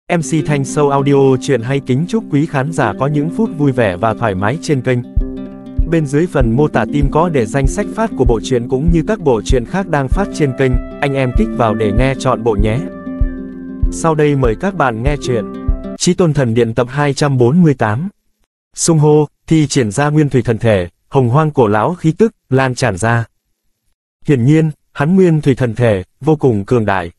MC Thanh Show Audio truyện hay kính chúc quý khán giả có những phút vui vẻ và thoải mái trên kênh. Bên dưới phần mô tả tim có để danh sách phát của bộ truyện cũng như các bộ truyện khác đang phát trên kênh, anh em kích vào để nghe trọn bộ nhé. Sau đây mời các bạn nghe truyện Chí Tôn Thần Điện tập 248. Xung hô, thi triển ra nguyên thủy thần thể, hồng hoang cổ lão khí tức lan tràn ra. Hiển nhiên, hắn nguyên thủy thần thể vô cùng cường đại.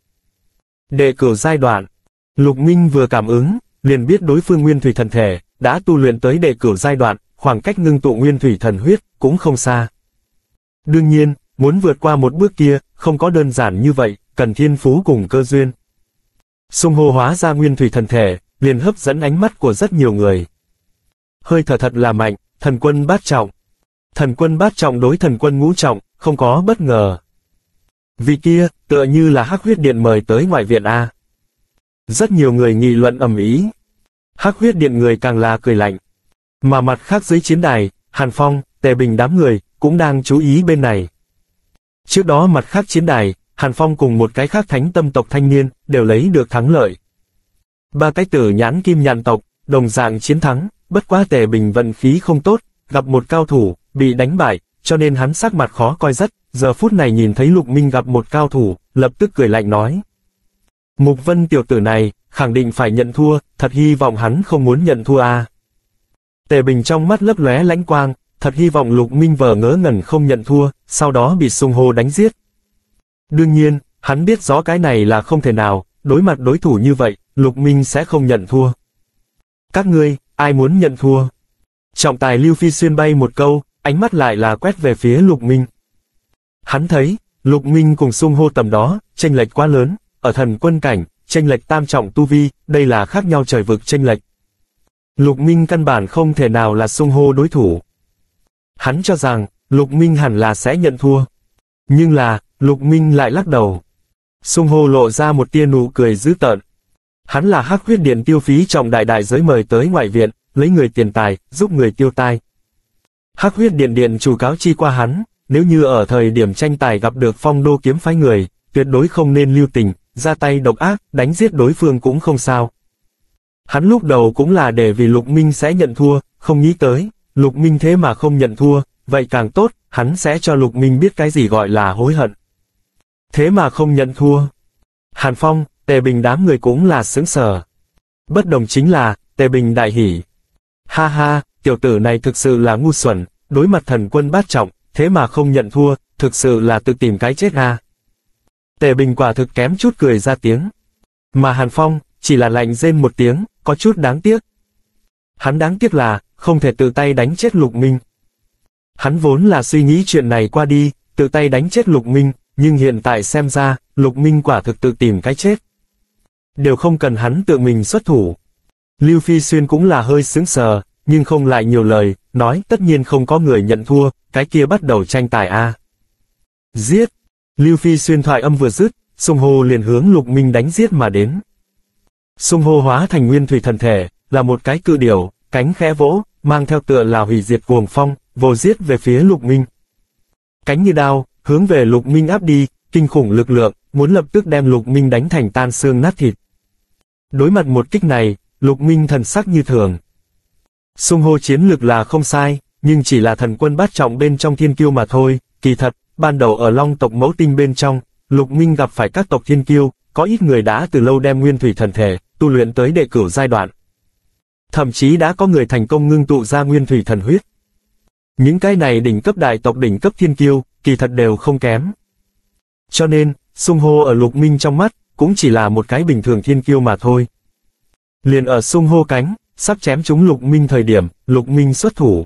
Đệ cửu giai đoạn, Lục Minh vừa cảm ứng, liền biết đối phương nguyên thủy thần thể đã tu luyện tới đệ cửu giai đoạn, khoảng cách ngưng tụ nguyên thủy thần huyết cũng không xa. Đương nhiên, muốn vượt qua một bước kia, không có đơn giản như vậy, cần thiên phú cùng cơ duyên. Xung hô hóa ra nguyên thủy thần thể, liền hấp dẫn ánh mắt của rất nhiều người. Hơi thở thật là mạnh, thần quân bát trọng. Thần quân bát trọng đối thần quân ngũ trọng, không có bất ngờ. Vị kia, tựa như là Hắc Huyết Điện mời tới ngoại viện A. Rất nhiều người nghị luận ầm ĩ. Hắc Huyết Điện người càng là cười lạnh. Mà mặt khác dưới chiến đài, Hàn Phong, Tề Bình đám người, cũng đang chú ý bên này. Trước đó mặt khác chiến đài, Hàn Phong cùng một cái khác thánh tâm tộc thanh niên, đều lấy được thắng lợi. Ba cái tử nhãn kim nhạn tộc, đồng dạng chiến thắng, bất quá Tề Bình vận khí không tốt, gặp một cao thủ, bị đánh bại, cho nên hắn sắc mặt khó coi rất, giờ phút này nhìn thấy Lục Minh gặp một cao thủ, lập tức cười lạnh nói. Mục Vân tiểu tử này, khẳng định phải nhận thua, thật hy vọng hắn không muốn nhận thua a. Tề Bình trong mắt lấp lóe lãnh quang, thật hy vọng Lục Minh vờ ngớ ngẩn không nhận thua, sau đó bị xung hô đánh giết. Đương nhiên, hắn biết rõ cái này là không thể nào, đối mặt đối thủ như vậy, Lục Minh sẽ không nhận thua. Các ngươi, ai muốn nhận thua? Trọng tài Lưu Phi Xuyên bay một câu, ánh mắt lại là quét về phía Lục Minh. Hắn thấy, Lục Minh cùng xung hô tầm đó, chênh lệch quá lớn, ở thần quân cảnh, chênh lệch tam trọng tu vi, đây là khác nhau trời vực chênh lệch. Lục Minh căn bản không thể nào là xung hô đối thủ. Hắn cho rằng, Lục Minh hẳn là sẽ nhận thua. Nhưng là, Lục Minh lại lắc đầu. Xung hô lộ ra một tia nụ cười dữ tợn. Hắn là Hắc Huyết Điện tiêu phí trọng đại giới mời tới ngoại viện, lấy người tiền tài, giúp người tiêu tai. Hắc Huyết Điện điện chủ cáo chi qua hắn, nếu như ở thời điểm tranh tài gặp được Phong Đô kiếm phái người, tuyệt đối không nên lưu tình, ra tay độc ác, đánh giết đối phương cũng không sao. Hắn lúc đầu cũng là để vì Lục Minh sẽ nhận thua, không nghĩ tới, Lục Minh thế mà không nhận thua, vậy càng tốt, hắn sẽ cho Lục Minh biết cái gì gọi là hối hận. Thế mà không nhận thua. Hàn Phong, Tề Bình đám người cũng là sững sờ. Bất đồng chính là, Tề Bình đại hỉ. Ha ha, tiểu tử này thực sự là ngu xuẩn, đối mặt thần quân bát trọng, thế mà không nhận thua, thực sự là tự tìm cái chết ha. Tề Bình quả thực kém chút cười ra tiếng. Mà Hàn Phong, chỉ là lạnh rên một tiếng, có chút đáng tiếc. Hắn đáng tiếc là, không thể tự tay đánh chết Lục Minh. Hắn vốn là suy nghĩ chuyện này qua đi, tự tay đánh chết Lục Minh, nhưng hiện tại xem ra, Lục Minh quả thực tự tìm cái chết. Đều không cần hắn tự mình xuất thủ. Lưu Phi Xuyên cũng là hơi sững sờ, nhưng không lại nhiều lời, nói tất nhiên không có người nhận thua, cái kia bắt đầu tranh tài a. Giết! Lưu Phi Xuyên thoại âm vừa dứt, xung hô liền hướng Lục Minh đánh giết mà đến. Xung hô hóa thành nguyên thủy thần thể, là một cái cự điểu, cánh khẽ vỗ, mang theo tựa là hủy diệt cuồng phong, vồ giết về phía Lục Minh. Cánh như đao, hướng về Lục Minh áp đi, kinh khủng lực lượng, muốn lập tức đem Lục Minh đánh thành tan xương nát thịt. Đối mặt một kích này, Lục Minh thần sắc như thường. Xung hô chiến lực là không sai, nhưng chỉ là thần quân bát trọng bên trong thiên kiêu mà thôi, kỳ thật, ban đầu ở Long tộc Mẫu Tinh bên trong, Lục Minh gặp phải các tộc thiên kiêu, có ít người đã từ lâu đem nguyên thủy thần thể, tu luyện tới đệ cửu giai đoạn. Thậm chí đã có người thành công ngưng tụ ra nguyên thủy thần huyết. Những cái này đỉnh cấp đại tộc đỉnh cấp thiên kiêu, kỳ thật đều không kém. Cho nên, xung hô ở Lục Minh trong mắt, cũng chỉ là một cái bình thường thiên kiêu mà thôi. Liền ở xung hô cánh, sắp chém trúng Lục Minh thời điểm, Lục Minh xuất thủ.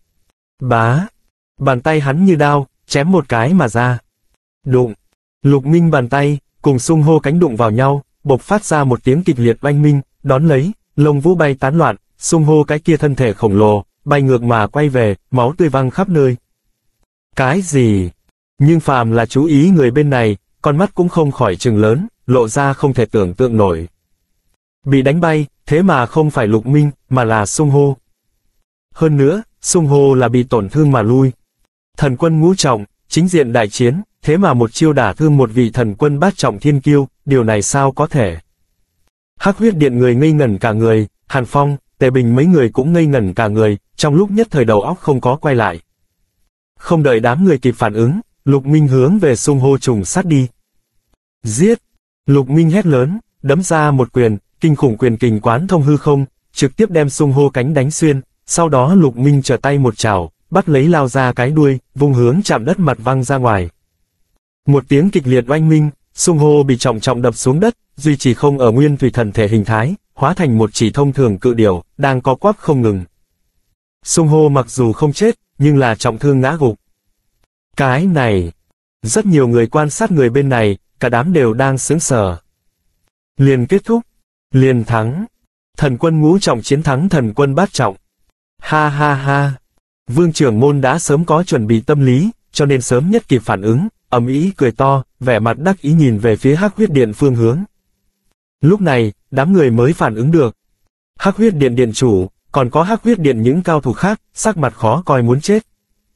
Bá! Bàn tay hắn như đao, chém một cái mà ra. Đụng! Lục Minh bàn tay, cùng xung hô cánh đụng vào nhau, bộc phát ra một tiếng kịch liệt oanh minh, đón lấy, lông vũ bay tán loạn, xung hô cái kia thân thể khổng lồ, bay ngược mà quay về, máu tươi văng khắp nơi. Cái gì? Nhưng phàm là chú ý người bên này, con mắt cũng không khỏi trừng lớn, lộ ra không thể tưởng tượng nổi. Bị đánh bay, thế mà không phải Lục Minh, mà là xung hô. Hơn nữa, xung hô là bị tổn thương mà lui. Thần quân ngũ trọng, chính diện đại chiến, thế mà một chiêu đả thương một vị thần quân bát trọng thiên kiêu, điều này sao có thể? Hắc huyết điện người ngây ngẩn cả người, Hàn Phong, Tề Bình mấy người cũng ngây ngẩn cả người, trong lúc nhất thời đầu óc không có quay lại. Không đợi đám người kịp phản ứng, Lục Minh hướng về Sung Hô trùng sát đi. Giết! Lục Minh hét lớn, đấm ra một quyền, kinh khủng quyền kình quán thông hư không, trực tiếp đem Sung Hô cánh đánh xuyên, sau đó Lục Minh trở tay một chảo, bắt lấy lao ra cái đuôi, vung hướng chạm đất mặt văng ra ngoài. Một tiếng kịch liệt oanh minh, Sung Hô bị trọng trọng đập xuống đất, duy trì không ở nguyên thủy thần thể hình thái, hóa thành một chỉ thông thường cự điểu, đang co quắp không ngừng. Sung Hô mặc dù không chết, nhưng là trọng thương ngã gục. Cái này, rất nhiều người quan sát người bên này, cả đám đều đang sững sờ. Liền kết thúc, liền thắng. Thần quân ngũ trọng chiến thắng thần quân bát trọng. Ha ha ha. Vương trưởng môn đã sớm có chuẩn bị tâm lý, cho nên sớm nhất kịp phản ứng, ầm ĩ cười to, vẻ mặt đắc ý nhìn về phía Hắc huyết điện phương hướng. Lúc này, đám người mới phản ứng được. Hắc huyết điện điện chủ, còn có Hắc huyết điện những cao thủ khác, sắc mặt khó coi muốn chết.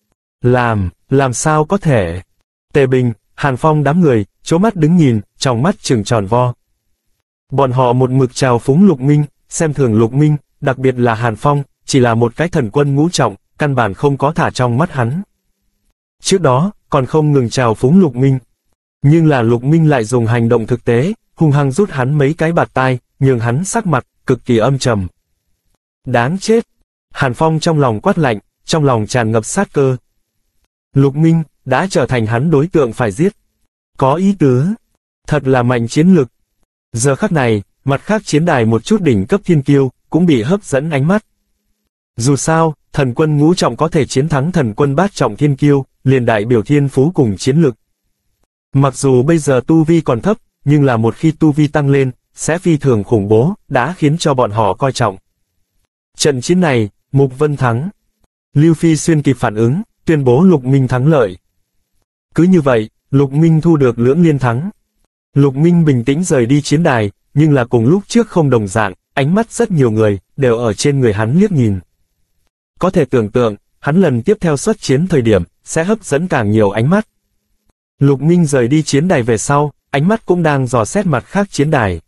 Làm sao có thể? Tề Bình, Hàn Phong đám người, chố mắt đứng nhìn, trong mắt trừng tròn vo. Bọn họ một mực trào phúng Lục Minh, xem thường Lục Minh, đặc biệt là Hàn Phong, chỉ là một cái thần quân ngũ trọng, căn bản không có thả trong mắt hắn. Trước đó, còn không ngừng trào phúng Lục Minh. Nhưng là Lục Minh lại dùng hành động thực tế, hung hăng rút hắn mấy cái bạt tai, nhường hắn sắc mặt, cực kỳ âm trầm. Đáng chết! Hàn Phong trong lòng quát lạnh, trong lòng tràn ngập sát cơ. Lục Minh, đã trở thành hắn đối tượng phải giết. Có ý tứ. Thật là mạnh chiến lực. Giờ khắc này, mặt khác chiến đài một chút đỉnh cấp thiên kiêu, cũng bị hấp dẫn ánh mắt. Dù sao, thần quân ngũ trọng có thể chiến thắng thần quân bát trọng thiên kiêu, liền đại biểu thiên phú cùng chiến lực. Mặc dù bây giờ tu vi còn thấp, nhưng là một khi tu vi tăng lên, sẽ phi thường khủng bố, đã khiến cho bọn họ coi trọng. Trận chiến này, Mục Vân thắng. Lưu Phi Xuyên kịp phản ứng, tuyên bố Lục Minh thắng lợi. Cứ như vậy, Lục Minh thu được lưỡng liên thắng. Lục Minh bình tĩnh rời đi chiến đài, nhưng là cùng lúc trước không đồng dạng, ánh mắt rất nhiều người, đều ở trên người hắn liếc nhìn. Có thể tưởng tượng, hắn lần tiếp theo xuất chiến thời điểm, sẽ hấp dẫn càng nhiều ánh mắt. Lục Minh rời đi chiến đài về sau, ánh mắt cũng đang dò xét mặt khác chiến đài.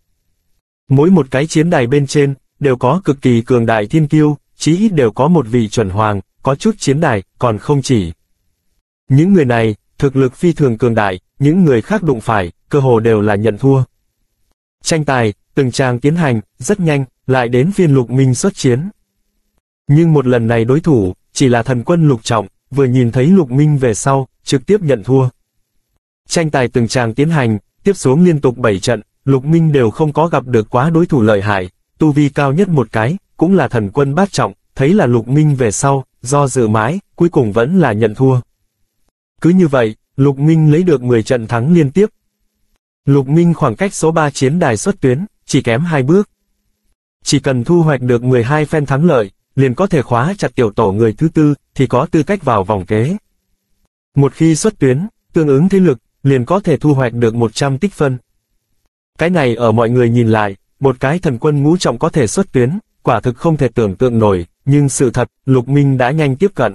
Mỗi một cái chiến đài bên trên, đều có cực kỳ cường đại thiên kiêu, chí ít đều có một vị chuẩn hoàng, có chút chiến đài, còn không chỉ. Những người này, thực lực phi thường cường đại, những người khác đụng phải, cơ hồ đều là nhận thua. Tranh tài, từng tràng tiến hành, rất nhanh, lại đến phiên Lục Minh xuất chiến. Nhưng một lần này đối thủ, chỉ là thần quân lục trọng, vừa nhìn thấy Lục Minh về sau, trực tiếp nhận thua. Tranh tài từng tràng tiến hành, tiếp xuống liên tục 7 trận, Lục Minh đều không có gặp được quá đối thủ lợi hại, tu vi cao nhất một cái, cũng là thần quân bát trọng, thấy là Lục Minh về sau, do dự mãi, cuối cùng vẫn là nhận thua. Cứ như vậy, Lục Minh lấy được 10 trận thắng liên tiếp. Lục Minh khoảng cách số 3 chiến đài xuất tuyến, chỉ kém 2 bước. Chỉ cần thu hoạch được 12 phen thắng lợi, liền có thể khóa chặt tiểu tổ người thứ tư, thì có tư cách vào vòng kế. Một khi xuất tuyến, tương ứng thế lực, liền có thể thu hoạch được 100 tích phân. Cái này ở mọi người nhìn lại, một cái thần quân ngũ trọng có thể xuất tuyến, quả thực không thể tưởng tượng nổi, nhưng sự thật, Lục Minh đã nhanh tiếp cận.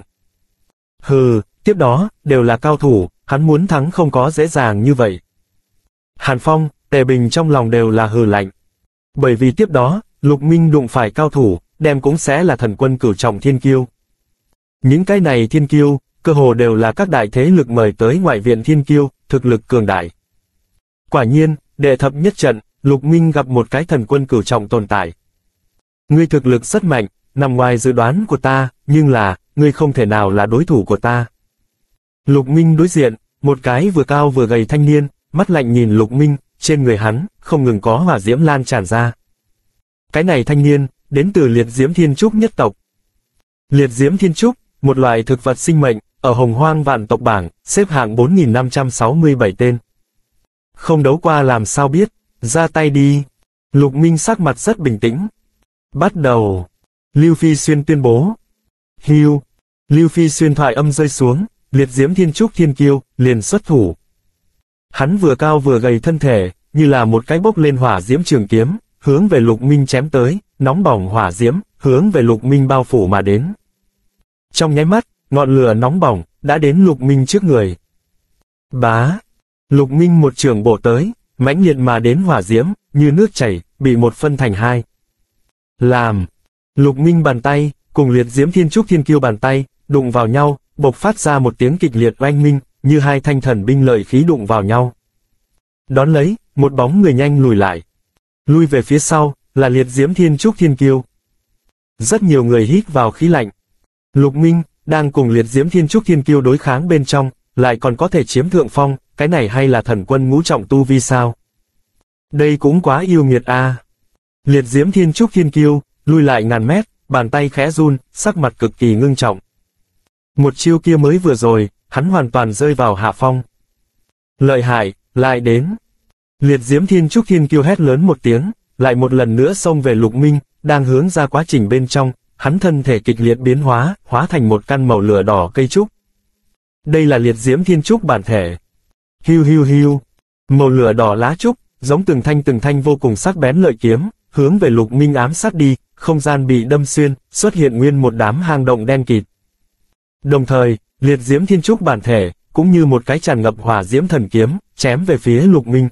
Hừ, tiếp đó, đều là cao thủ, hắn muốn thắng không có dễ dàng như vậy. Hàn Phong, Tề Bình trong lòng đều là hừ lạnh. Bởi vì tiếp đó, Lục Minh đụng phải cao thủ, đem cũng sẽ là thần quân cửu trọng thiên kiêu. Những cái này thiên kiêu, cơ hồ đều là các đại thế lực mời tới ngoại viện thiên kiêu, thực lực cường đại. Quả nhiên, đệ thập nhất trận, Lục Minh gặp một cái thần quân cửu trọng tồn tại. Ngươi thực lực rất mạnh, nằm ngoài dự đoán của ta, nhưng là, ngươi không thể nào là đối thủ của ta. Lục Minh đối diện, một cái vừa cao vừa gầy thanh niên, mắt lạnh nhìn Lục Minh, trên người hắn, không ngừng có hỏa diễm lan tràn ra. Cái này thanh niên, đến từ liệt diễm thiên trúc nhất tộc. Liệt diễm thiên trúc, một loại thực vật sinh mệnh, ở hồng hoang vạn tộc bảng, xếp hạng 4567 tên. Không đấu qua làm sao biết, ra tay đi. Lục Minh sắc mặt rất bình tĩnh. Bắt đầu. Lưu Phi Xuyên tuyên bố. Hưu. Lưu Phi Xuyên thoại âm rơi xuống, liệt diễm thiên trúc thiên kiêu, liền xuất thủ. Hắn vừa cao vừa gầy thân thể, như là một cái bốc lên hỏa diễm trường kiếm, hướng về Lục Minh chém tới, nóng bỏng hỏa diễm, hướng về Lục Minh bao phủ mà đến. Trong nháy mắt, ngọn lửa nóng bỏng, đã đến Lục Minh trước người. Bá! Lục Minh một trường bổ tới, mãnh liệt mà đến hỏa diễm, như nước chảy, bị một phân thành hai. Làm. Lục Minh bàn tay, cùng liệt diễm thiên trúc thiên kiêu bàn tay, đụng vào nhau, bộc phát ra một tiếng kịch liệt oanh minh, như hai thanh thần binh lợi khí đụng vào nhau. Đón lấy, một bóng người nhanh lùi lại. Lui về phía sau, là liệt diễm thiên trúc thiên kiêu. Rất nhiều người hít vào khí lạnh. Lục Minh, đang cùng liệt diễm thiên trúc thiên kiêu đối kháng bên trong, lại còn có thể chiếm thượng phong, cái này hay là thần quân ngũ trọng tu vi sao? Đây cũng quá yêu nghiệt a. Liệt diễm thiên trúc thiên kiêu, lui lại ngàn mét, bàn tay khẽ run, sắc mặt cực kỳ ngưng trọng. Một chiêu kia mới vừa rồi, hắn hoàn toàn rơi vào hạ phong. Lợi hại, lại đến. Liệt diễm thiên trúc thiên kiêu hét lớn một tiếng, lại một lần nữa xông về Lục Minh, đang hướng ra quá trình bên trong, hắn thân thể kịch liệt biến hóa, hóa thành một căn màu lửa đỏ cây trúc. Đây là liệt diễm thiên trúc bản thể. Hiu hiu hiu, màu lửa đỏ lá trúc, giống từng thanh vô cùng sắc bén lợi kiếm, hướng về Lục Minh ám sát đi, không gian bị đâm xuyên, xuất hiện nguyên một đám hang động đen kịt. Đồng thời, liệt diễm thiên trúc bản thể, cũng như một cái tràn ngập hỏa diễm thần kiếm, chém về phía Lục Minh.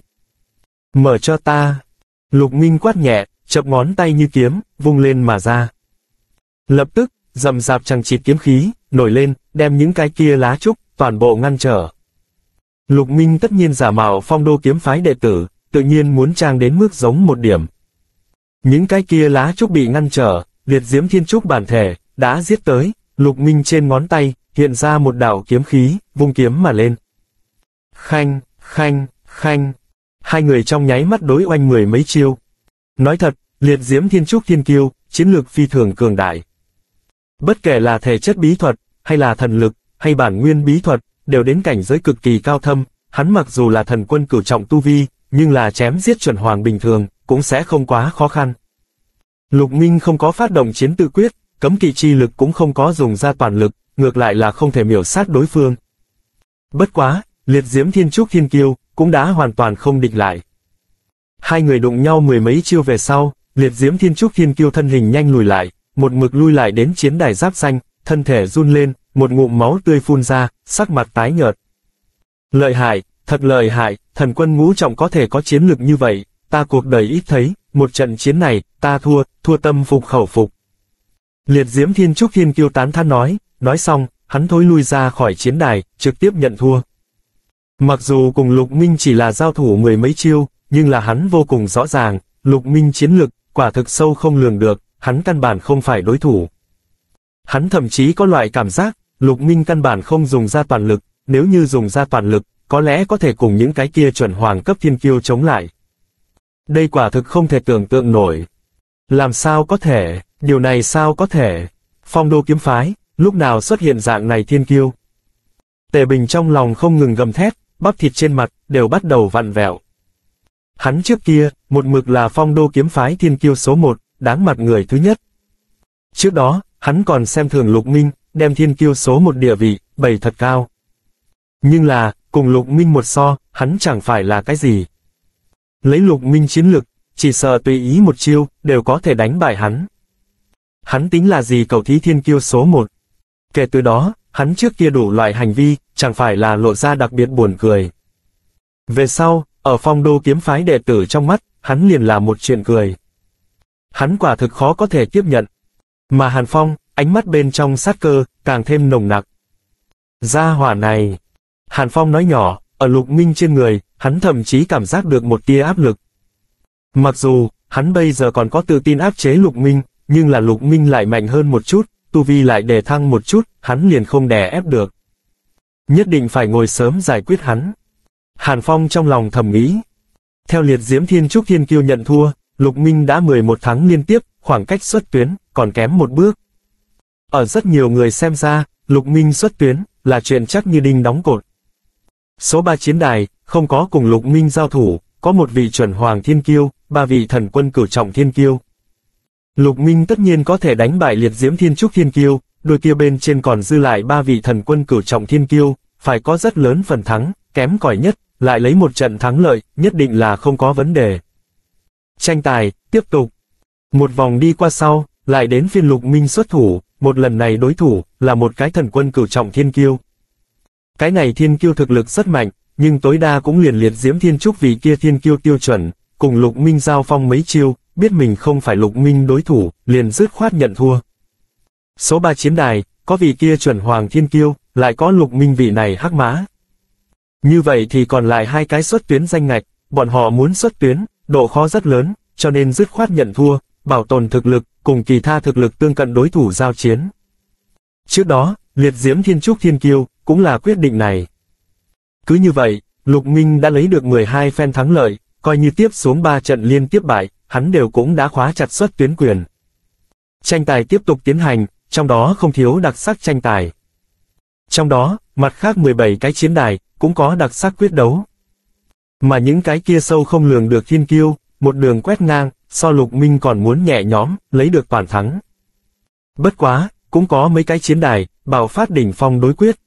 Mở cho ta. Lục Minh quát nhẹ, chập ngón tay như kiếm, vung lên mà ra. Lập tức, rầm rạp chằng chịt kiếm khí, nổi lên, đem những cái kia lá trúc, toàn bộ ngăn trở. Lục Minh tất nhiên giả mạo Phong Đô kiếm phái đệ tử, tự nhiên muốn trang đến mức giống một điểm. Những cái kia lá trúc bị ngăn trở, liệt diễm thiên trúc bản thể, đã giết tới, Lục Minh trên ngón tay, hiện ra một đạo kiếm khí, vung kiếm mà lên. Khanh, khanh, khanh. Hai người trong nháy mắt đối oanh mười mấy chiêu. Nói thật, liệt diễm thiên trúc thiên kiêu, chiến lược phi thường cường đại. Bất kể là thể chất bí thuật, hay là thần lực, hay bản nguyên bí thuật, đều đến cảnh giới cực kỳ cao thâm, hắn mặc dù là thần quân cửu trọng tu vi, nhưng là chém giết chuẩn hoàng bình thường, cũng sẽ không quá khó khăn. Lục Minh không có phát động chiến tự quyết, cấm kỵ chi lực cũng không có dùng ra toàn lực, ngược lại là không thể miểu sát đối phương. Bất quá, liệt diễm thiên trúc thiên kiêu, cũng đã hoàn toàn không địch lại. Hai người đụng nhau mười mấy chiêu về sau, liệt diễm thiên trúc thiên kiêu thân hình nhanh lùi lại, một mực lui lại đến chiến đài giáp xanh, thân thể run lên, một ngụm máu tươi phun ra, sắc mặt tái nhợt. Lợi hại, thật lợi hại, thần quân ngũ trọng có thể có chiến lực như vậy, ta cuộc đời ít thấy, một trận chiến này, ta thua tâm phục khẩu phục. Liệt diễm thiên trúc thiên kiêu tán thán nói xong, hắn thối lui ra khỏi chiến đài, trực tiếp nhận thua. Mặc dù cùng Lục Minh chỉ là giao thủ mười mấy chiêu, nhưng là hắn vô cùng rõ ràng, Lục Minh chiến lực, quả thực sâu không lường được, hắn căn bản không phải đối thủ. Hắn thậm chí có loại cảm giác, Lục Minh căn bản không dùng ra toàn lực, nếu như dùng ra toàn lực, có lẽ có thể cùng những cái kia chuẩn hoàng cấp thiên kiêu chống lại. Đây quả thực không thể tưởng tượng nổi. Làm sao có thể, điều này sao có thể? Phong Đô kiếm phái, lúc nào xuất hiện dạng này thiên kiêu? Tề Bình trong lòng không ngừng gầm thét, bắp thịt trên mặt, đều bắt đầu vặn vẹo. Hắn trước kia, một mực là Phong Đô kiếm phái thiên kiêu số 1, đáng mặt người thứ nhất. Trước đó, hắn còn xem thường Lục Minh, đem thiên kiêu số 1 địa vị, bày thật cao. Nhưng là, cùng Lục Minh một so, hắn chẳng phải là cái gì. Lấy Lục Minh chiến lực, chỉ sợ tùy ý một chiêu, đều có thể đánh bại hắn. Hắn tính là gì cầu thí thiên kiêu số 1. Kể từ đó, hắn trước kia đủ loại hành vi, chẳng phải là lộ ra đặc biệt buồn cười. Về sau, ở Phong Đô kiếm phái đệ tử trong mắt, hắn liền là một chuyện cười. Hắn quả thực khó có thể tiếp nhận. Mà Hàn Phong, ánh mắt bên trong sát cơ, càng thêm nồng nặc. Gia hỏa này. Hàn Phong nói nhỏ, ở Lục Minh trên người, hắn thậm chí cảm giác được một tia áp lực. Mặc dù, hắn bây giờ còn có tự tin áp chế Lục Minh, nhưng là Lục Minh lại mạnh hơn một chút, tu vi lại đề thăng một chút, hắn liền không đè ép được. Nhất định phải ngồi sớm giải quyết hắn. Hàn Phong trong lòng thầm nghĩ. Theo liệt diễm thiên trúc thiên kiêu nhận thua, Lục Minh đã 11 tháng liên tiếp, khoảng cách xuất tuyến, còn kém một bước. Ở rất nhiều người xem ra, Lục Minh xuất tuyến, là chuyện chắc như đinh đóng cột. Số 3 chiến đài, không có cùng Lục Minh giao thủ, có một vị chuẩn hoàng thiên kiêu, 3 vị thần quân cửu trọng thiên kiêu. Lục Minh tất nhiên có thể đánh bại liệt diễm thiên trúc thiên kiêu, đôi kia bên trên còn dư lại 3 vị thần quân cửu trọng thiên kiêu, phải có rất lớn phần thắng, kém cỏi nhất, lại lấy một trận thắng lợi, nhất định là không có vấn đề. Tranh tài, tiếp tục. Một vòng đi qua sau, lại đến phiên Lục Minh xuất thủ, một lần này đối thủ, là một cái thần quân cửu trọng thiên kiêu. Cái này thiên kiêu thực lực rất mạnh, nhưng tối đa cũng liền liệt diễm thiên trúc vì kia thiên kiêu tiêu chuẩn, cùng Lục Minh giao phong mấy chiêu, biết mình không phải Lục Minh đối thủ, liền dứt khoát nhận thua. Số 3 chiến đài, có vị kia chuẩn hoàng thiên kiêu, lại có Lục Minh vị này hắc mã. Như vậy thì còn lại 2 cái xuất tuyến danh ngạch, bọn họ muốn xuất tuyến, độ khó rất lớn, cho nên dứt khoát nhận thua, bảo tồn thực lực, cùng kỳ tha thực lực tương cận đối thủ giao chiến. Trước đó, liệt diễm thiên trúc thiên kiêu, cũng là quyết định này. Cứ như vậy, Lục Minh đã lấy được 12 phen thắng lợi, coi như tiếp xuống 3 trận liên tiếp bại, hắn đều cũng đã khóa chặt xuất tuyến quyền. Tranh tài tiếp tục tiến hành, trong đó không thiếu đặc sắc tranh tài. Trong đó, mặt khác 17 cái chiến đài, cũng có đặc sắc quyết đấu. Mà những cái kia sâu không lường được thiên kiêu, một đường quét ngang, so Lục Minh còn muốn nhẹ nhõm, lấy được toàn thắng. Bất quá, cũng có mấy cái chiến đài, bạo phát đỉnh phong đối quyết.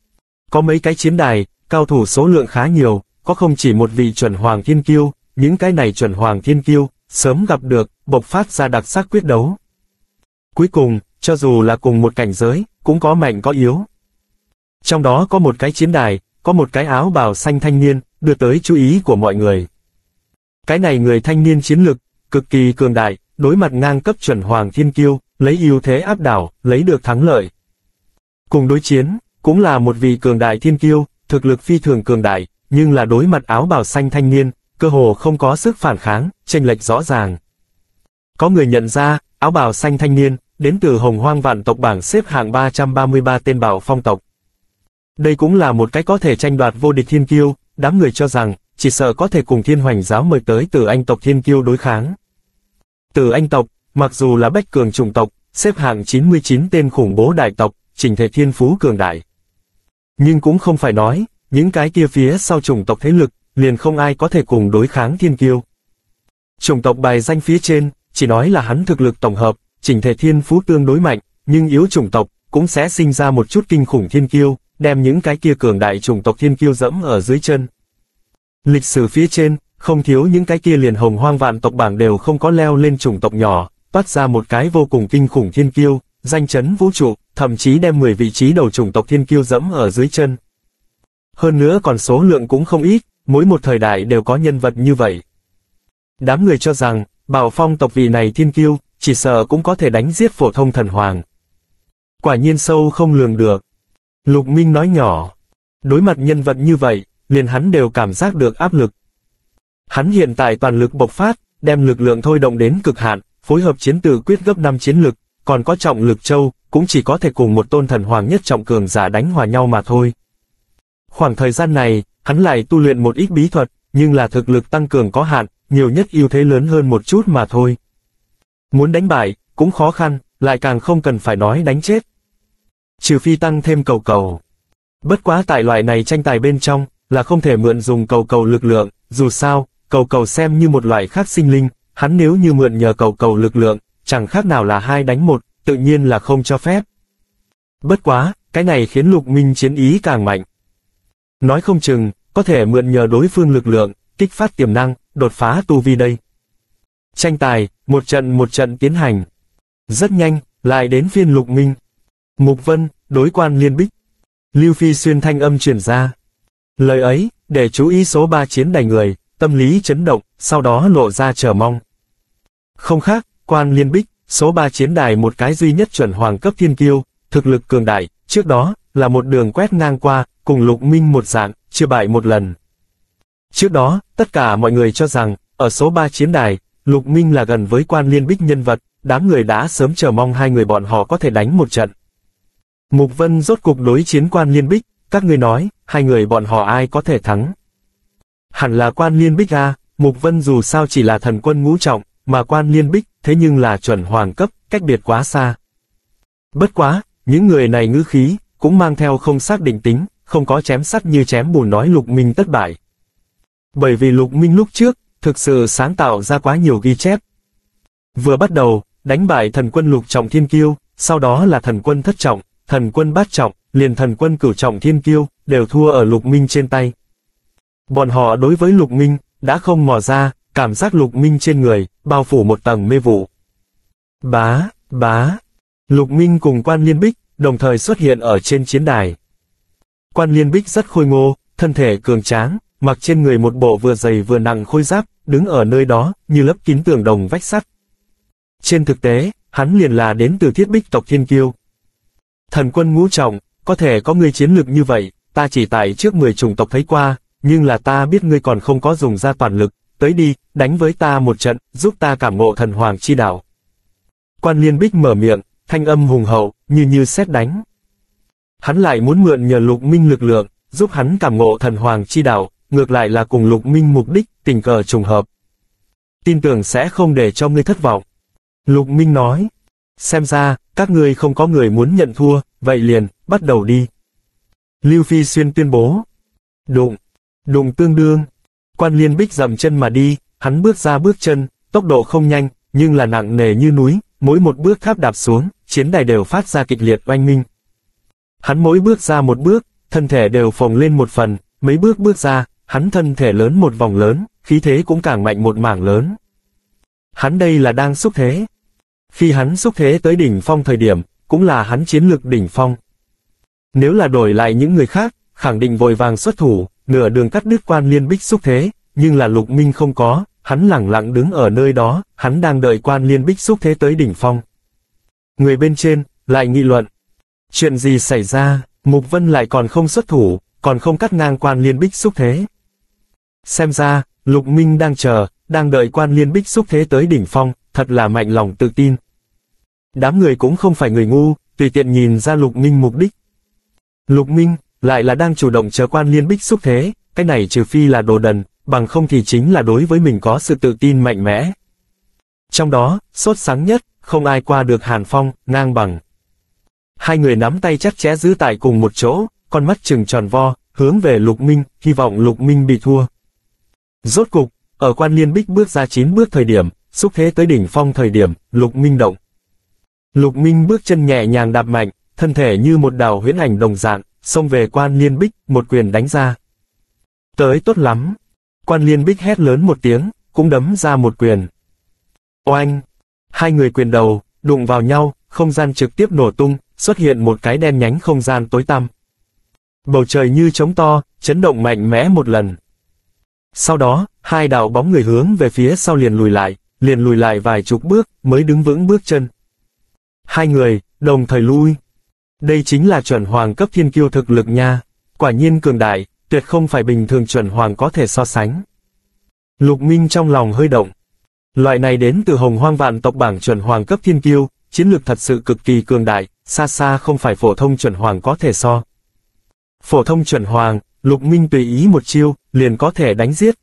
Có mấy cái chiến đài, cao thủ số lượng khá nhiều, có không chỉ một vị chuẩn hoàng thiên kiêu, những cái này chuẩn hoàng thiên kiêu, sớm gặp được, bộc phát ra đặc sắc quyết đấu. Cuối cùng, cho dù là cùng một cảnh giới, cũng có mạnh có yếu. Trong đó có một cái chiến đài, có một cái áo bào xanh thanh niên, đưa tới chú ý của mọi người. Cái này người thanh niên chiến lực, cực kỳ cường đại, đối mặt ngang cấp chuẩn hoàng thiên kiêu, lấy ưu thế áp đảo, lấy được thắng lợi. Cùng đối chiến, cũng là một vị cường đại thiên kiêu, thực lực phi thường cường đại, nhưng là đối mặt áo bào xanh thanh niên, cơ hồ không có sức phản kháng, chênh lệch rõ ràng. Có người nhận ra, áo bào xanh thanh niên, đến từ Hồng Hoang vạn tộc bảng xếp hạng 333 tên bảo phong tộc. Đây cũng là một cái có thể tranh đoạt vô địch thiên kiêu, đám người cho rằng, chỉ sợ có thể cùng Thiên Hoành giáo mời tới Tử Anh tộc thiên kiêu đối kháng. Tử Anh tộc, mặc dù là bách cường chủng tộc, xếp hạng 99 tên khủng bố đại tộc, chỉnh thể thiên phú cường đại. Nhưng cũng không phải nói, những cái kia phía sau chủng tộc thế lực, liền không ai có thể cùng đối kháng thiên kiêu. Chủng tộc bài danh phía trên, chỉ nói là hắn thực lực tổng hợp, chỉnh thể thiên phú tương đối mạnh, nhưng yếu chủng tộc, cũng sẽ sinh ra một chút kinh khủng thiên kiêu, đem những cái kia cường đại chủng tộc thiên kiêu dẫm ở dưới chân. Lịch sử phía trên, không thiếu những cái kia liền Hồng Hoang vạn tộc bảng đều không có leo lên chủng tộc nhỏ, toát ra một cái vô cùng kinh khủng thiên kiêu, danh chấn vũ trụ, thậm chí đem 10 vị trí đầu chủng tộc thiên kiêu dẫm ở dưới chân. Hơn nữa còn số lượng cũng không ít, mỗi một thời đại đều có nhân vật như vậy. Đám người cho rằng, Bảo Phong tộc vị này thiên kiêu, chỉ sợ cũng có thể đánh giết phổ thông thần hoàng. Quả nhiên sâu không lường được. Lục Minh nói nhỏ, đối mặt nhân vật như vậy, liền hắn đều cảm giác được áp lực. Hắn hiện tại toàn lực bộc phát, đem lực lượng thôi động đến cực hạn, phối hợp chiến tử quyết gấp 5 chiến lực, còn có trọng lực châu, cũng chỉ có thể cùng một tôn thần hoàng nhất trọng cường giả đánh hòa nhau mà thôi. Khoảng thời gian này, hắn lại tu luyện một ít bí thuật, nhưng là thực lực tăng cường có hạn, nhiều nhất ưu thế lớn hơn một chút mà thôi. Muốn đánh bại, cũng khó khăn, lại càng không cần phải nói đánh chết. Trừ phi tăng thêm cầu cầu. Bất quá tại loại này tranh tài bên trong, là không thể mượn dùng cầu cầu lực lượng, dù sao, cầu cầu xem như một loại khác sinh linh, hắn nếu như mượn nhờ cầu cầu lực lượng, chẳng khác nào là 2 đánh 1, tự nhiên là không cho phép. Bất quá, cái này khiến Lục Minh chiến ý càng mạnh. Nói không chừng, có thể mượn nhờ đối phương lực lượng, kích phát tiềm năng, đột phá tu vi đây. Tranh tài, một trận tiến hành. Rất nhanh, lại đến phiên Lục Minh. Mục Vân, đối Quan Liên Bích. Lưu Phi Xuyên thanh âm truyền ra. Lời ấy, để chú ý số 3 chiến đài người, tâm lý chấn động, sau đó lộ ra chờ mong. Không khác, Quan Liên Bích, số 3 chiến đài một cái duy nhất chuẩn hoàng cấp thiên kiêu, thực lực cường đại, trước đó, là một đường quét ngang qua, cùng Lục Minh một dạng, chưa bại một lần. Trước đó, tất cả mọi người cho rằng, ở số 3 chiến đài, Lục Minh là gần với Quan Liên Bích nhân vật, đám người đã sớm chờ mong hai người bọn họ có thể đánh một trận. Mục Vân rốt cục đối chiến Quan Liên Bích, các người nói, hai người bọn họ ai có thể thắng? Hẳn là Quan Liên Bích a, Mục Vân dù sao chỉ là thần quân ngũ trọng, mà Quan Liên Bích, thế nhưng là chuẩn hoàng cấp, cách biệt quá xa. Bất quá, những người này ngữ khí, cũng mang theo không xác định tính, không có chém sắt như chém bùn nói Lục Minh thất bại. Bởi vì Lục Minh lúc trước, thực sự sáng tạo ra quá nhiều ghi chép. Vừa bắt đầu, đánh bại thần quân lục trọng thiên kiêu, sau đó là thần quân thất trọng, thần quân bát trọng, liền thần quân cửu trọng thiên kiêu, đều thua ở Lục Minh trên tay. Bọn họ đối với Lục Minh, đã không mò ra, cảm giác Lục Minh trên người, bao phủ một tầng mê vụ. Bá. Lục Minh cùng Quan Liên Bích, đồng thời xuất hiện ở trên chiến đài. Quan Liên Bích rất khôi ngô, thân thể cường tráng, mặc trên người một bộ vừa dày vừa nặng khôi giáp, đứng ở nơi đó, như lấp kín tường đồng vách sắt. Trên thực tế, hắn liền là đến từ Thiết Bích tộc Thiên Kiêu. Thần quân ngũ trọng, có thể có ngươi chiến lực như vậy, ta chỉ tại trước 10 chủng tộc thấy qua, nhưng là ta biết ngươi còn không có dùng ra toàn lực, tới đi, đánh với ta một trận, giúp ta cảm ngộ thần hoàng chi đạo. Quan Liên Bích mở miệng, thanh âm hùng hậu, như sét đánh. Hắn lại muốn mượn nhờ Lục Minh lực lượng, giúp hắn cảm ngộ thần hoàng chi đạo, ngược lại là cùng Lục Minh mục đích, tình cờ trùng hợp. Tin tưởng sẽ không để cho ngươi thất vọng. Lục Minh nói, xem ra, các ngươi không có người muốn nhận thua, vậy liền, bắt đầu đi. Lưu Phi Xuyên tuyên bố. Đụng tương đương. Quan Liên Bích dậm chân mà đi, hắn bước ra bước chân, tốc độ không nhanh, nhưng là nặng nề như núi, mỗi một bước tháp đạp xuống, chiến đài đều phát ra kịch liệt oanh minh. Hắn mỗi bước ra một bước, thân thể đều phồng lên một phần, mấy bước ra, hắn thân thể lớn một vòng lớn, khí thế cũng càng mạnh một mảng lớn. Hắn đây là đang xúc thế. Khi hắn xúc thế tới đỉnh phong thời điểm, cũng là hắn chiến lực đỉnh phong. Nếu là đổi lại những người khác, khẳng định vội vàng xuất thủ, nửa đường cắt đứt Quan Liên Bích xúc thế, nhưng là Lục Minh không có, hắn lẳng lặng đứng ở nơi đó, hắn đang đợi Quan Liên Bích xúc thế tới đỉnh phong. Người bên trên, lại nghị luận. Chuyện gì xảy ra, Mục Vân lại còn không xuất thủ, còn không cắt ngang Quan Liên Bích xúc thế. Xem ra, Lục Minh đang chờ, đang đợi Quan Liên Bích xúc thế tới đỉnh phong, thật là mạnh lòng tự tin. Đám người cũng không phải người ngu, tùy tiện nhìn ra Lục Minh mục đích. Lục Minh, lại là đang chủ động chờ Quan Liên Bích xúc thế, cái này trừ phi là đồ đần, bằng không thì chính là đối với mình có sự tự tin mạnh mẽ. Trong đó, sốt sáng nhất, không ai qua được Hàn Phong, ngang bằng. Hai người nắm tay chặt chẽ giữ tại cùng một chỗ, con mắt trừng tròn vo, hướng về Lục Minh, hy vọng Lục Minh bị thua. Rốt cục, ở Quan Liên Bích bước ra 9 bước thời điểm, xúc thế tới đỉnh phong thời điểm, Lục Minh động. Lục Minh bước chân nhẹ nhàng đạp mạnh, thân thể như một đạo huyễn ảnh đồng dạng, xông về Quan Liên Bích, một quyền đánh ra. Tới tốt lắm. Quan Liên Bích hét lớn một tiếng, cũng đấm ra một quyền. Oanh! Hai người quyền đầu, đụng vào nhau, không gian trực tiếp nổ tung, xuất hiện một cái đen nhánh không gian tối tăm. Bầu trời như trống to, chấn động mạnh mẽ một lần. Sau đó, hai đạo bóng người hướng về phía sau liền lùi lại vài chục bước, mới đứng vững bước chân. Hai người, đồng thời lui. Đây chính là chuẩn hoàng cấp thiên kiêu thực lực nha. Quả nhiên cường đại, tuyệt không phải bình thường chuẩn hoàng có thể so sánh. Lục Minh trong lòng hơi động. Loại này đến từ Hồng Hoang vạn tộc bảng chuẩn hoàng cấp thiên kiêu, chiến lược thật sự cực kỳ cường đại, xa xa không phải phổ thông chuẩn hoàng có thể so. Phổ thông chuẩn hoàng, Lục Minh tùy ý một chiêu, liền có thể đánh giết.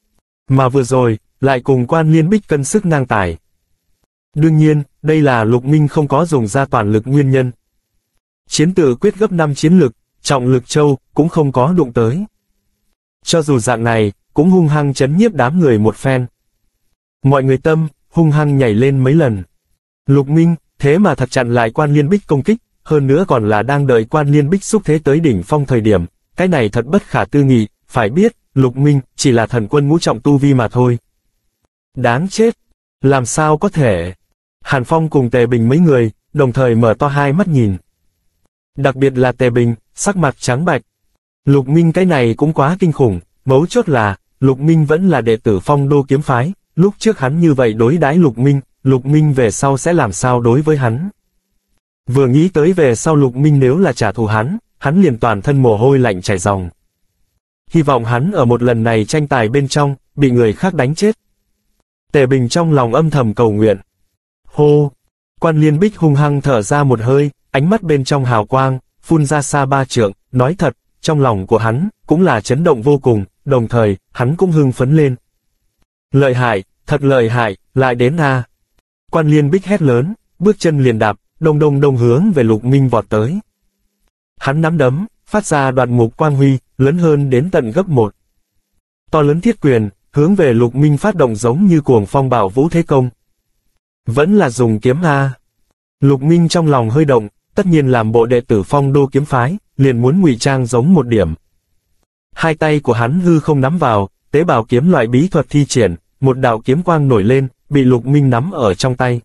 Mà vừa rồi, lại cùng Quan Liên Bích cân sức ngang tài. Đương nhiên, đây là Lục Minh không có dùng ra toàn lực nguyên nhân. Chiến tự quyết gấp 5 chiến lực, trọng lực châu, cũng không có đụng tới. Cho dù dạng này, cũng hung hăng chấn nhiếp đám người một phen. Mọi người tâm, hung hăng nhảy lên mấy lần. Lục Minh, thế mà thật chặn lại Quan Liên Bích công kích, hơn nữa còn là đang đợi Quan Liên Bích xúc thế tới đỉnh phong thời điểm. Cái này thật bất khả tư nghị, phải biết, Lục Minh, chỉ là thần quân ngũ trọng tu vi mà thôi. Đáng chết! Làm sao có thể? Hàn Phong cùng Tề Bình mấy người, đồng thời mở to hai mắt nhìn. Đặc biệt là Tề Bình, sắc mặt trắng bạch. Lục Minh cái này cũng quá kinh khủng, mấu chốt là, Lục Minh vẫn là đệ tử Phong Đô kiếm phái, lúc trước hắn như vậy đối đãi Lục Minh về sau sẽ làm sao đối với hắn. Vừa nghĩ tới về sau Lục Minh nếu là trả thù hắn liền toàn thân mồ hôi lạnh chảy ròng. Hy vọng hắn ở một lần này tranh tài bên trong, bị người khác đánh chết. Tề Bình trong lòng âm thầm cầu nguyện. Hô! Quan Liên Bích hung hăng thở ra một hơi, ánh mắt bên trong hào quang, phun ra xa 3 trượng, nói thật, trong lòng của hắn, cũng là chấn động vô cùng, đồng thời, hắn cũng hưng phấn lên. Lợi hại, thật lợi hại, lại đến a! Quan Liên Bích hét lớn, bước chân liền đạp, đông hướng về Lục Minh vọt tới. Hắn nắm đấm, phát ra đoạn mục quang huy, lớn hơn đến tận gấp 1. To lớn thiết quyền, hướng về Lục Minh phát động giống như cuồng phong bảo vũ thế công. Vẫn là dùng kiếm a. Lục Minh trong lòng hơi động, tất nhiên làm bộ đệ tử Phong Đô kiếm phái, liền muốn ngụy trang giống một điểm. Hai tay của hắn hư không nắm vào, tế bào kiếm loại bí thuật thi triển, một đạo kiếm quang nổi lên, bị Lục Minh nắm ở trong tay.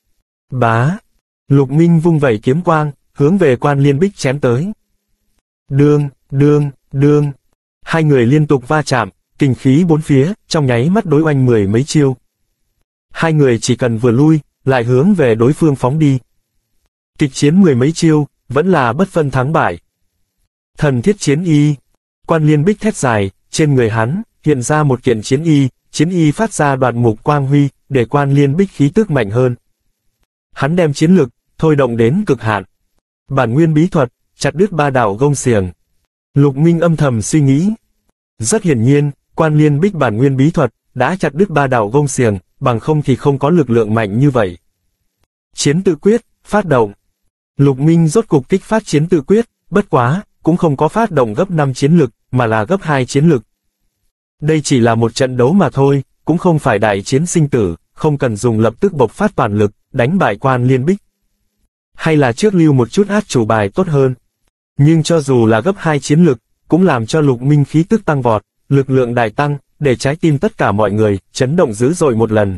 Bá! Lục Minh vung vẩy kiếm quang, hướng về Quan Liên Bích chém tới. Đương! Hai người liên tục va chạm, kình khí bốn phía, trong nháy mắt đối oanh mười mấy chiêu. Hai người chỉ cần vừa lui, lại hướng về đối phương phóng đi. Kịch chiến mười mấy chiêu, vẫn là bất phân thắng bại. Thần thiết chiến y. Quan Liên Bích thét dài, trên người hắn, hiện ra một kiện chiến y phát ra đoạt mục quang huy, để Quan Liên Bích khí tức mạnh hơn. Hắn đem chiến lực, thôi động đến cực hạn. Bản nguyên bí thuật, chặt đứt ba đạo gông xiềng. Lục Minh âm thầm suy nghĩ. Rất hiển nhiên, Quan Liên Bích bản nguyên bí thuật, đã chặt đứt ba đạo gông xiềng, bằng không thì không có lực lượng mạnh như vậy. Chiến tự quyết, phát động. Lục Minh rốt cục kích phát chiến tự quyết, bất quá, cũng không có phát động gấp 5 chiến lực, mà là gấp 2 chiến lực. Đây chỉ là một trận đấu mà thôi, cũng không phải đại chiến sinh tử, không cần dùng lập tức bộc phát toàn lực, đánh bại Quan Liên Bích. Hay là trước lưu một chút át chủ bài tốt hơn. Nhưng cho dù là gấp 2 chiến lực, cũng làm cho Lục Minh khí tức tăng vọt, lực lượng đại tăng, để trái tim tất cả mọi người, chấn động dữ dội một lần.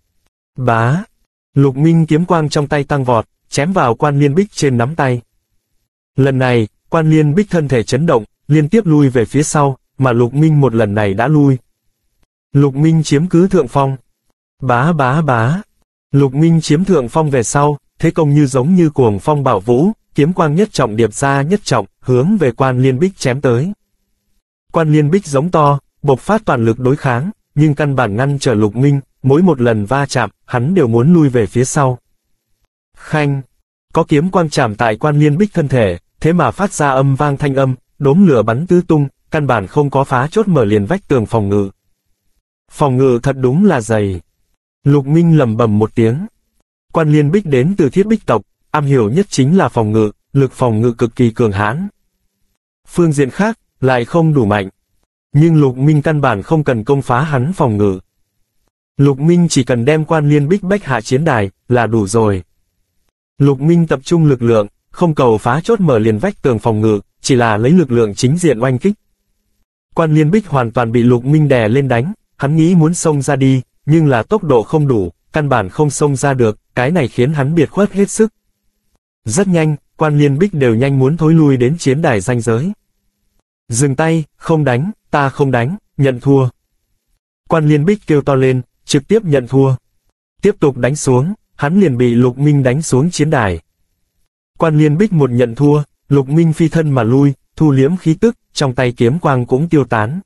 Bá! Lục Minh kiếm quang trong tay tăng vọt, chém vào Quan Liên Bích trên nắm tay. Lần này, Quan Liên Bích thân thể chấn động, liên tiếp lui về phía sau, mà Lục Minh một lần này đã lui. Lục Minh chiếm cứ thượng phong. Bá bá bá. Lục Minh chiếm thượng phong về sau, thế công như giống như cuồng phong bạo vũ, kiếm quang nhất trọng điệp ra nhất trọng, hướng về Quan Liên Bích chém tới. Quan Liên Bích giống to, bộc phát toàn lực đối kháng, nhưng căn bản ngăn trở Lục Minh, mỗi một lần va chạm, hắn đều muốn lui về phía sau. Khanh! Có kiếm quang chạm tại Quan Liên Bích thân thể, thế mà phát ra âm vang thanh âm, đốm lửa bắn tứ tung, căn bản không có phá chốt mở liền vách tường phòng ngự. Phòng ngự thật đúng là dày. Lục Minh lẩm bẩm một tiếng. Quan Liên Bích đến từ Thiết Bích tộc, am hiểu nhất chính là phòng ngự, lực phòng ngự cực kỳ cường hãn. Phương diện khác, lại không đủ mạnh. Nhưng Lục Minh căn bản không cần công phá hắn phòng ngự. Lục Minh chỉ cần đem Quan Liên Bích bách hạ chiến đài, là đủ rồi. Lục Minh tập trung lực lượng, không cầu phá chốt mở liền vách tường phòng ngự, chỉ là lấy lực lượng chính diện oanh kích. Quan Liên Bích hoàn toàn bị Lục Minh đè lên đánh, hắn nghĩ muốn xông ra đi, nhưng là tốc độ không đủ, căn bản không xông ra được, cái này khiến hắn biệt khuất hết sức. Rất nhanh, Quan Liên Bích đều nhanh muốn thối lui đến chiến đài ranh giới. Dừng tay, không đánh, ta không đánh, nhận thua. Quan Liên Bích kêu to lên, trực tiếp nhận thua. Tiếp tục đánh xuống, hắn liền bị Lục Minh đánh xuống chiến đài. Quan Liên Bích một nhận thua, Lục Minh phi thân mà lui, thu liễm khí tức, trong tay kiếm quang cũng tiêu tán.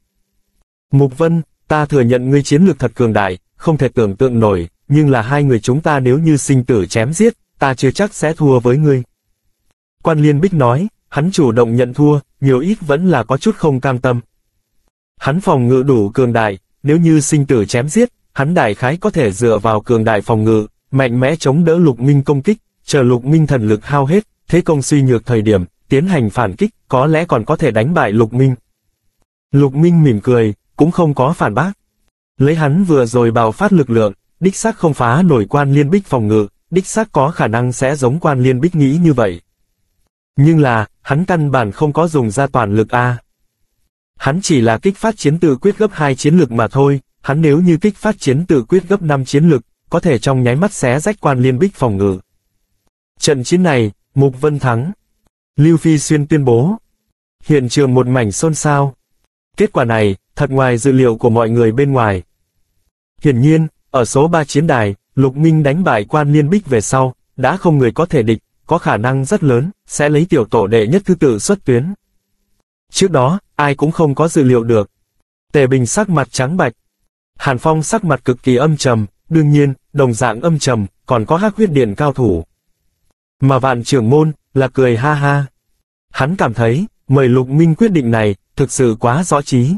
Mục Vân, ta thừa nhận ngươi chiến lược thật cường đại, không thể tưởng tượng nổi, nhưng là hai người chúng ta nếu như sinh tử chém giết, ta chưa chắc sẽ thua với ngươi. Quan Liên Bích nói, hắn chủ động nhận thua, nhiều ít vẫn là có chút không cam tâm. Hắn phòng ngự đủ cường đại, nếu như sinh tử chém giết, hắn đại khái có thể dựa vào cường đại phòng ngự, mạnh mẽ chống đỡ Lục Minh công kích, chờ Lục Minh thần lực hao hết, thế công suy nhược thời điểm, tiến hành phản kích, có lẽ còn có thể đánh bại Lục Minh. Lục Minh mỉm cười, cũng không có phản bác. Lấy hắn vừa rồi bạo phát lực lượng, đích xác không phá nổi Quan Liên Bích phòng ngự, đích xác có khả năng sẽ giống Quan Liên Bích nghĩ như vậy. Nhưng là, hắn căn bản không có dùng ra toàn lực a. Hắn chỉ là kích phát chiến tự quyết gấp 2 chiến lực mà thôi, hắn nếu như kích phát chiến tự quyết gấp 5 chiến lực, có thể trong nháy mắt xé rách Quan Liên Bích phòng ngự. Trận chiến này, Mục Vân thắng. Lưu Phi Xuyên tuyên bố. Hiện trường một mảnh xôn xao. Kết quả này, thật ngoài dự liệu của mọi người bên ngoài. Hiển nhiên, ở số 3 chiến đài, Lục Minh đánh bại Quan Liên Bích về sau, đã không người có thể địch, có khả năng rất lớn, sẽ lấy tiểu tổ đệ nhất thứ tự xuất tuyến. Trước đó, ai cũng không có dự liệu được. Tề Bình sắc mặt trắng bạch. Hàn Phong sắc mặt cực kỳ âm trầm, đương nhiên, đồng dạng âm trầm, còn có Hắc Huyết Điện cao thủ. Mà Vạn Trưởng Môn, là cười ha ha. Hắn cảm thấy, mời Lục Minh quyết định này, thực sự quá rõ trí.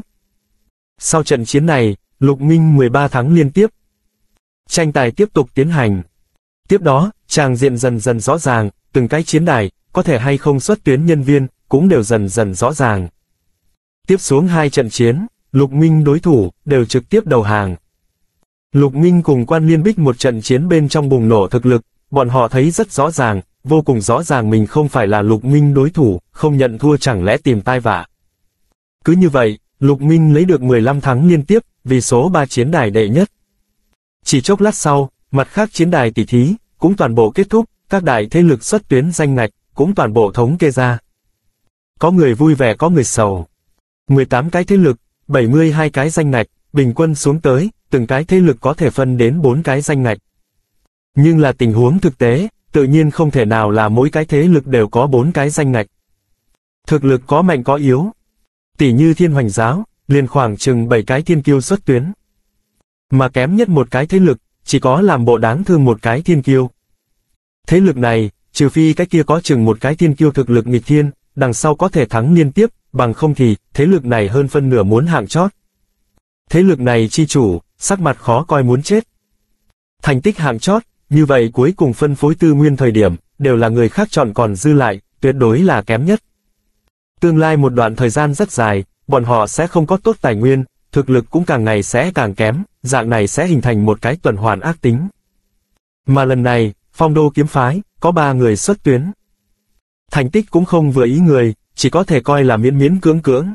Sau trận chiến này, Lục Minh 13 tháng liên tiếp. Tranh tài tiếp tục tiến hành. Tiếp đó, tràng diện dần dần rõ ràng, từng cái chiến đài, có thể hay không xuất tuyến nhân viên, cũng đều dần dần rõ ràng. Tiếp xuống 2 trận chiến, Lục Minh đối thủ, đều trực tiếp đầu hàng. Lục Minh cùng Quan Liên Bích một trận chiến bên trong bùng nổ thực lực, bọn họ thấy rất rõ ràng, vô cùng rõ ràng mình không phải là Lục Minh đối thủ, không nhận thua chẳng lẽ tìm tai vạ. Cứ như vậy, Lục Minh lấy được 15 thắng liên tiếp, vì số 3 chiến đài đệ nhất. Chỉ chốc lát sau, mặt khác chiến đài tỷ thí, cũng toàn bộ kết thúc, các đại thế lực xuất tuyến danh ngạch, cũng toàn bộ thống kê ra. Có người vui vẻ có người sầu. 18 cái thế lực, 72 cái danh ngạch, bình quân xuống tới, từng cái thế lực có thể phân đến 4 cái danh ngạch. Nhưng là tình huống thực tế, tự nhiên không thể nào là mỗi cái thế lực đều có 4 cái danh ngạch. Thực lực có mạnh có yếu. Tỷ như Thiên Hoành giáo, liền khoảng chừng 7 cái thiên kiêu xuất tuyến. Mà kém nhất một cái thế lực, chỉ có làm bộ đáng thương một cái thiên kiêu. Thế lực này, trừ phi cái kia có chừng một cái thiên kiêu thực lực nghịch thiên, đằng sau có thể thắng liên tiếp, bằng không thì, thế lực này hơn phân nửa muốn hạng chót. Thế lực này chi chủ, sắc mặt khó coi muốn chết. Thành tích hạng chót, như vậy cuối cùng phân phối tư nguyên thời điểm, đều là người khác chọn còn dư lại, tuyệt đối là kém nhất. Tương lai một đoạn thời gian rất dài, bọn họ sẽ không có tốt tài nguyên, thực lực cũng càng ngày sẽ càng kém, dạng này sẽ hình thành một cái tuần hoàn ác tính. Mà lần này, Phong Đô kiếm phái, có 3 người xuất tuyến. Thành tích cũng không vừa ý người, chỉ có thể coi là miễn miễn cưỡng cưỡng.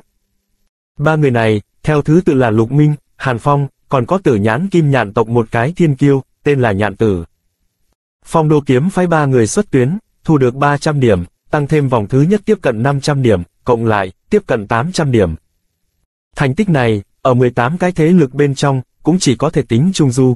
3 người này, theo thứ tự là Lục Minh, Hàn Phong, còn có Tử Nhãn Kim Nhạn tộc một cái thiên kiêu, tên là Nhạn Tử. Phong Đô kiếm phái 3 người xuất tuyến, thu được 300 điểm, tăng thêm vòng thứ nhất tiếp cận 500 điểm, cộng lại, tiếp cận 800 điểm. Thành tích này, ở 18 cái thế lực bên trong, cũng chỉ có thể tính trung du.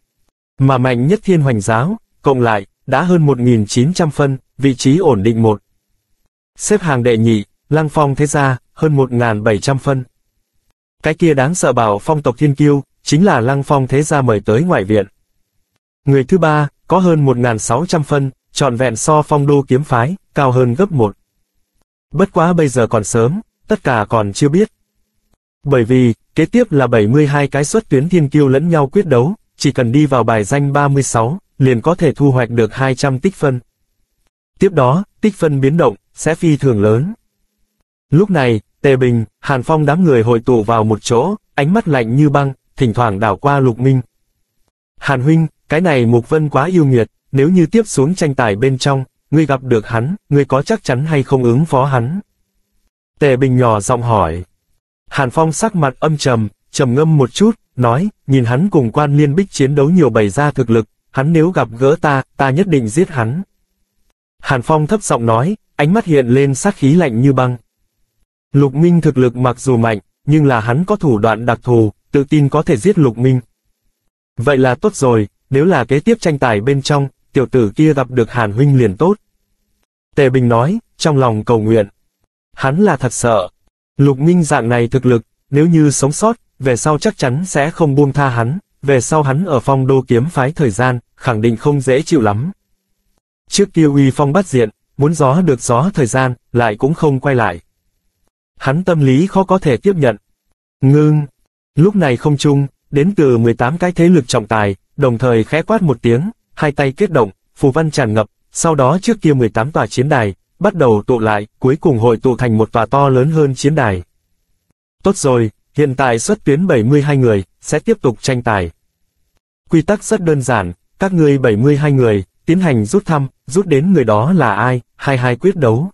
Mà mạnh nhất Thiên Hoành giáo, cộng lại, đã hơn 1.900 phân, vị trí ổn định 1. Xếp hàng đệ nhị, Lăng Phong thế gia, hơn 1.700 phân. Cái kia đáng sợ bảo phong tộc thiên kiêu, chính là Lăng Phong thế gia mời tới ngoại viện. Người thứ ba, có hơn 1.600 phân, trọn vẹn so Phong Đô kiếm phái, cao hơn gấp 1. Bất quá bây giờ còn sớm, tất cả còn chưa biết. Bởi vì, kế tiếp là 72 cái xuất tuyến thiên kiêu lẫn nhau quyết đấu, chỉ cần đi vào bài danh 36, liền có thể thu hoạch được 200 tích phân. Tiếp đó, tích phân biến động, sẽ phi thường lớn. Lúc này, Tề Bình, Hàn Phong đám người hội tụ vào một chỗ, ánh mắt lạnh như băng, thỉnh thoảng đảo qua Lục Minh. Hàn huynh, cái này Mục Vân quá yêu nghiệt, nếu như tiếp xuống tranh tài bên trong, ngươi gặp được hắn, ngươi có chắc chắn hay không ứng phó hắn? Tề Bình nhỏ giọng hỏi. Hàn Phong sắc mặt âm trầm, trầm ngâm một chút, nói, nhìn hắn cùng Quan Liên Bích chiến đấu nhiều bày ra thực lực, hắn nếu gặp gỡ ta nhất định giết hắn. Hàn Phong thấp giọng nói, ánh mắt hiện lên sát khí lạnh như băng. Lục Minh thực lực mặc dù mạnh, nhưng là hắn có thủ đoạn đặc thù, tự tin có thể giết Lục Minh. Vậy là tốt rồi, nếu là kế tiếp tranh tài bên trong, tiểu tử kia gặp được Hàn huynh liền tốt. Tề Bình nói, trong lòng cầu nguyện. Hắn là thật sợ. Lục Minh dạng này thực lực, nếu như sống sót, về sau chắc chắn sẽ không buông tha hắn, về sau hắn ở Phong Đô kiếm phái thời gian, khẳng định không dễ chịu lắm. Trước kia uy phong bắt diện, muốn gió được gió thời gian, lại cũng không quay lại. Hắn tâm lý khó có thể tiếp nhận. Ngưng. Lúc này không trung, đến từ 18 cái thế lực trọng tài, đồng thời khẽ quát một tiếng, hai tay kết động, phù văn tràn ngập, sau đó trước kia 18 tòa chiến đài, bắt đầu tụ lại, cuối cùng hội tụ thành một tòa to lớn hơn chiến đài. Tốt rồi, hiện tại xuất tuyến 72 người, sẽ tiếp tục tranh tài. Quy tắc rất đơn giản, các ngươi 72 người, tiến hành rút thăm, rút đến người đó là ai, 22 quyết đấu.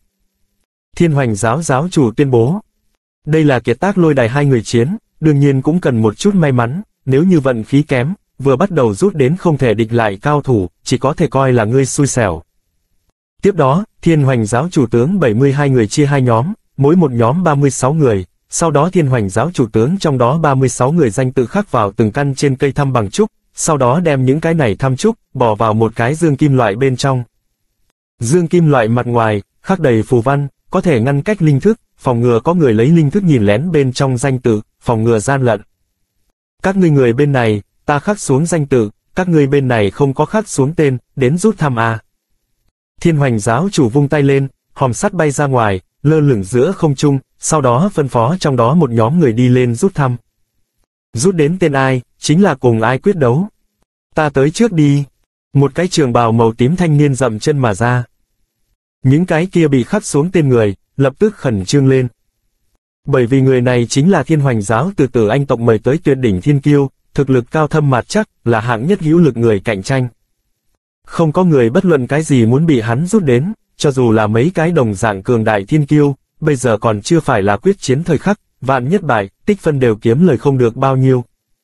Thiên Hoành giáo giáo chủ tuyên bố. Đây là kiệt tác lôi đài 2 người chiến, đương nhiên cũng cần một chút may mắn, nếu như vận khí kém, vừa bắt đầu rút đến không thể địch lại cao thủ, chỉ có thể coi là ngươi xui xẻo. Tiếp đó, Thiên Hoành giáo chủ tướng 72 người chia 2 nhóm, mỗi một nhóm 36 người, sau đó Thiên Hoành giáo chủ tướng trong đó 36 người danh tự khắc vào từng căn trên cây thăm bằng trúc, sau đó đem những cái này thăm trúc, bỏ vào một cái dương kim loại bên trong. Dương kim loại mặt ngoài, khắc đầy phù văn, có thể ngăn cách linh thức, phòng ngừa có người lấy linh thức nhìn lén bên trong danh tự, phòng ngừa gian lận. Các ngươi người bên này, ta khắc xuống danh tự, các ngươi bên này không có khắc xuống tên, đến rút thăm à. Thiên Hoành giáo chủ vung tay lên, hòm sắt bay ra ngoài, lơ lửng giữa không trung, sau đó phân phó trong đó một nhóm người đi lên rút thăm. Rút đến tên ai, chính là cùng ai quyết đấu. Ta tới trước đi. Một cái trường bào màu tím thanh niên dậm chân mà ra. Những cái kia bị khắc xuống tên người, lập tức khẩn trương lên. Bởi vì người này chính là Thiên Hoành giáo từ Tử Anh tộc mời tới tuyệt đỉnh thiên kiêu, thực lực cao thâm mạt chắc, là hạng nhất hữu lực người cạnh tranh. Không có người bất luận cái gì muốn bị hắn rút đến, cho dù là mấy cái đồng dạng cường đại thiên kiêu, bây giờ còn chưa phải là quyết chiến thời khắc, vạn nhất bại, tích phân đều kiếm lời không được bao nhiêu.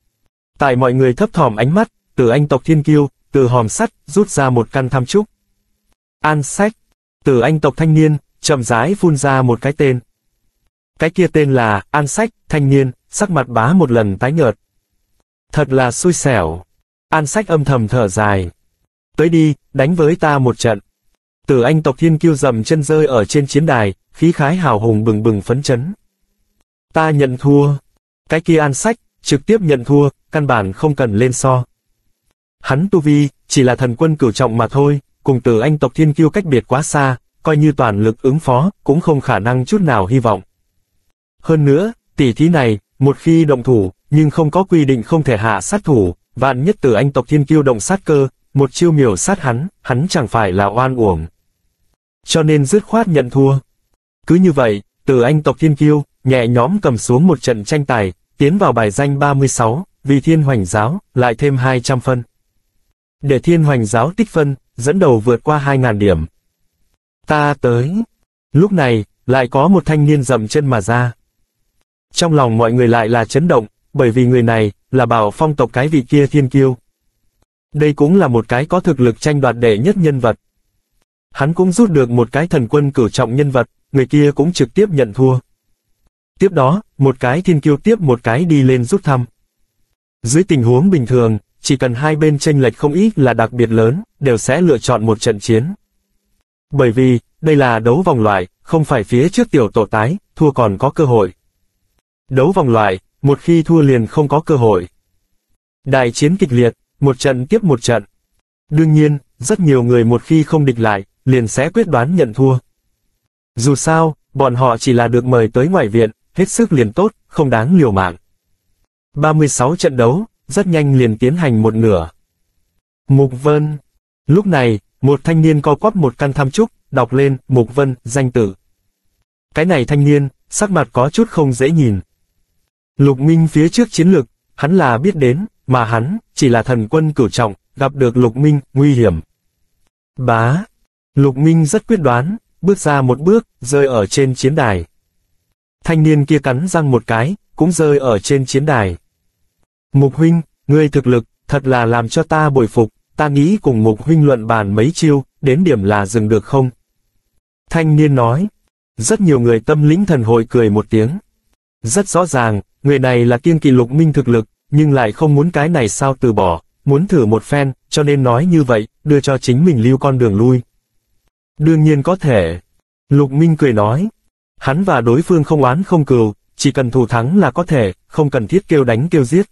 Tại mọi người thấp thỏm ánh mắt, Tử Anh tộc thiên kiêu, từ hòm sắt, rút ra một căn tham trúc. An Sách, Tử Anh tộc thanh niên, chậm rãi phun ra một cái tên. Cái kia tên là An Sách, thanh niên, sắc mặt bá một lần tái nhợt. Thật là xui xẻo. An Sách âm thầm thở dài. Tới đi, đánh với ta một trận. Tử Anh tộc Thiên Kiêu dầm chân rơi ở trên chiến đài, khí khái hào hùng bừng bừng phấn chấn. Ta nhận thua. Cái kia An Sách, trực tiếp nhận thua, căn bản không cần lên so. Hắn tu vi, chỉ là thần quân cửu trọng mà thôi, cùng Tử Anh tộc Thiên Kiêu cách biệt quá xa, coi như toàn lực ứng phó, cũng không khả năng chút nào hy vọng. Hơn nữa, tỷ thí này, một khi động thủ, nhưng không có quy định không thể hạ sát thủ, vạn nhất Tử Anh tộc Thiên Kiêu động sát cơ, một chiêu miểu sát hắn chẳng phải là oan uổng. Cho nên dứt khoát nhận thua. Cứ như vậy, Tử Anh tộc Thiên Kiêu, nhẹ nhõm cầm xuống một trận tranh tài, tiến vào bài danh 36, vì Thiên Hoành Giáo, lại thêm 200 phân. Để Thiên Hoành Giáo tích phân, dẫn đầu vượt qua 2.000 điểm. Ta tới. Lúc này, lại có một thanh niên dậm chân mà ra. Trong lòng mọi người lại là chấn động, bởi vì người này, là Bảo Phong tộc cái vị kia Thiên Kiêu. Đây cũng là một cái có thực lực tranh đoạt đệ nhất nhân vật. Hắn cũng rút được một cái thần quân cửu trọng nhân vật, người kia cũng trực tiếp nhận thua. Tiếp đó, một cái Thiên Kiêu tiếp một cái đi lên rút thăm. Dưới tình huống bình thường, chỉ cần hai bên chênh lệch không ít là đặc biệt lớn, đều sẽ lựa chọn một trận chiến. Bởi vì, đây là đấu vòng loại, không phải phía trước tiểu tổ tái, thua còn có cơ hội. Đấu vòng loại, một khi thua liền không có cơ hội. Đại chiến kịch liệt, một trận tiếp một trận. Đương nhiên, rất nhiều người một khi không địch lại, liền sẽ quyết đoán nhận thua. Dù sao, bọn họ chỉ là được mời tới ngoại viện, hết sức liền tốt, không đáng liều mạng. 36 trận đấu, rất nhanh liền tiến hành một nửa. Mục Vân. Lúc này, một thanh niên co quắp một căn tham trúc, đọc lên, Mục Vân, danh tự. Cái này thanh niên, sắc mặt có chút không dễ nhìn. Lục Minh phía trước chiến lược, hắn là biết đến, mà hắn, chỉ là thần quân cửu trọng, gặp được Lục Minh, nguy hiểm. Bá. Lục Minh rất quyết đoán, bước ra một bước, rơi ở trên chiến đài. Thanh niên kia cắn răng một cái, cũng rơi ở trên chiến đài. Mục huynh, ngươi thực lực, thật là làm cho ta bội phục, ta nghĩ cùng Mục huynh luận bàn mấy chiêu, đến điểm là dừng được không? Thanh niên nói. Rất nhiều người tâm lĩnh thần hội cười một tiếng. Rất rõ ràng, người này là kiêng kỵ Lục Minh thực lực, nhưng lại không muốn cái này sao từ bỏ, muốn thử một phen, cho nên nói như vậy, đưa cho chính mình lưu con đường lui. Đương nhiên có thể. Lục Minh cười nói. Hắn và đối phương không oán không cừu, chỉ cần thủ thắng là có thể, không cần thiết kêu đánh kêu giết.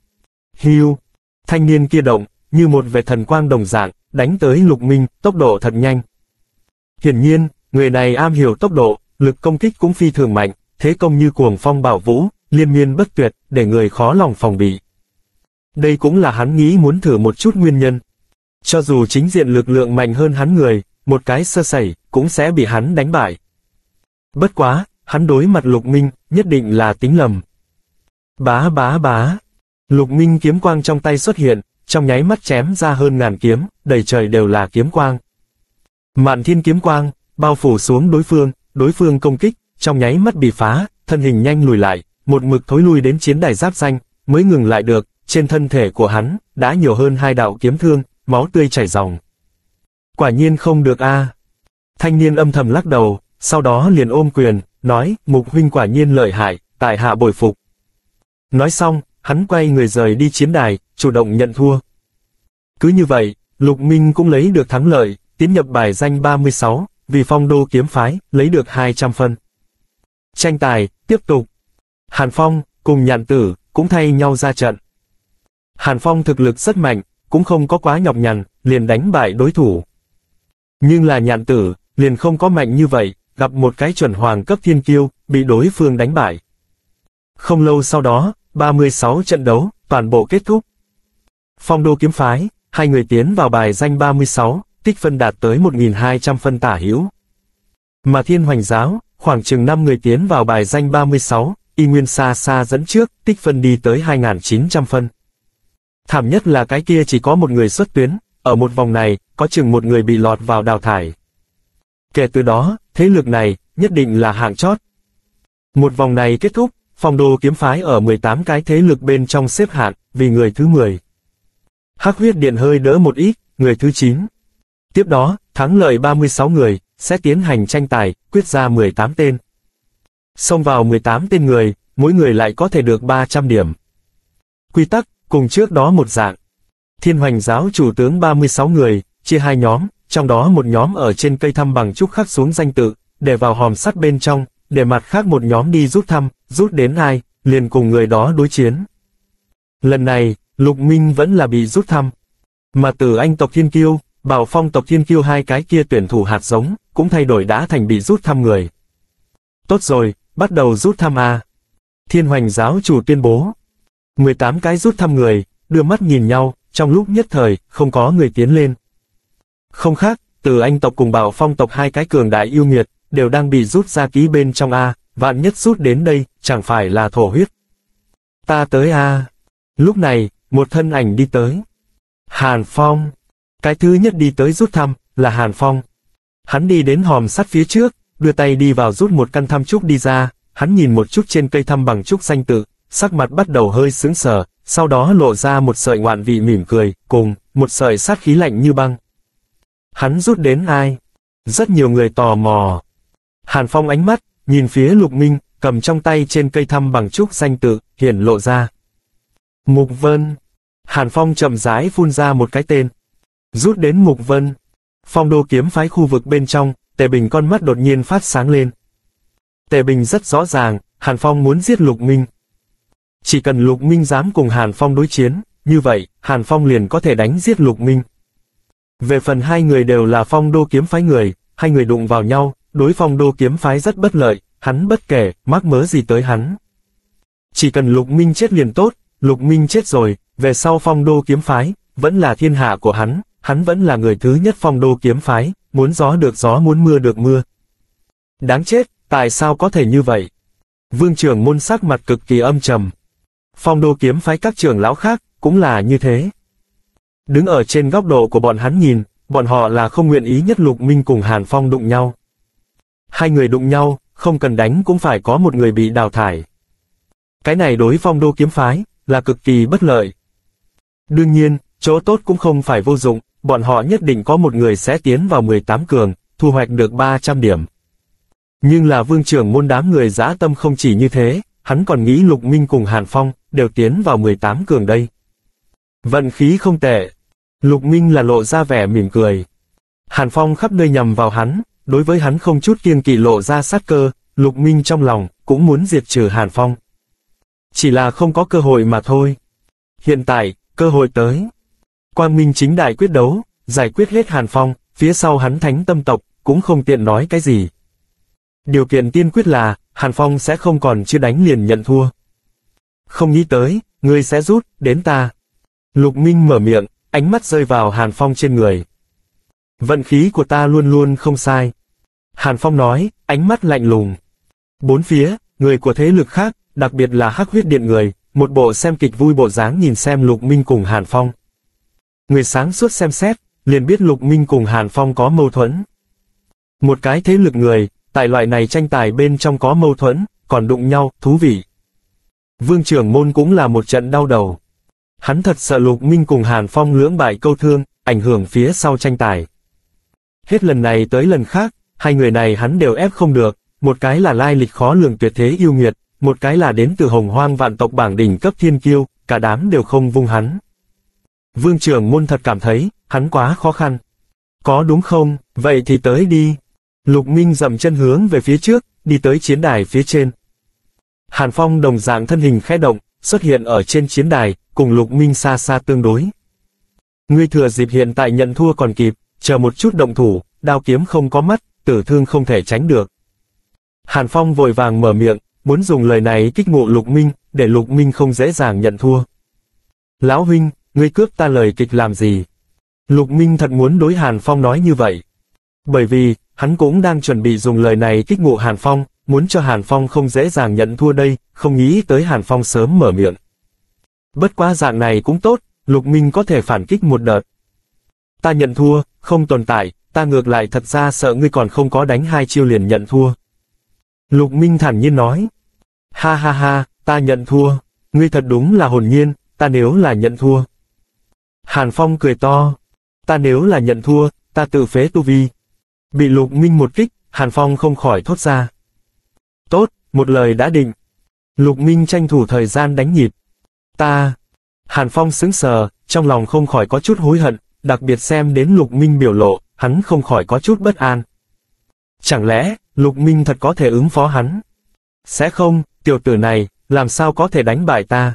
Hiu. Thanh niên kia động, như một vệt thần quang đồng dạng, đánh tới Lục Minh, tốc độ thật nhanh. Hiển nhiên, người này am hiểu tốc độ, lực công kích cũng phi thường mạnh, thế công như cuồng phong bạo vũ, liên miên bất tuyệt, để người khó lòng phòng bị. Đây cũng là hắn nghĩ muốn thử một chút nguyên nhân. Cho dù chính diện lực lượng mạnh hơn hắn người, một cái sơ sẩy, cũng sẽ bị hắn đánh bại. Bất quá, hắn đối mặt Lục Minh, nhất định là tính lầm. Bá bá bá. Lục Minh kiếm quang trong tay xuất hiện, trong nháy mắt chém ra hơn ngàn kiếm, đầy trời đều là kiếm quang. Mạn thiên kiếm quang, bao phủ xuống đối phương công kích, trong nháy mắt bị phá, thân hình nhanh lùi lại, một mực thối lui đến chiến đài giáp danh, mới ngừng lại được, trên thân thể của hắn, đã nhiều hơn 2 đạo kiếm thương, máu tươi chảy ròng. Quả nhiên không được a. Thanh niên âm thầm lắc đầu, sau đó liền ôm quyền, nói, Mục huynh quả nhiên lợi hại, tại hạ bội phục. Nói xong, hắn quay người rời đi chiến đài, chủ động nhận thua. Cứ như vậy, Lục Minh cũng lấy được thắng lợi, tiến nhập bài danh 36, vì Phong Đô kiếm phái, lấy được 200 phân. Tranh tài, tiếp tục. Hàn Phong, cùng Nhạn Tử, cũng thay nhau ra trận. Hàn Phong thực lực rất mạnh, cũng không có quá nhọc nhằn, liền đánh bại đối thủ. Nhưng là Nhạn Tử, liền không có mạnh như vậy, gặp một cái chuẩn hoàng cấp thiên kiêu, bị đối phương đánh bại. Không lâu sau đó, 36 trận đấu, toàn bộ kết thúc. Phong Đô kiếm phái, hai người tiến vào bài danh 36, tích phân đạt tới 1.200 phân tả hữu. Mà Thiên Hoành Giáo, khoảng chừng 5 người tiến vào bài danh 36, y nguyên xa xa dẫn trước, tích phân đi tới 2.900 phân. Thảm nhất là cái kia chỉ có một người xuất tuyến, ở một vòng này, có chừng một người bị lọt vào đào thải. Kể từ đó, thế lực này, nhất định là hạng chót. Một vòng này kết thúc, Phong Đô kiếm phái ở 18 cái thế lực bên trong xếp hạng, vì người thứ 10. Hắc huyết điện hơi đỡ một ít, người thứ 9. Tiếp đó, thắng lợi 36 người, sẽ tiến hành tranh tài, quyết ra 18 tên. Xông vào 18 tên người, mỗi người lại có thể được 300 điểm. Quy tắc, cùng trước đó một dạng. Thiên Hoành giáo chủ tướng 36 người, chia hai nhóm, trong đó một nhóm ở trên cây thăm bằng trúc khắc xuống danh tự, để vào hòm sắt bên trong, để mặt khác một nhóm đi rút thăm, rút đến ai, liền cùng người đó đối chiến. Lần này, Lục Minh vẫn là bị rút thăm. Mà Tử Anh tộc Thiên Kiêu, Bảo Phong tộc Thiên Kiêu hai cái kia tuyển thủ hạt giống, cũng thay đổi đã thành bị rút thăm người. Tốt rồi, bắt đầu rút thăm a. Thiên Hoành giáo chủ tuyên bố. 18 cái rút thăm người, đưa mắt nhìn nhau, trong lúc nhất thời, không có người tiến lên. Không khác, Tử Anh tộc cùng Bảo Phong tộc hai cái cường đại yêu nghiệt, đều đang bị rút ra ký bên trong a, vạn nhất rút đến đây, chẳng phải là thổ huyết. Ta tới a. Lúc này, một thân ảnh đi tới. Hàn Phong. Cái thứ nhất đi tới rút thăm, là Hàn Phong. Hắn đi đến hòm sắt phía trước, đưa tay đi vào rút một căn thăm trúc đi ra, hắn nhìn một chút trên cây thăm bằng trúc danh tự, sắc mặt bắt đầu hơi sững sờ, sau đó lộ ra một sợi ngoạn vị mỉm cười, cùng một sợi sát khí lạnh như băng. Hắn rút đến ai? Rất nhiều người tò mò. Hàn Phong ánh mắt, nhìn phía Lục Minh, cầm trong tay trên cây thăm bằng trúc danh tự, hiển lộ ra. Mục Vân. Hàn Phong chậm rãi phun ra một cái tên. Rút đến Mục Vân. Phong đô kiếm phái khu vực bên trong, Tề Bình con mắt đột nhiên phát sáng lên. Tề Bình rất rõ ràng, Hàn Phong muốn giết Lục Minh. Chỉ cần Lục Minh dám cùng Hàn Phong đối chiến, như vậy, Hàn Phong liền có thể đánh giết Lục Minh. Về phần hai người đều là Phong đô kiếm phái người, hai người đụng vào nhau, đối Phong đô kiếm phái rất bất lợi, hắn bất kể, mắc mớ gì tới hắn. Chỉ cần Lục Minh chết liền tốt, Lục Minh chết rồi, về sau Phong đô kiếm phái, vẫn là thiên hạ của hắn vẫn là người thứ nhất Phong đô kiếm phái, muốn gió được gió muốn mưa được mưa. Đáng chết, tại sao có thể như vậy? Vương trưởng môn sắc mặt cực kỳ âm trầm. Phong đô kiếm phái các trưởng lão khác, cũng là như thế. Đứng ở trên góc độ của bọn hắn nhìn, bọn họ là không nguyện ý nhất Lục Minh cùng Hàn Phong đụng nhau. Hai người đụng nhau, không cần đánh cũng phải có một người bị đào thải. Cái này đối Phong đô kiếm phái, là cực kỳ bất lợi. Đương nhiên, chỗ tốt cũng không phải vô dụng, bọn họ nhất định có một người sẽ tiến vào 18 cường, thu hoạch được 300 điểm. Nhưng là vương trưởng môn đám người dã tâm không chỉ như thế, hắn còn nghĩ Lục Minh cùng Hàn Phong, đều tiến vào 18 cường đây. Vận khí không tệ. Lục Minh là lộ ra vẻ mỉm cười. Hàn Phong khắp nơi nhằm vào hắn, đối với hắn không chút kiêng kỵ lộ ra sát cơ, Lục Minh trong lòng, cũng muốn diệt trừ Hàn Phong. Chỉ là không có cơ hội mà thôi. Hiện tại, cơ hội tới. Quang minh chính đại quyết đấu, giải quyết hết Hàn Phong, phía sau hắn thánh tâm tộc, cũng không tiện nói cái gì. Điều kiện tiên quyết là, Hàn Phong sẽ không còn chưa đánh liền nhận thua. Không nghĩ tới, ngươi sẽ rút, đến ta. Lục Minh mở miệng, ánh mắt rơi vào Hàn Phong trên người. Vận khí của ta luôn luôn không sai. Hàn Phong nói, ánh mắt lạnh lùng. Bốn phía, người của thế lực khác, đặc biệt là Hắc Huyết Điện người, một bộ xem kịch vui bộ dáng nhìn xem Lục Minh cùng Hàn Phong. Người sáng suốt xem xét, liền biết Lục Minh cùng Hàn Phong có mâu thuẫn. Một cái thế lực người, tại loại này tranh tài bên trong có mâu thuẫn, còn đụng nhau, thú vị. Vương trưởng môn cũng là một trận đau đầu. Hắn thật sợ Lục Minh cùng Hàn Phong lưỡng bại câu thương, ảnh hưởng phía sau tranh tài. Hết lần này tới lần khác, hai người này hắn đều ép không được, một cái là lai lịch khó lường tuyệt thế yêu nghiệt, một cái là đến từ Hồng Hoang vạn tộc bảng đỉnh cấp thiên kiêu, cả đám đều không vung hắn. Vương trưởng môn thật cảm thấy, hắn quá khó khăn. Có đúng không, vậy thì tới đi. Lục Minh dậm chân hướng về phía trước, đi tới chiến đài phía trên. Hàn Phong đồng dạng thân hình khẽ động, xuất hiện ở trên chiến đài, cùng Lục Minh xa xa tương đối. Ngươi thừa dịp hiện tại nhận thua còn kịp, chờ một chút động thủ, đao kiếm không có mắt, tử thương không thể tránh được. Hàn Phong vội vàng mở miệng, muốn dùng lời này kích ngộ Lục Minh, để Lục Minh không dễ dàng nhận thua. Lão huynh, ngươi cướp ta lời kịch làm gì? Lục Minh thật muốn đối Hàn Phong nói như vậy. Bởi vì, hắn cũng đang chuẩn bị dùng lời này kích ngộ Hàn Phong, muốn cho Hàn Phong không dễ dàng nhận thua đây, không nghĩ tới Hàn Phong sớm mở miệng. Bất quá dạng này cũng tốt, Lục Minh có thể phản kích một đợt. Ta nhận thua, không tồn tại, ta ngược lại thật ra sợ ngươi còn không có đánh hai chiêu liền nhận thua. Lục Minh thản nhiên nói. Ha ha ha, ta nhận thua, ngươi thật đúng là hồn nhiên, ta nếu là nhận thua. Hàn Phong cười to. Ta nếu là nhận thua, ta tự phế tu vi. Bị Lục Minh một kích, Hàn Phong không khỏi thốt ra. Tốt, một lời đã định. Lục Minh tranh thủ thời gian đánh nhịp. Ta. Hàn Phong sững sờ, trong lòng không khỏi có chút hối hận, đặc biệt xem đến Lục Minh biểu lộ, hắn không khỏi có chút bất an. Chẳng lẽ, Lục Minh thật có thể ứng phó hắn? Sẽ không, tiểu tử này, làm sao có thể đánh bại ta?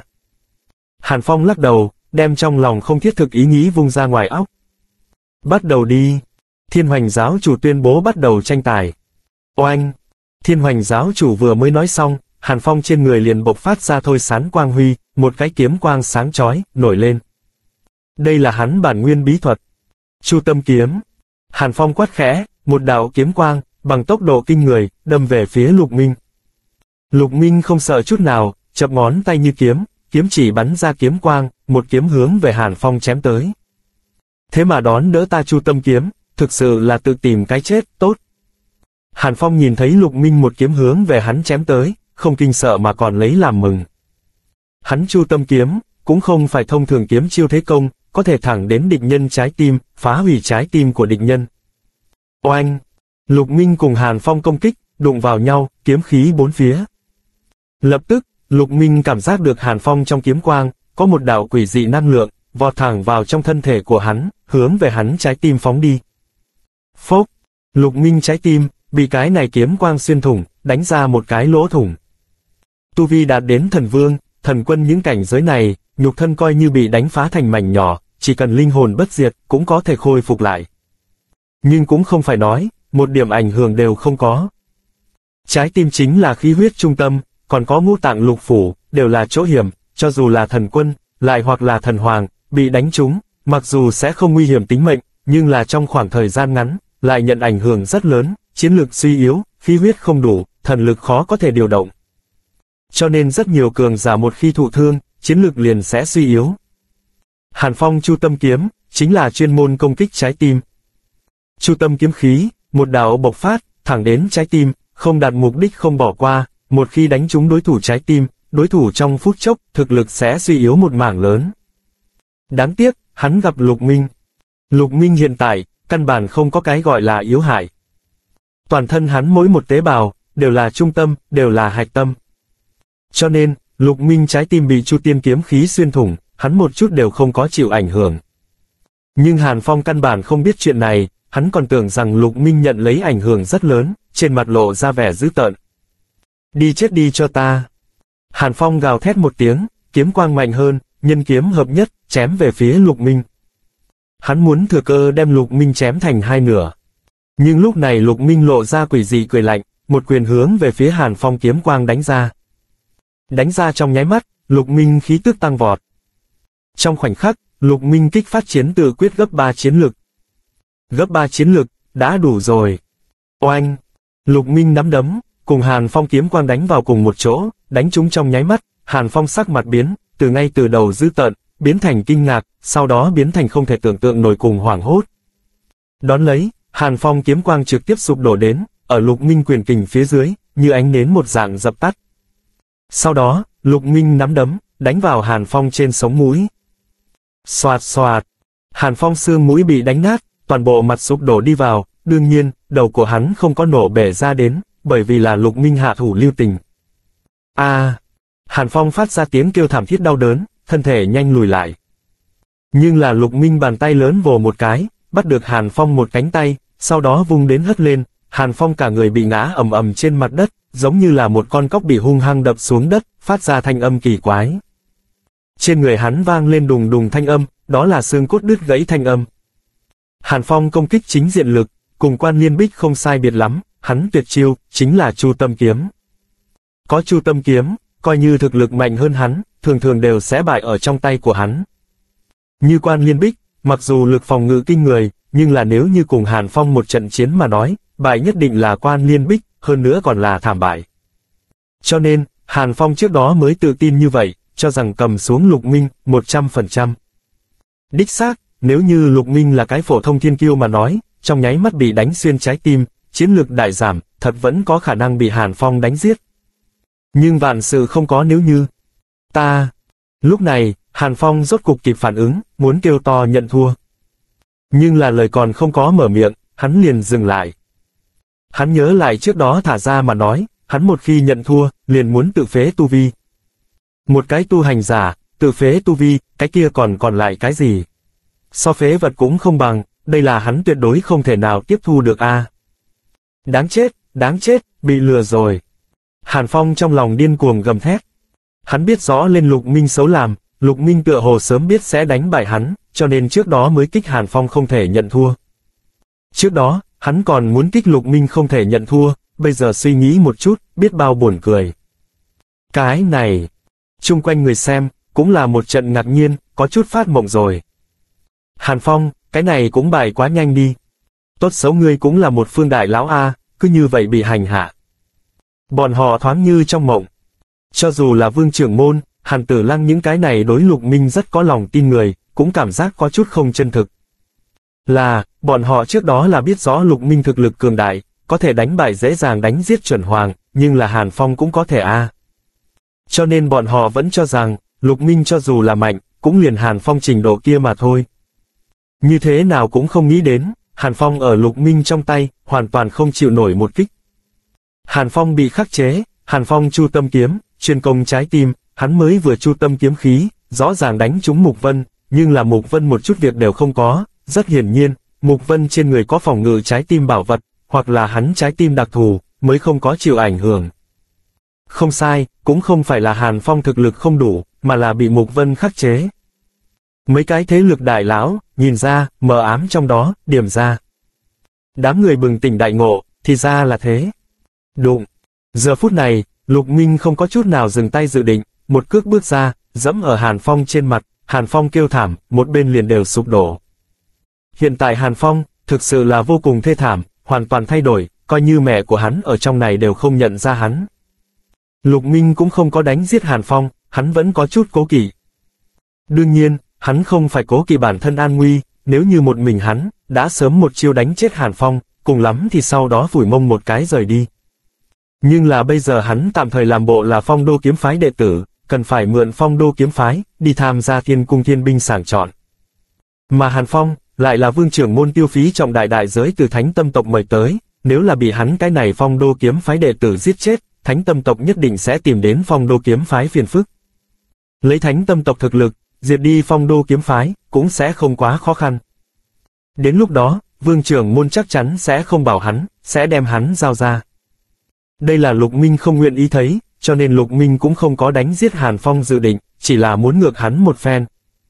Hàn Phong lắc đầu, đem trong lòng không thiết thực ý nghĩ vung ra ngoài óc. Bắt đầu đi. Thiên Hoành giáo chủ tuyên bố bắt đầu tranh tài. Oanh! Thiên Hoành giáo chủ vừa mới nói xong, Hàn Phong trên người liền bộc phát ra thôi sán quang huy, một cái kiếm quang sáng chói nổi lên. Đây là hắn bản nguyên bí thuật. Chu Tâm kiếm. Hàn Phong quát khẽ, một đạo kiếm quang, bằng tốc độ kinh người, đâm về phía Lục Minh. Lục Minh không sợ chút nào, chập ngón tay như kiếm, kiếm chỉ bắn ra kiếm quang, một kiếm hướng về Hàn Phong chém tới. Thế mà đón đỡ ta Chu Tâm kiếm, thực sự là tự tìm cái chết, tốt. Hàn Phong nhìn thấy Lục Minh một kiếm hướng về hắn chém tới, không kinh sợ mà còn lấy làm mừng. Hắn Chu Tâm kiếm, cũng không phải thông thường kiếm chiêu thế công, có thể thẳng đến địch nhân trái tim, phá hủy trái tim của địch nhân. Oanh! Lục Minh cùng Hàn Phong công kích, đụng vào nhau, kiếm khí bốn phía. Lập tức, Lục Minh cảm giác được Hàn Phong trong kiếm quang, có một đạo quỷ dị năng lượng, vọt thẳng vào trong thân thể của hắn, hướng về hắn trái tim phóng đi. Phốc! Lục Minh trái tim, bị cái này kiếm quang xuyên thủng, đánh ra một cái lỗ thủng. Tu vi đạt đến thần vương, thần quân những cảnh giới này, nhục thân coi như bị đánh phá thành mảnh nhỏ, chỉ cần linh hồn bất diệt, cũng có thể khôi phục lại. Nhưng cũng không phải nói, một điểm ảnh hưởng đều không có. Trái tim chính là khí huyết trung tâm, còn có ngũ tạng lục phủ, đều là chỗ hiểm, cho dù là thần quân, lại hoặc là thần hoàng, bị đánh trúng, mặc dù sẽ không nguy hiểm tính mệnh, nhưng là trong khoảng thời gian ngắn, lại nhận ảnh hưởng rất lớn, chiến lược suy yếu, khí huyết không đủ, thần lực khó có thể điều động. Cho nên rất nhiều cường giả một khi thụ thương, chiến lược liền sẽ suy yếu. Hàn Phong Chu Tâm kiếm, chính là chuyên môn công kích trái tim. Chu Tâm kiếm khí, một đạo bộc phát, thẳng đến trái tim, không đạt mục đích không bỏ qua, một khi đánh trúng đối thủ trái tim, đối thủ trong phút chốc, thực lực sẽ suy yếu một mảng lớn. Đáng tiếc, hắn gặp Lục Minh. Lục Minh hiện tại, căn bản không có cái gọi là yếu hại. Toàn thân hắn mỗi một tế bào, đều là trung tâm, đều là hạch tâm. Cho nên, Lục Minh trái tim bị Chu Tiên kiếm khí xuyên thủng, hắn một chút đều không có chịu ảnh hưởng. Nhưng Hàn Phong căn bản không biết chuyện này, hắn còn tưởng rằng Lục Minh nhận lấy ảnh hưởng rất lớn, trên mặt lộ ra vẻ dữ tợn. Đi chết đi cho ta. Hàn Phong gào thét một tiếng, kiếm quang mạnh hơn, nhân kiếm hợp nhất, chém về phía Lục Minh. Hắn muốn thừa cơ đem Lục Minh chém thành hai nửa. Nhưng lúc này Lục Minh lộ ra quỷ dị cười lạnh, một quyền hướng về phía Hàn Phong kiếm quang đánh ra. Đánh ra trong nháy mắt, Lục Minh khí tức tăng vọt. Trong khoảnh khắc, Lục Minh kích phát chiến tự quyết gấp 3 chiến lực. Gấp 3 chiến lực, đã đủ rồi. Oanh! Lục Minh nắm đấm, cùng Hàn Phong kiếm quang đánh vào cùng một chỗ, đánh chúng trong nháy mắt, Hàn Phong sắc mặt biến, từ ngay từ đầu dữ tợn, biến thành kinh ngạc, sau đó biến thành không thể tưởng tượng nổi cùng hoảng hốt. Đón lấy, Hàn Phong kiếm quang trực tiếp sụp đổ đến, ở Lục Minh quyền kình phía dưới, như ánh nến một dạng dập tắt. Sau đó, Lục Minh nắm đấm, đánh vào Hàn Phong trên sống mũi. Xoạt xoạt, Hàn Phong xương mũi bị đánh nát, toàn bộ mặt sụp đổ đi vào, đương nhiên, đầu của hắn không có nổ bể ra đến, bởi vì là Lục Minh hạ thủ lưu tình. Hàn Phong phát ra tiếng kêu thảm thiết đau đớn, thân thể nhanh lùi lại. Nhưng là Lục Minh bàn tay lớn vồ một cái, bắt được Hàn Phong một cánh tay, sau đó vung đến hất lên, Hàn Phong cả người bị ngã ầm ầm trên mặt đất, giống như là một con cóc bị hung hăng đập xuống đất, phát ra thanh âm kỳ quái. Trên người hắn vang lên đùng đùng thanh âm, đó là xương cốt đứt gãy thanh âm. Hàn Phong công kích chính diện lực, cùng Quan Liên Bích không sai biệt lắm, hắn tuyệt chiêu, chính là Chu Tâm kiếm. Có Chu Tâm kiếm, coi như thực lực mạnh hơn hắn, thường thường đều sẽ bại ở trong tay của hắn. Như Quan Liên Bích, mặc dù lực phòng ngự kinh người, nhưng là nếu như cùng Hàn Phong một trận chiến mà nói, bại nhất định là Quan Liên Bích, hơn nữa còn là thảm bại. Cho nên, Hàn Phong trước đó mới tự tin như vậy, cho rằng cầm xuống Lục Minh, 100%. Đích xác, nếu như Lục Minh là cái phổ thông thiên kiêu mà nói, trong nháy mắt bị đánh xuyên trái tim, chiến lực đại giảm, thật vẫn có khả năng bị Hàn Phong đánh giết. Nhưng vạn sự không có nếu như. Lúc này, Hàn Phong rốt cục kịp phản ứng, muốn kêu to nhận thua. Nhưng là lời còn không có mở miệng, hắn liền dừng lại. Hắn nhớ lại trước đó thả ra mà nói, hắn một khi nhận thua, liền muốn tự phế tu vi. Một cái tu hành giả, tự phế tu vi, cái kia còn lại cái gì? So phế vật cũng không bằng, đây là hắn tuyệt đối không thể nào tiếp thu được a. Đáng chết, bị lừa rồi. Hàn Phong trong lòng điên cuồng gầm thét. Hắn biết rõ lên Lục Minh xấu làm, Lục Minh tựa hồ sớm biết sẽ đánh bại hắn, cho nên trước đó mới kích Hàn Phong không thể nhận thua. Trước đó, hắn còn muốn kích Lục Minh không thể nhận thua, bây giờ suy nghĩ một chút, biết bao buồn cười. Cái này, chung quanh người xem, cũng là một trận ngạc nhiên, có chút phát mộng rồi. Hàn Phong, cái này cũng bại quá nhanh đi. Tốt xấu ngươi cũng là một phương đại lão a, cứ như vậy bị hành hạ. Bọn họ thoáng như trong mộng. Cho dù là Vương trưởng môn, Hàn Tử Lăng những cái này đối Lục Minh rất có lòng tin người, cũng cảm giác có chút không chân thực. Bọn họ trước đó là biết rõ Lục Minh thực lực cường đại, có thể đánh bại dễ dàng đánh giết chuẩn hoàng, nhưng là Hàn Phong cũng có thể a. Cho nên bọn họ vẫn cho rằng, Lục Minh cho dù là mạnh, cũng liền Hàn Phong trình độ kia mà thôi. Như thế nào cũng không nghĩ đến, Hàn Phong ở Lục Minh trong tay, hoàn toàn không chịu nổi một kích. Hàn Phong bị khắc chế, Hàn Phong chu tâm kiếm, chuyên công trái tim, hắn mới vừa chu tâm kiếm khí, rõ ràng đánh trúng Mục Vân, nhưng là Mục Vân một chút việc đều không có, rất hiển nhiên, Mục Vân trên người có phòng ngự trái tim bảo vật, hoặc là hắn trái tim đặc thù, mới không có chịu ảnh hưởng. Không sai, cũng không phải là Hàn Phong thực lực không đủ, mà là bị Mục Vân khắc chế. Mấy cái thế lực đại lão, nhìn ra, mờ ám trong đó, điểm ra. Đám người bừng tỉnh đại ngộ, thì ra là thế. Đụng. Giờ phút này, Lục Minh không có chút nào dừng tay dự định, một cước bước ra, dẫm ở Hàn Phong trên mặt, Hàn Phong kêu thảm, một bên liền đều sụp đổ. Hiện tại Hàn Phong, thực sự là vô cùng thê thảm, hoàn toàn thay đổi, coi như mẹ của hắn ở trong này đều không nhận ra hắn. Lục Minh cũng không có đánh giết Hàn Phong, hắn vẫn có chút cố kỵ. Đương nhiên, hắn không phải cố kỵ bản thân an nguy, nếu như một mình hắn, đã sớm một chiêu đánh chết Hàn Phong, cùng lắm thì sau đó phủi mông một cái rời đi. Nhưng là bây giờ hắn tạm thời làm bộ là Phong Đô kiếm phái đệ tử, cần phải mượn Phong Đô kiếm phái, đi tham gia Thiên Cung Thiên binh sàng chọn. Mà Hàn Phong, lại là vương trưởng môn tiêu phí trọng đại đại giới từ Thánh Tâm tộc mời tới, nếu là bị hắn cái này Phong Đô kiếm phái đệ tử giết chết, Thánh Tâm tộc nhất định sẽ tìm đến Phong Đô kiếm phái phiền phức. Lấy Thánh Tâm tộc thực lực, diệt đi Phong Đô kiếm phái, cũng sẽ không quá khó khăn. Đến lúc đó, vương trưởng môn chắc chắn sẽ không bảo hắn, sẽ đem hắn giao ra. Đây là Lục Minh không nguyện ý thấy, cho nên Lục Minh cũng không có đánh giết Hàn Phong dự định, chỉ là muốn ngược hắn một phen.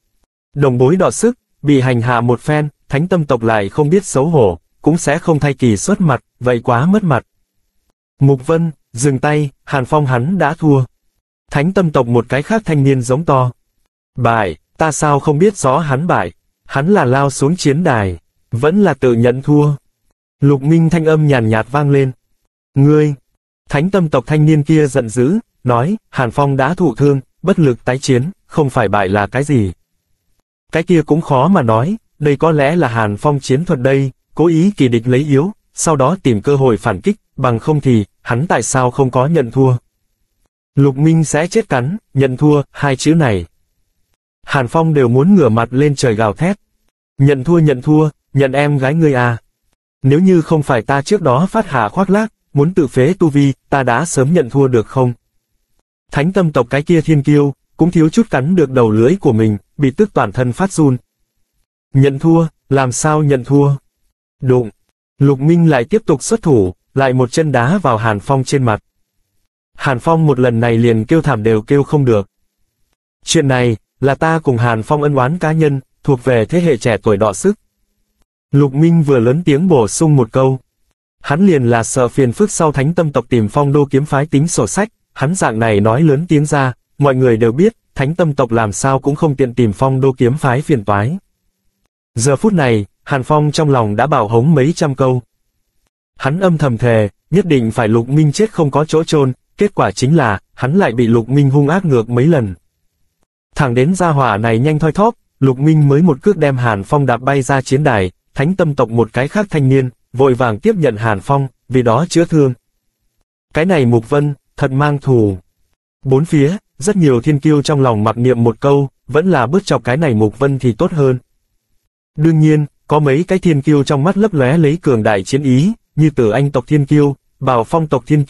Đồng bối đọ sức, bị hành hạ một phen, Thánh Tâm tộc lại không biết xấu hổ, cũng sẽ không thay kỳ xuất mặt, vậy quá mất mặt. Mục Vân, dừng tay, Hàn Phong hắn đã thua. Thánh Tâm tộc một cái khác thanh niên giống to. Bại, ta sao không biết rõ hắn bại, hắn là lao xuống chiến đài, vẫn là tự nhận thua. Lục Minh thanh âm nhàn nhạt vang lên. Ngươi! Thánh Tâm tộc thanh niên kia giận dữ, nói, Hàn Phong đã thụ thương, bất lực tái chiến, không phải bại là cái gì. Cái kia cũng khó mà nói, đây có lẽ là Hàn Phong chiến thuật đây, cố ý kỳ địch lấy yếu, sau đó tìm cơ hội phản kích, bằng không thì, hắn tại sao không có nhận thua. Lục Minh sẽ chết cắn, nhận thua, hai chữ này. Hàn Phong đều muốn ngửa mặt lên trời gào thét. Nhận thua, nhận em gái ngươi à. Nếu như không phải ta trước đó phát hạ khoác lác, muốn tự phế tu vi, ta đã sớm nhận thua được không? Thánh Tâm tộc cái kia thiên kiêu, cũng thiếu chút cắn được đầu lưỡi của mình, bị tức toàn thân phát run. Nhận thua, làm sao nhận thua? Đụng. Lục Minh lại tiếp tục xuất thủ, lại một chân đá vào Hàn Phong trên mặt. Hàn Phong một lần này liền kêu thảm đều kêu không được. Chuyện này, là ta cùng Hàn Phong ân oán cá nhân, thuộc về thế hệ trẻ tuổi đọ sức. Lục Minh vừa lớn tiếng bổ sung một câu. Hắn liền là sợ phiền phức sau Thánh Tâm tộc tìm Phong Đô kiếm phái tính sổ sách, hắn dạng này nói lớn tiếng ra, mọi người đều biết, Thánh Tâm tộc làm sao cũng không tiện tìm Phong Đô kiếm phái phiền toái. Giờ phút này, Hàn Phong trong lòng đã bảo hống mấy trăm câu. Hắn âm thầm thề, nhất định phải Lục Minh chết không có chỗ chôn, kết quả chính là, hắn lại bị Lục Minh hung ác ngược mấy lần. Thẳng đến gia hỏa này nhanh thoi thóp, Lục Minh mới một cước đem Hàn Phong đạp bay ra chiến đài, Thánh Tâm tộc một cái khác thanh niên, vội vàng tiếp nhận Hàn Phong, vì đó chữa thương. Cái này Mục Vân, thật mang thù. Bốn phía, rất nhiều thiên kiêu trong lòng mặc niệm một câu, vẫn là bớt chọc cái này Mục Vân thì tốt hơn. Đương nhiên, có mấy cái thiên kiêu trong mắt lấp lóe lấy cường đại chiến ý, như Tử Anh tộc thiên kiêu, Bảo Phong tộc thiên kiêu,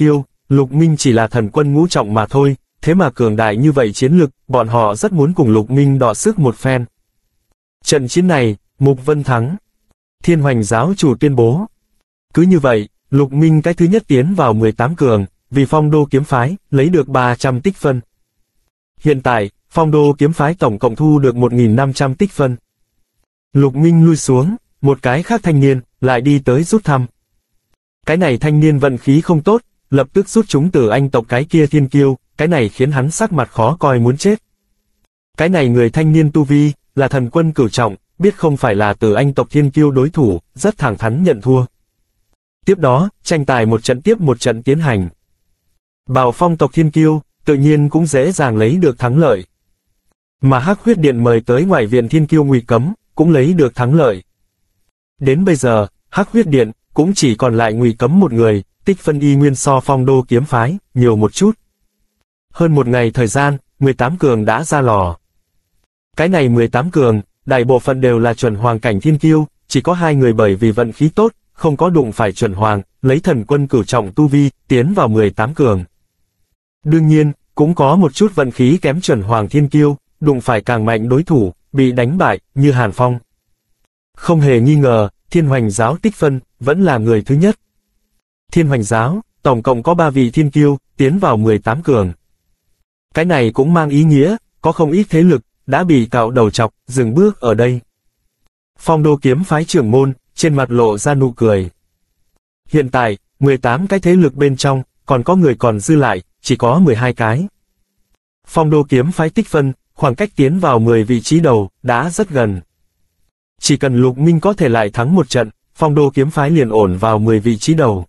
Lục Minh chỉ là thần quân ngũ trọng mà thôi, thế mà cường đại như vậy chiến lực, bọn họ rất muốn cùng Lục Minh đọ sức một phen. Trận chiến này, Mục Vân thắng. Thiên Hoành giáo chủ tuyên bố. Cứ như vậy, Lục Minh cái thứ nhất tiến vào 18 cường, vì Phong Đô kiếm phái, lấy được 300 tích phân. Hiện tại, Phong Đô kiếm phái tổng cộng thu được 1.500 tích phân. Lục Minh lui xuống, một cái khác thanh niên, lại đi tới rút thăm. Cái này thanh niên vận khí không tốt, lập tức rút chúng Tử Anh tộc cái kia thiên kiêu, cái này khiến hắn sắc mặt khó coi muốn chết. Cái này người thanh niên tu vi, là thần quân cửu trọng, biết không phải là Tử Anh tộc thiên kiêu đối thủ, rất thẳng thắn nhận thua. Tiếp đó, tranh tài một trận tiếp một trận tiến hành. Bảo Phong tộc thiên kiêu, tự nhiên cũng dễ dàng lấy được thắng lợi. Mà Hắc Huyết Điện mời tới ngoại viện thiên kiêu Ngụy Cấm, cũng lấy được thắng lợi. Đến bây giờ, Hắc Huyết Điện, cũng chỉ còn lại Ngụy Cấm một người, tích phân y nguyên so Phong Đô kiếm phái, nhiều một chút. Hơn một ngày thời gian, 18 cường đã ra lò. Cái này 18 cường, đại bộ phận đều là chuẩn hoàng cảnh thiên kiêu, chỉ có 2 người bởi vì vận khí tốt, không có đụng phải chuẩn hoàng, lấy thần quân cửu trọng tu vi, tiến vào 18 cường. Đương nhiên, cũng có một chút vận khí kém chuẩn hoàng thiên kiêu, đụng phải càng mạnh đối thủ, bị đánh bại, như Hàn Phong. Không hề nghi ngờ, Thiên Hoành giáo tích phân, vẫn là người thứ nhất. Thiên Hoành giáo, tổng cộng có 3 vị thiên kiêu, tiến vào 18 cường. Cái này cũng mang ý nghĩa, có không ít thế lực, đã bị cạo đầu chọc, dừng bước ở đây. Phong Đô kiếm phái trưởng môn, trên mặt lộ ra nụ cười. Hiện tại, 18 cái thế lực bên trong, còn có người còn dư lại, chỉ có 12 cái. Phong Đô kiếm phái tích phân, khoảng cách tiến vào 10 vị trí đầu, đã rất gần. Chỉ cần Lục Minh có thể lại thắng một trận, Phong Đô kiếm phái liền ổn vào 10 vị trí đầu.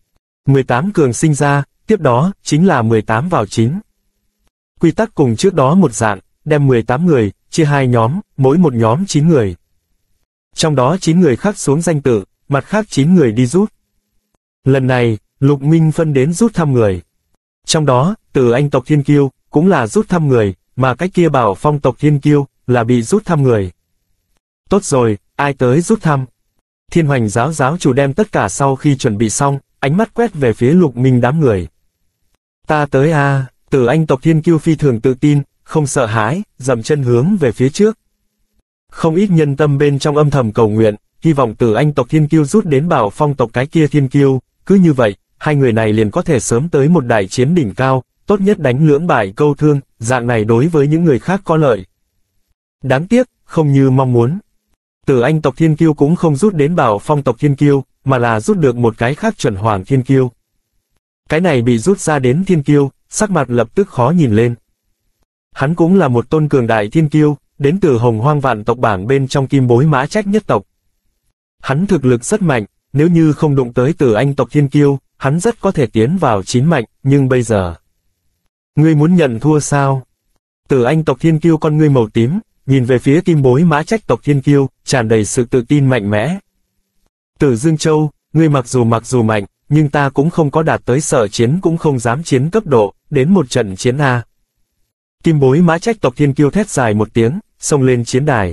18 cường sinh ra, tiếp đó, chính là 18 vào 9. Quy tắc cùng trước đó một dạng, đem 18 người, chia 2 nhóm, mỗi một nhóm 9 người. Trong đó 9 người khắc xuống danh tự, mặt khác 9 người đi rút. Lần này, Lục Minh phân đến rút thăm người. Trong đó, Tử Anh tộc thiên kiêu, cũng là rút thăm người, mà cái kia Bảo Phong tộc thiên kiêu, là bị rút thăm người. Tốt rồi, ai tới rút thăm? Thiên Hoành giáo giáo chủ đem tất cả sau khi chuẩn bị xong, ánh mắt quét về phía Lục Minh đám người. Ta tới a. Tử Anh tộc thiên kiêu phi thường tự tin, không sợ hãi, dậm chân hướng về phía trước. Không ít nhân tâm bên trong âm thầm cầu nguyện, hy vọng Tử Anh tộc thiên kiêu rút đến Bảo Phong tộc cái kia thiên kiêu, cứ như vậy, hai người này liền có thể sớm tới một đại chiến đỉnh cao, tốt nhất đánh lưỡng bại câu thương, dạng này đối với những người khác có lợi. Đáng tiếc, không như mong muốn. Tử Anh tộc thiên kiêu cũng không rút đến Bảo Phong tộc thiên kiêu, mà là rút được một cái khác chuẩn hoàng thiên kiêu. Cái này bị rút ra đến thiên kiêu, sắc mặt lập tức khó nhìn lên. Hắn cũng là một tôn cường đại thiên kiêu, đến từ Hồng Hoang vạn tộc bảng bên trong Kim Bối Mã Trách nhất tộc. Hắn thực lực rất mạnh, nếu như không đụng tới Tử Anh tộc thiên kiêu, hắn rất có thể tiến vào 9 mạnh, nhưng bây giờ... Ngươi muốn nhận thua sao? Tử Anh tộc thiên kiêu con ngươi màu tím, nhìn về phía Kim Bối Mã Trách tộc thiên kiêu, tràn đầy sự tự tin mạnh mẽ. Tử Dương Châu, ngươi mặc dù mạnh, nhưng ta cũng không có đạt tới sợ chiến cũng không dám chiến cấp độ, đến một trận chiến A. Kim Bối Mã Trách tộc thiên kiêu thét dài một tiếng, xông lên chiến đài.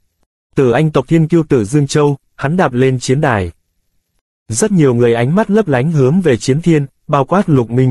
Tử Anh tộc thiên kiêu Tử Dương Châu, hắn đạp lên chiến đài. Rất nhiều người ánh mắt lấp lánh hướng về chiến thiên, bao quát Lục Minh.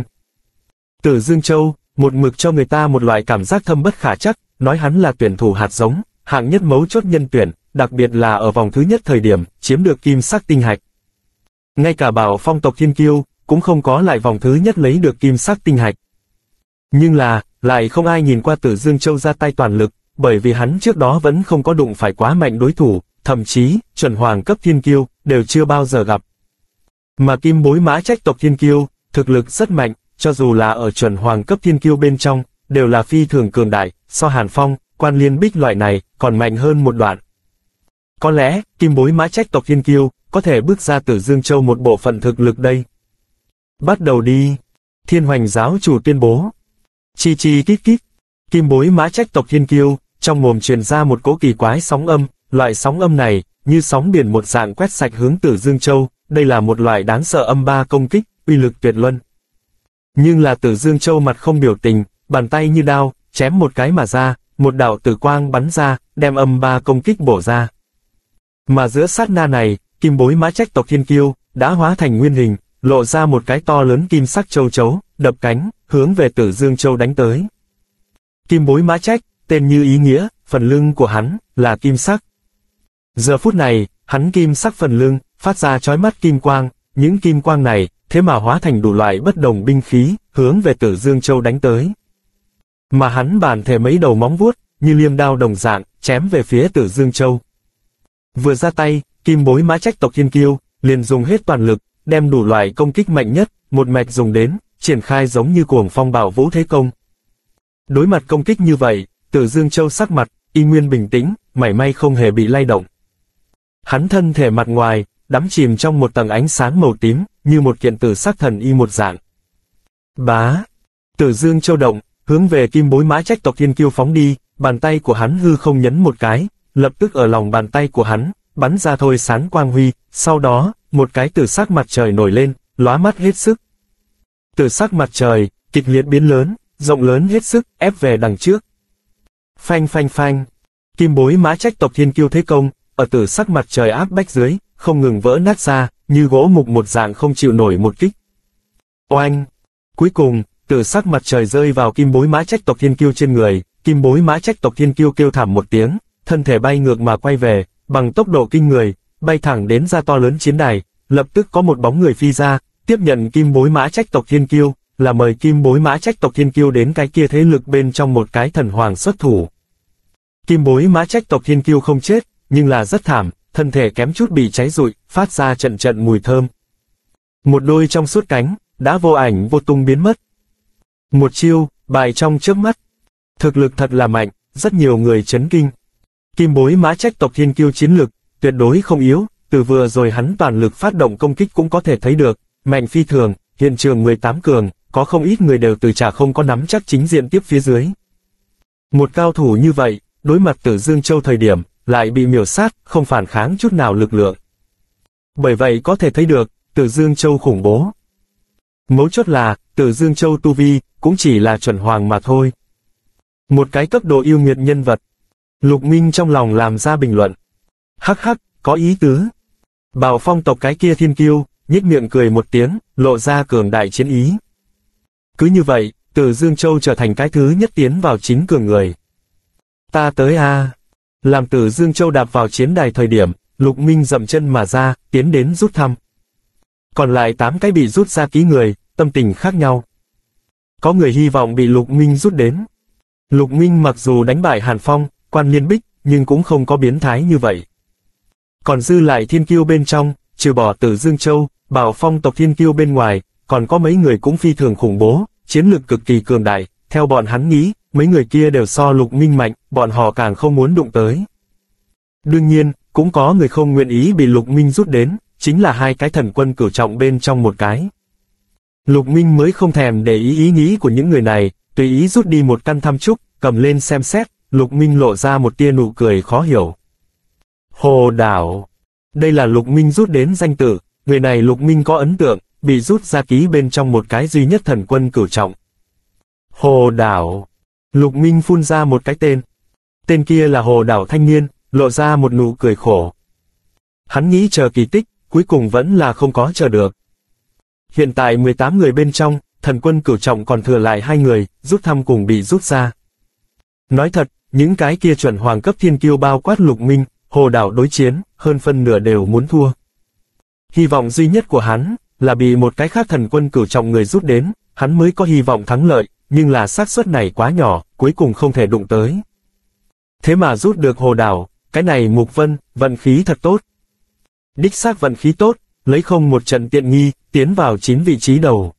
Tử Dương Châu, một mực cho người ta một loại cảm giác thâm bất khả chắc, nói hắn là tuyển thủ hạt giống, hạng nhất mấu chốt nhân tuyển, đặc biệt là ở vòng thứ nhất thời điểm, chiếm được kim sắc tinh hạch. Ngay cả Bảo Phong tộc thiên kiêu, cũng không có lại vòng thứ nhất lấy được kim sắc tinh hạch. Nhưng là, lại không ai nhìn qua Tử Dương Châu ra tay toàn lực, bởi vì hắn trước đó vẫn không có đụng phải quá mạnh đối thủ, thậm chí, chuẩn hoàng cấp thiên kiêu, đều chưa bao giờ gặp. Mà Kim Bối Mã Trách tộc thiên kiêu, thực lực rất mạnh, cho dù là ở chuẩn hoàng cấp thiên kiêu bên trong, đều là phi thường cường đại, so Hàn Phong, Quan Liên Bích loại này, còn mạnh hơn một đoạn. Có lẽ, Kim Bối Mã Trách tộc thiên kiêu, có thể bước ra Tử Dương Châu một bộ phận thực lực đây. Bắt đầu đi. Thiên Hoành giáo chủ tuyên bố. Chi chi kít kít. Kim Bối Mã Trách tộc thiên kiêu, trong mồm truyền ra một cỗ kỳ quái sóng âm, loại sóng âm này, như sóng biển một dạng quét sạch hướng Tử Dương Châu, đây là một loại đáng sợ âm ba công kích, uy lực tuyệt luân. Nhưng là Tử Dương Châu mặt không biểu tình, bàn tay như đao, chém một cái mà ra, một đạo tử quang bắn ra, đem âm ba công kích bổ ra. Mà giữa sát na này, Kim Bối Mã Trách tộc thiên kiêu, đã hóa thành nguyên hình, lộ ra một cái to lớn kim sắc châu chấu, đập cánh, hướng về Tử Dương Châu đánh tới. Kim bối mã trách, tên như ý nghĩa, phần lưng của hắn là kim sắc. Giờ phút này, hắn kim sắc phần lưng phát ra chói mắt kim quang, những kim quang này thế mà hóa thành đủ loại bất đồng binh khí, hướng về Tử Dương Châu đánh tới. Mà hắn bản thể mấy đầu móng vuốt, như liêm đao đồng dạng, chém về phía Tử Dương Châu. Vừa ra tay, kim bối mã trách tộc Thiên Kiêu liền dùng hết toàn lực, đem đủ loại công kích mạnh nhất, một mạch dùng đến, triển khai giống như cuồng phong bạo vũ thế công. Đối mặt công kích như vậy, Tử Dương Châu sắc mặt y nguyên bình tĩnh, mảy may không hề bị lay động. Hắn thân thể mặt ngoài đắm chìm trong một tầng ánh sáng màu tím, như một kiện tử sắc thần y một dạng. Bá! Tử Dương Châu động, hướng về kim bối mã trách tộc Thiên Kiêu phóng đi, bàn tay của hắn hư không nhấn một cái, lập tức ở lòng bàn tay của hắn bắn ra thôi sáng quang huy, sau đó, một cái tử sắc mặt trời nổi lên, lóa mắt hết sức. Tử sắc mặt trời kịch liệt biến lớn, rộng lớn hết sức, ép về đằng trước. Phanh phanh phanh, kim bối mã trách tộc Thiên Kiêu thế công, ở tử sắc mặt trời áp bách dưới, không ngừng vỡ nát ra, như gỗ mục một dạng không chịu nổi một kích. Oanh! Cuối cùng, tử sắc mặt trời rơi vào kim bối mã trách tộc Thiên Kiêu trên người, kim bối mã trách tộc Thiên Kiêu kêu thảm một tiếng, thân thể bay ngược mà quay về, bằng tốc độ kinh người, bay thẳng đến ra to lớn chiến đài, lập tức có một bóng người phi ra, tiếp nhận kim bối mã trách tộc Thiên Kiêu, là mời kim bối mã trách tộc Thiên Kiêu đến cái kia thế lực bên trong một cái thần hoàng xuất thủ. Kim bối mã trách tộc Thiên Kiêu không chết, nhưng là rất thảm, thân thể kém chút bị cháy rụi, phát ra trận trận mùi thơm. Một đôi trong suốt cánh, đã vô ảnh vô tung biến mất. Một chiêu, bại trong chớp mắt. Thực lực thật là mạnh, rất nhiều người chấn kinh. Kim bối mã trách tộc Thiên Kiêu chiến lực, tuyệt đối không yếu, từ vừa rồi hắn toàn lực phát động công kích cũng có thể thấy được, mạnh phi thường, hiện trường 18 cường, có không ít người đều từ chả không có nắm chắc chính diện tiếp phía dưới. Một cao thủ như vậy, đối mặt Tử Dương Châu thời điểm, lại bị miểu sát, không phản kháng chút nào lực lượng. Bởi vậy có thể thấy được, Tử Dương Châu khủng bố. Mấu chốt là, Tử Dương Châu tu vi, cũng chỉ là chuẩn hoàng mà thôi. Một cái cấp độ yêu nghiệt nhân vật. Lục Minh trong lòng làm ra bình luận. Hắc hắc, có ý tứ. Bảo Phong tộc cái kia Thiên Kiêu, nhếch miệng cười một tiếng, lộ ra cường đại chiến ý. Cứ như vậy, Tử Dương Châu trở thành cái thứ nhất tiến vào chính cường người. Ta tới a. Làm Tử Dương Châu đạp vào chiến đài thời điểm, Lục Minh dậm chân mà ra, tiến đến rút thăm. Còn lại 8 cái bị rút ra ký người, tâm tình khác nhau. Có người hy vọng bị Lục Minh rút đến. Lục Minh mặc dù đánh bại Hàn Phong, Quan Liên Bích, nhưng cũng không có biến thái như vậy. Còn dư lại Thiên Kiêu bên trong, trừ bỏ Tử Dương Châu, Bảo Phong tộc Thiên Kiêu bên ngoài, còn có mấy người cũng phi thường khủng bố, chiến lực cực kỳ cường đại, theo bọn hắn nghĩ, mấy người kia đều so Lục Minh mạnh, bọn họ càng không muốn đụng tới. Đương nhiên, cũng có người không nguyện ý bị Lục Minh rút đến, chính là 2 cái thần quân cửu trọng bên trong một cái. Lục Minh mới không thèm để ý nghĩ của những người này, tùy ý rút đi một căn thăm trúc, cầm lên xem xét, Lục Minh lộ ra một tia nụ cười khó hiểu. Hồ Đảo. Đây là Lục Minh rút đến danh tự, người này Lục Minh có ấn tượng, bị rút ra ký bên trong một cái duy nhất thần quân cửu trọng. Hồ Đảo. Lục Minh phun ra một cái tên. Tên kia là Hồ Đảo thanh niên, lộ ra một nụ cười khổ. Hắn nghĩ chờ kỳ tích, cuối cùng vẫn là không có chờ được. Hiện tại 18 người bên trong, thần quân cửu trọng còn thừa lại 2 người, rút thăm cùng bị rút ra. Nói thật, những cái kia chuẩn hoàng cấp Thiên Kiêu bao quát Lục Minh, Hồ Đảo đối chiến, hơn phân nửa đều muốn thua. Hy vọng duy nhất của hắn, là bị một cái khác thần quân cửu trọng người rút đến, hắn mới có hy vọng thắng lợi, nhưng là xác suất này quá nhỏ, cuối cùng không thể đụng tới. Thế mà rút được Hồ Đảo, cái này Mục Vân, vận khí thật tốt. Đích xác vận khí tốt, lấy không một trận tiện nghi, tiến vào 9 vị trí đầu.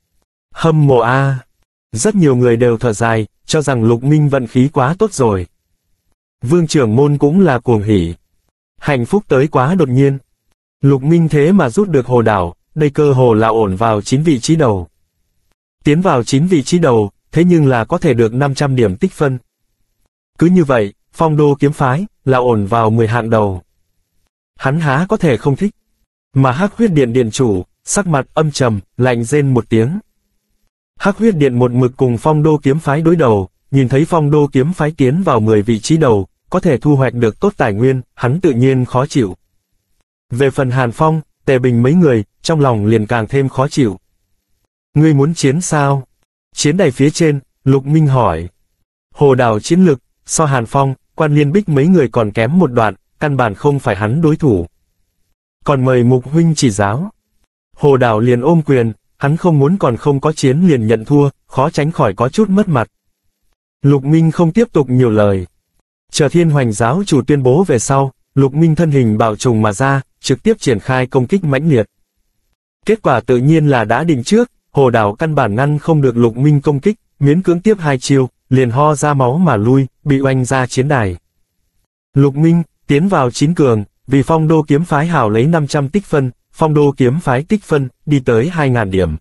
Hâm mộ a. Rất nhiều người đều thở dài, cho rằng Lục Minh vận khí quá tốt rồi. Vương trưởng môn cũng là cuồng hỉ. Hạnh phúc tới quá đột nhiên. Lục Minh thế mà rút được Hồ Đảo, đây cơ hồ là ổn vào 9 vị trí đầu. Tiến vào 9 vị trí đầu, thế nhưng là có thể được 500 điểm tích phân. Cứ như vậy, Phong Đô kiếm phái, là ổn vào 10 hạng đầu. Hắn há có thể không thích. Mà Hắc Huyết Điện điện chủ, sắc mặt âm trầm, lạnh rên một tiếng. Hắc Huyết Điện một mực cùng Phong Đô kiếm phái đối đầu, nhìn thấy Phong Đô kiếm phái tiến vào 10 vị trí đầu, có thể thu hoạch được tốt tài nguyên, hắn tự nhiên khó chịu. Về phần Hàn Phong, Tề Bình mấy người, trong lòng liền càng thêm khó chịu. Ngươi muốn chiến sao? Chiến đài phía trên, Lục Minh hỏi. Hồ Đào chiến lực, so Hàn Phong, Quan Liên Bích mấy người còn kém một đoạn, căn bản không phải hắn đối thủ. Còn mời Mục huynh chỉ giáo. Hồ Đào liền ôm quyền, hắn không muốn còn không có chiến liền nhận thua, khó tránh khỏi có chút mất mặt. Lục Minh không tiếp tục nhiều lời. Chờ Thiên Hoành giáo chủ tuyên bố về sau, Lục Minh thân hình bạo trùng mà ra, trực tiếp triển khai công kích mãnh liệt. Kết quả tự nhiên là đã định trước, Hồ Đào căn bản ngăn không được Lục Minh công kích, miễn cưỡng tiếp 2 chiêu, liền ho ra máu mà lui, bị oanh ra chiến đài. Lục Minh, tiến vào 9 cường, vì Phong Đô kiếm phái hảo lấy 500 tích phân, Phong Đô kiếm phái tích phân, đi tới 2.000 điểm.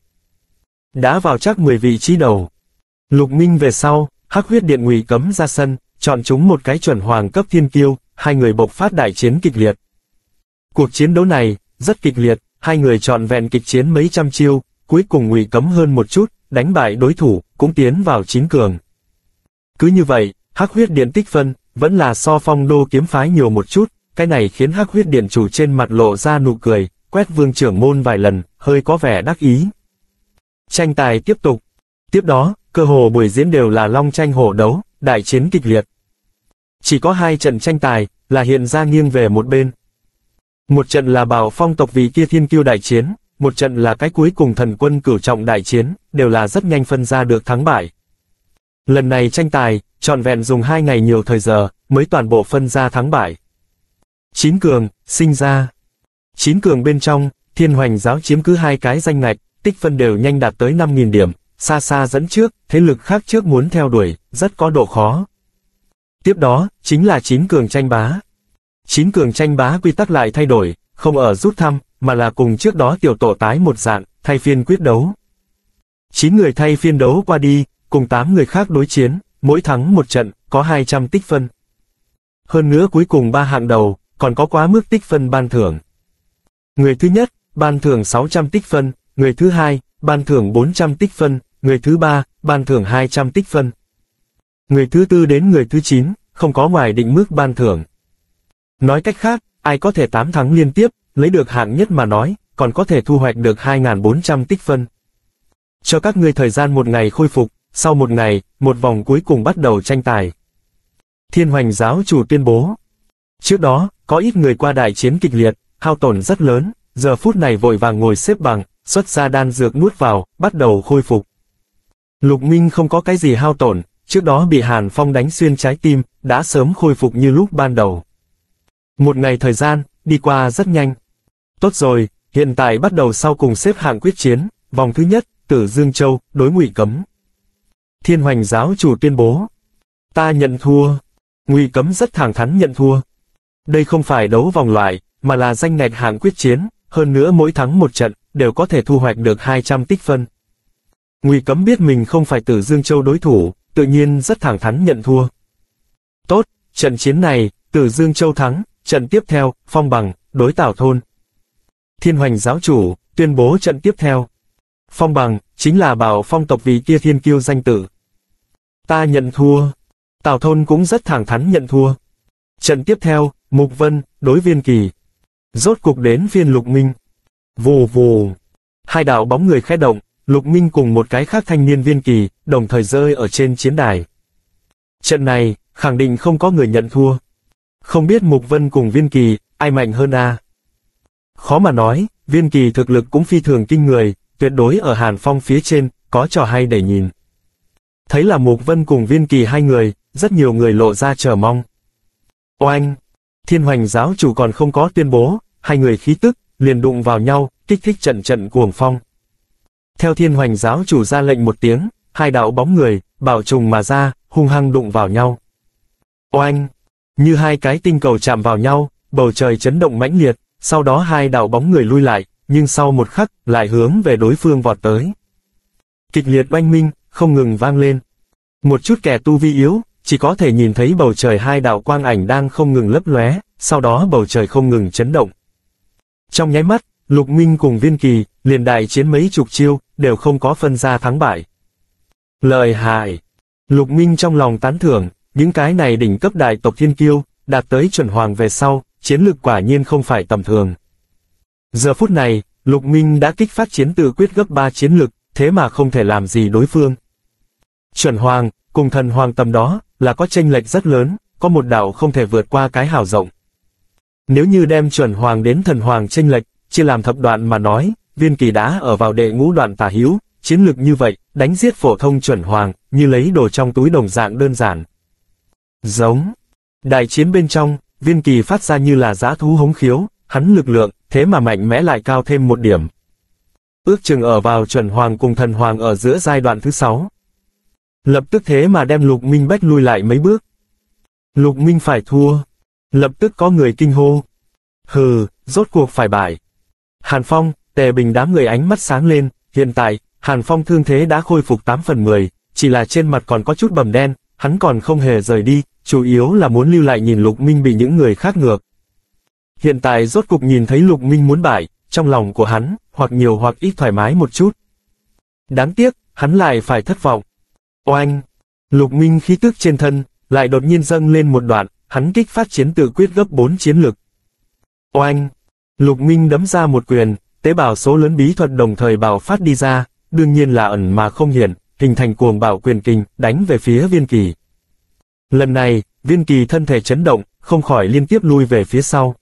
Đã vào chắc 10 vị trí đầu. Lục Minh về sau, Hắc Huyết Điện Ngụy Cấm ra sân, chọn chúng một cái chuẩn hoàng cấp thiên kiêu, hai người bộc phát đại chiến kịch liệt. Cuộc chiến đấu này, rất kịch liệt, hai người trọn vẹn kịch chiến mấy trăm chiêu, cuối cùng Ngụy Cấm hơn một chút, đánh bại đối thủ, cũng tiến vào 9 cường. Cứ như vậy, Hắc Huyết Điện tích phân, vẫn là so Phong Đô kiếm phái nhiều một chút, cái này khiến Hắc Huyết Điện chủ trên mặt lộ ra nụ cười, quét Vương trưởng môn vài lần, hơi có vẻ đắc ý. Tranh tài tiếp tục. Tiếp đó, cơ hồ buổi diễn đều là long tranh hổ đấu, đại chiến kịch liệt. Chỉ có 2 trận tranh tài, là hiện ra nghiêng về một bên. Một trận là Bảo Phong tộc vì kia thiên kiêu đại chiến, một trận là cái cuối cùng thần quân cửu trọng đại chiến, đều là rất nhanh phân ra được thắng bại. Lần này tranh tài, trọn vẹn dùng 2 ngày nhiều thời giờ, mới toàn bộ phân ra thắng bại. 9 cường, sinh ra. 9 cường bên trong, Thiên Hoành giáo chiếm cứ 2 cái danh ngạch, tích phân đều nhanh đạt tới 5.000 điểm, xa xa dẫn trước, thế lực khác trước muốn theo đuổi, rất có độ khó. Tiếp đó, chính là 9 cường tranh bá. 9 cường tranh bá quy tắc lại thay đổi, không ở rút thăm, mà là cùng trước đó tiểu tổ tái một dạng, thay phiên quyết đấu. 9 người thay phiên đấu qua đi, cùng 8 người khác đối chiến, mỗi thắng một trận, có 200 tích phân. Hơn nữa cuối cùng 3 hạng đầu, còn có quá mức tích phân ban thưởng. Người thứ nhất, ban thưởng 600 tích phân, người thứ hai, ban thưởng 400 tích phân, người thứ ba, ban thưởng 200 tích phân. Người thứ tư đến người thứ 9, không có ngoài định mức ban thưởng. Nói cách khác, ai có thể 8 thắng liên tiếp, lấy được hạng nhất mà nói, còn có thể thu hoạch được 2.400 tích phân. Cho các ngươi thời gian 1 ngày khôi phục, sau 1 ngày, một vòng cuối cùng bắt đầu tranh tài. Thiên Hoành giáo chủ tuyên bố. Trước đó, có ít người qua đại chiến kịch liệt, hao tổn rất lớn, giờ phút này vội vàng ngồi xếp bằng, xuất ra đan dược nuốt vào, bắt đầu khôi phục. Lục Minh không có cái gì hao tổn, trước đó bị Hàn Phong đánh xuyên trái tim, đã sớm khôi phục như lúc ban đầu. 1 ngày thời gian, đi qua rất nhanh. Tốt rồi, hiện tại bắt đầu sau cùng xếp hạng quyết chiến, vòng thứ nhất, Tử Dương Châu, đối Ngụy Cấm. Thiên Hoành giáo chủ tuyên bố. Ta nhận thua. Ngụy Cấm rất thẳng thắn nhận thua. Đây không phải đấu vòng loại, mà là danh ngạch hạng quyết chiến, hơn nữa mỗi thắng một trận, đều có thể thu hoạch được 200 tích phân. Ngụy Cấm biết mình không phải Tử Dương Châu đối thủ, tự nhiên rất thẳng thắn nhận thua. Tốt, trận chiến này, Tử Dương Châu thắng, trận tiếp theo, Phong Bằng, đối Tào Thôn. Thiên Hoành giáo chủ, tuyên bố trận tiếp theo. Phong Bằng, chính là Bảo Phong tộc vì kia thiên kiêu danh tử. Ta nhận thua. Tào Thôn cũng rất thẳng thắn nhận thua. Trận tiếp theo, Mục Vân, đối Viên Kỳ. Rốt cục đến phiên Lục Minh. Vù vù. 2 đạo bóng người khẽ động, Lục Minh cùng một cái khác thanh niên Viên Kỳ, đồng thời rơi ở trên chiến đài. Trận này, khẳng định không có người nhận thua. Không biết Mục Vân cùng Viên Kỳ, ai mạnh hơn a? Khó mà nói, Viên Kỳ thực lực cũng phi thường kinh người, tuyệt đối ở Hàn Phong phía trên, có trò hay để nhìn. Thấy là Mục Vân cùng Viên Kỳ 2 người, rất nhiều người lộ ra chờ mong. Oanh! Thiên Hoành giáo chủ còn không có tuyên bố, 2 người khí tức, liền đụng vào nhau, kích thích trận trận cuồng phong. Theo Thiên Hoành giáo chủ ra lệnh một tiếng, 2 đạo bóng người, bảo trùng mà ra, hung hăng đụng vào nhau. Oanh! Như 2 cái tinh cầu chạm vào nhau, bầu trời chấn động mãnh liệt, sau đó 2 đạo bóng người lui lại, nhưng sau một khắc, lại hướng về đối phương vọt tới. Kịch liệt oanh minh, không ngừng vang lên. Một chút kẻ tu vi yếu, chỉ có thể nhìn thấy bầu trời 2 đạo quang ảnh đang không ngừng lấp lóe, sau đó bầu trời không ngừng chấn động. Trong nháy mắt, Lục Minh cùng Viên Kỳ, liền đại chiến mấy chục chiêu, đều không có phân ra thắng bại. Lợi hại! Lục Minh trong lòng tán thưởng, những cái này đỉnh cấp đại tộc thiên kiêu, đạt tới chuẩn hoàng về sau, chiến lực quả nhiên không phải tầm thường. Giờ phút này, Lục Minh đã kích phát chiến tự quyết gấp 3 chiến lực, thế mà không thể làm gì đối phương. Chuẩn Hoàng, cùng Thần Hoàng tầm đó, là có chênh lệch rất lớn, có một đạo không thể vượt qua cái hào rộng. Nếu như đem Chuẩn Hoàng đến Thần Hoàng chênh lệch, chia làm thập đoạn mà nói, Viên Kỳ đã ở vào đệ ngũ đoạn tả hữu, chiến lực như vậy, đánh giết phổ thông Chuẩn Hoàng, như lấy đồ trong túi đồng dạng đơn giản. Giống. Đại chiến bên trong, Viên Kỳ phát ra như là dã thú hống khiếu, hắn lực lượng, thế mà mạnh mẽ lại cao thêm một điểm. Ước chừng ở vào Chuẩn Hoàng cùng Thần Hoàng ở giữa giai đoạn thứ 6. Lập tức thế mà đem Lục Minh bách lui lại mấy bước. Lục Minh phải thua. Lập tức có người kinh hô. Hừ, rốt cuộc phải bại. Hàn Phong, Tề Bình đám người ánh mắt sáng lên, hiện tại, Hàn Phong thương thế đã khôi phục 8 phần 10, chỉ là trên mặt còn có chút bầm đen, hắn còn không hề rời đi, chủ yếu là muốn lưu lại nhìn Lục Minh bị những người khác ngược. Hiện tại rốt cục nhìn thấy Lục Minh muốn bại, trong lòng của hắn, hoặc nhiều hoặc ít thoải mái một chút. Đáng tiếc, hắn lại phải thất vọng. Oanh! Lục Minh khí tức trên thân, lại đột nhiên dâng lên một đoạn, hắn kích phát chiến tự quyết gấp 4 chiến lực. Oanh! Lục Minh đấm ra một quyền, tế bào số lớn bí thuật đồng thời bạo phát đi ra, đương nhiên là ẩn mà không hiển, hình thành cuồng bạo quyền kình, đánh về phía Viên Kỳ. Lần này, Viên Kỳ thân thể chấn động, không khỏi liên tiếp lui về phía sau.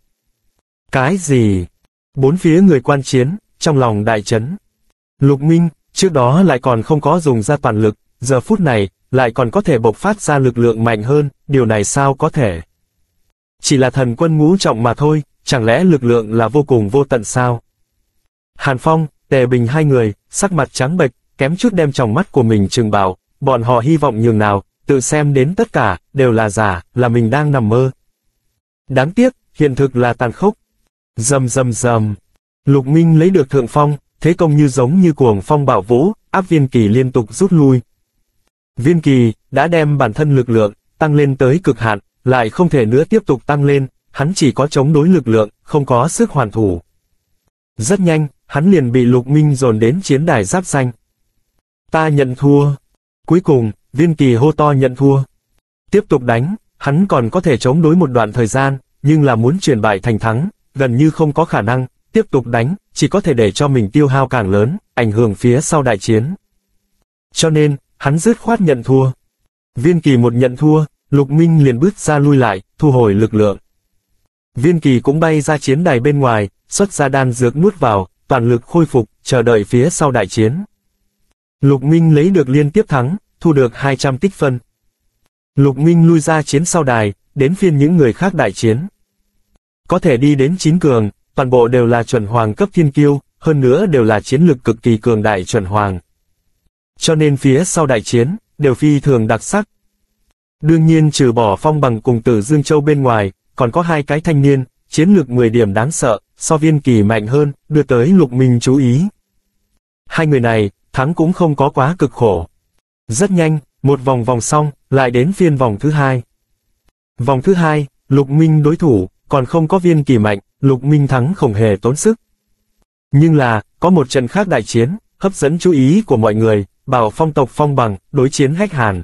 Cái gì? Bốn phía người quan chiến, trong lòng đại chấn. Lục Minh, trước đó lại còn không có dùng ra toàn lực, giờ phút này, lại còn có thể bộc phát ra lực lượng mạnh hơn, điều này sao có thể? Chỉ là thần quân ngũ trọng mà thôi, chẳng lẽ lực lượng là vô cùng vô tận sao? Hàn Phong, Tề Bình hai người, sắc mặt trắng bệch, kém chút đem tròng mắt của mình trừng bảo, bọn họ hy vọng nhường nào, tự xem đến tất cả, đều là giả, là mình đang nằm mơ. Đáng tiếc, hiện thực là tàn khốc. Rầm rầm rầm. Lục Minh lấy được thượng phong, thế công như giống như cuồng phong bạo vũ, áp Viên Kỳ liên tục rút lui. Viên Kỳ đã đem bản thân lực lượng tăng lên tới cực hạn, lại không thể nữa tiếp tục tăng lên, hắn chỉ có chống đối lực lượng, không có sức hoàn thủ. Rất nhanh, hắn liền bị Lục Minh dồn đến chiến đài giáp xanh. Ta nhận thua. Cuối cùng, Viên Kỳ hô to nhận thua. Tiếp tục đánh, hắn còn có thể chống đối một đoạn thời gian, nhưng là muốn chuyển bại thành thắng, gần như không có khả năng, tiếp tục đánh, chỉ có thể để cho mình tiêu hao càng lớn, ảnh hưởng phía sau đại chiến. Cho nên, hắn dứt khoát nhận thua. Viên Kỳ một nhận thua, Lục Minh liền bước ra lui lại, thu hồi lực lượng. Viên Kỳ cũng bay ra chiến đài bên ngoài, xuất ra đan dược nuốt vào, toàn lực khôi phục, chờ đợi phía sau đại chiến. Lục Minh lấy được liên tiếp thắng, thu được 200 tích phân. Lục Minh lui ra chiến sau đài, đến phiên những người khác đại chiến. Có thể đi đến 9 cường, toàn bộ đều là chuẩn hoàng cấp thiên kiêu, hơn nữa đều là chiến lực cực kỳ cường đại chuẩn hoàng. Cho nên phía sau đại chiến, đều phi thường đặc sắc. Đương nhiên trừ bỏ Phong Bằng cùng Tử Dương Châu bên ngoài, còn có hai cái thanh niên, chiến lược 10 điểm đáng sợ, so Viên Kỳ mạnh hơn, đưa tới Lục Minh chú ý. Hai người này, thắng cũng không có quá cực khổ. Rất nhanh, một vòng vòng xong, lại đến phiên vòng thứ hai. Vòng thứ hai, Lục Minh đối thủ, còn không có Viên Kỳ mạnh, Lục Minh thắng không hề tốn sức. Nhưng là, có một trận khác đại chiến, hấp dẫn chú ý của mọi người, Bảo Phong tộc Phong Bằng, đối chiến Hách Hàn.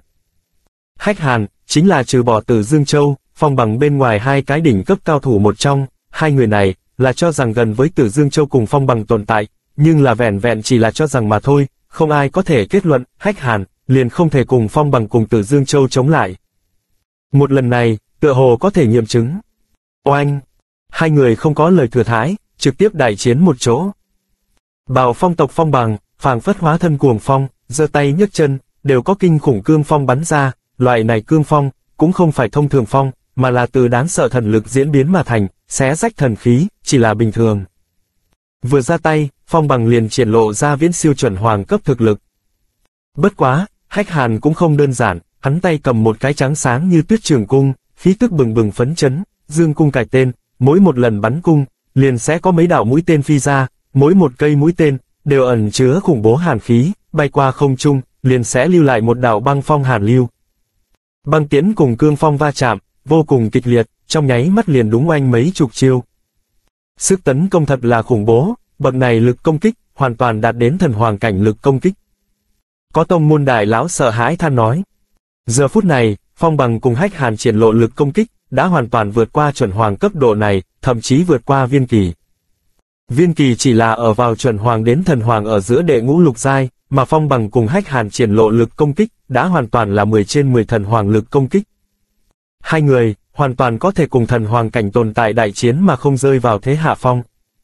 Hách Hàn, chính là trừ bỏ Tử Dương Châu, Phong Bằng bên ngoài hai cái đỉnh cấp cao thủ một trong, hai người này, là cho rằng gần với Tử Dương Châu cùng Phong Bằng tồn tại, nhưng là vẻn vẹn chỉ là cho rằng mà thôi, không ai có thể kết luận, Hách Hàn, liền không thể cùng Phong Bằng cùng Tử Dương Châu chống lại. Một lần này, tựa hồ có thể nghiệm chứng. Oanh! Hai người không có lời thừa thãi, trực tiếp đại chiến một chỗ. Bảo Phong tộc Phong Bằng, phảng phất hóa thân cuồng phong, giơ tay nhấc chân, đều có kinh khủng cương phong bắn ra, loại này cương phong, cũng không phải thông thường phong, mà là từ đáng sợ thần lực diễn biến mà thành, xé rách thần khí, chỉ là bình thường. Vừa ra tay, Phong Bằng liền triển lộ ra viễn siêu chuẩn hoàng cấp thực lực. Bất quá, Hách Hàn cũng không đơn giản, hắn tay cầm một cái trắng sáng như tuyết trường cung, khí tức bừng bừng phấn chấn, dương cung cài tên, mỗi một lần bắn cung, liền sẽ có mấy đạo mũi tên phi ra, mỗi một cây mũi tên, đều ẩn chứa khủng bố hàn khí, bay qua không trung, liền sẽ lưu lại một đạo băng phong hàn lưu. Băng tiễn cùng cương phong va chạm, vô cùng kịch liệt, trong nháy mắt liền đúng oanh mấy chục chiêu. Sức tấn công thật là khủng bố, bậc này lực công kích, hoàn toàn đạt đến thần hoàng cảnh lực công kích. Có tông môn đại lão sợ hãi than nói. Giờ phút này, Phong Bằng cùng Hách Hàn triển lộ lực công kích, đã hoàn toàn vượt qua chuẩn hoàng cấp độ này, thậm chí vượt qua Viên Kỳ. Viên Kỳ chỉ là ở vào chuẩn hoàng đến thần hoàng ở giữa đệ ngũ lục giai, mà Phong Bằng cùng Hách Hàn triển lộ lực công kích, đã hoàn toàn là 10 trên 10 thần hoàng lực công kích. Hai người, hoàn toàn có thể cùng thần hoàng cảnh tồn tại đại chiến mà không rơi vào thế hạ phong.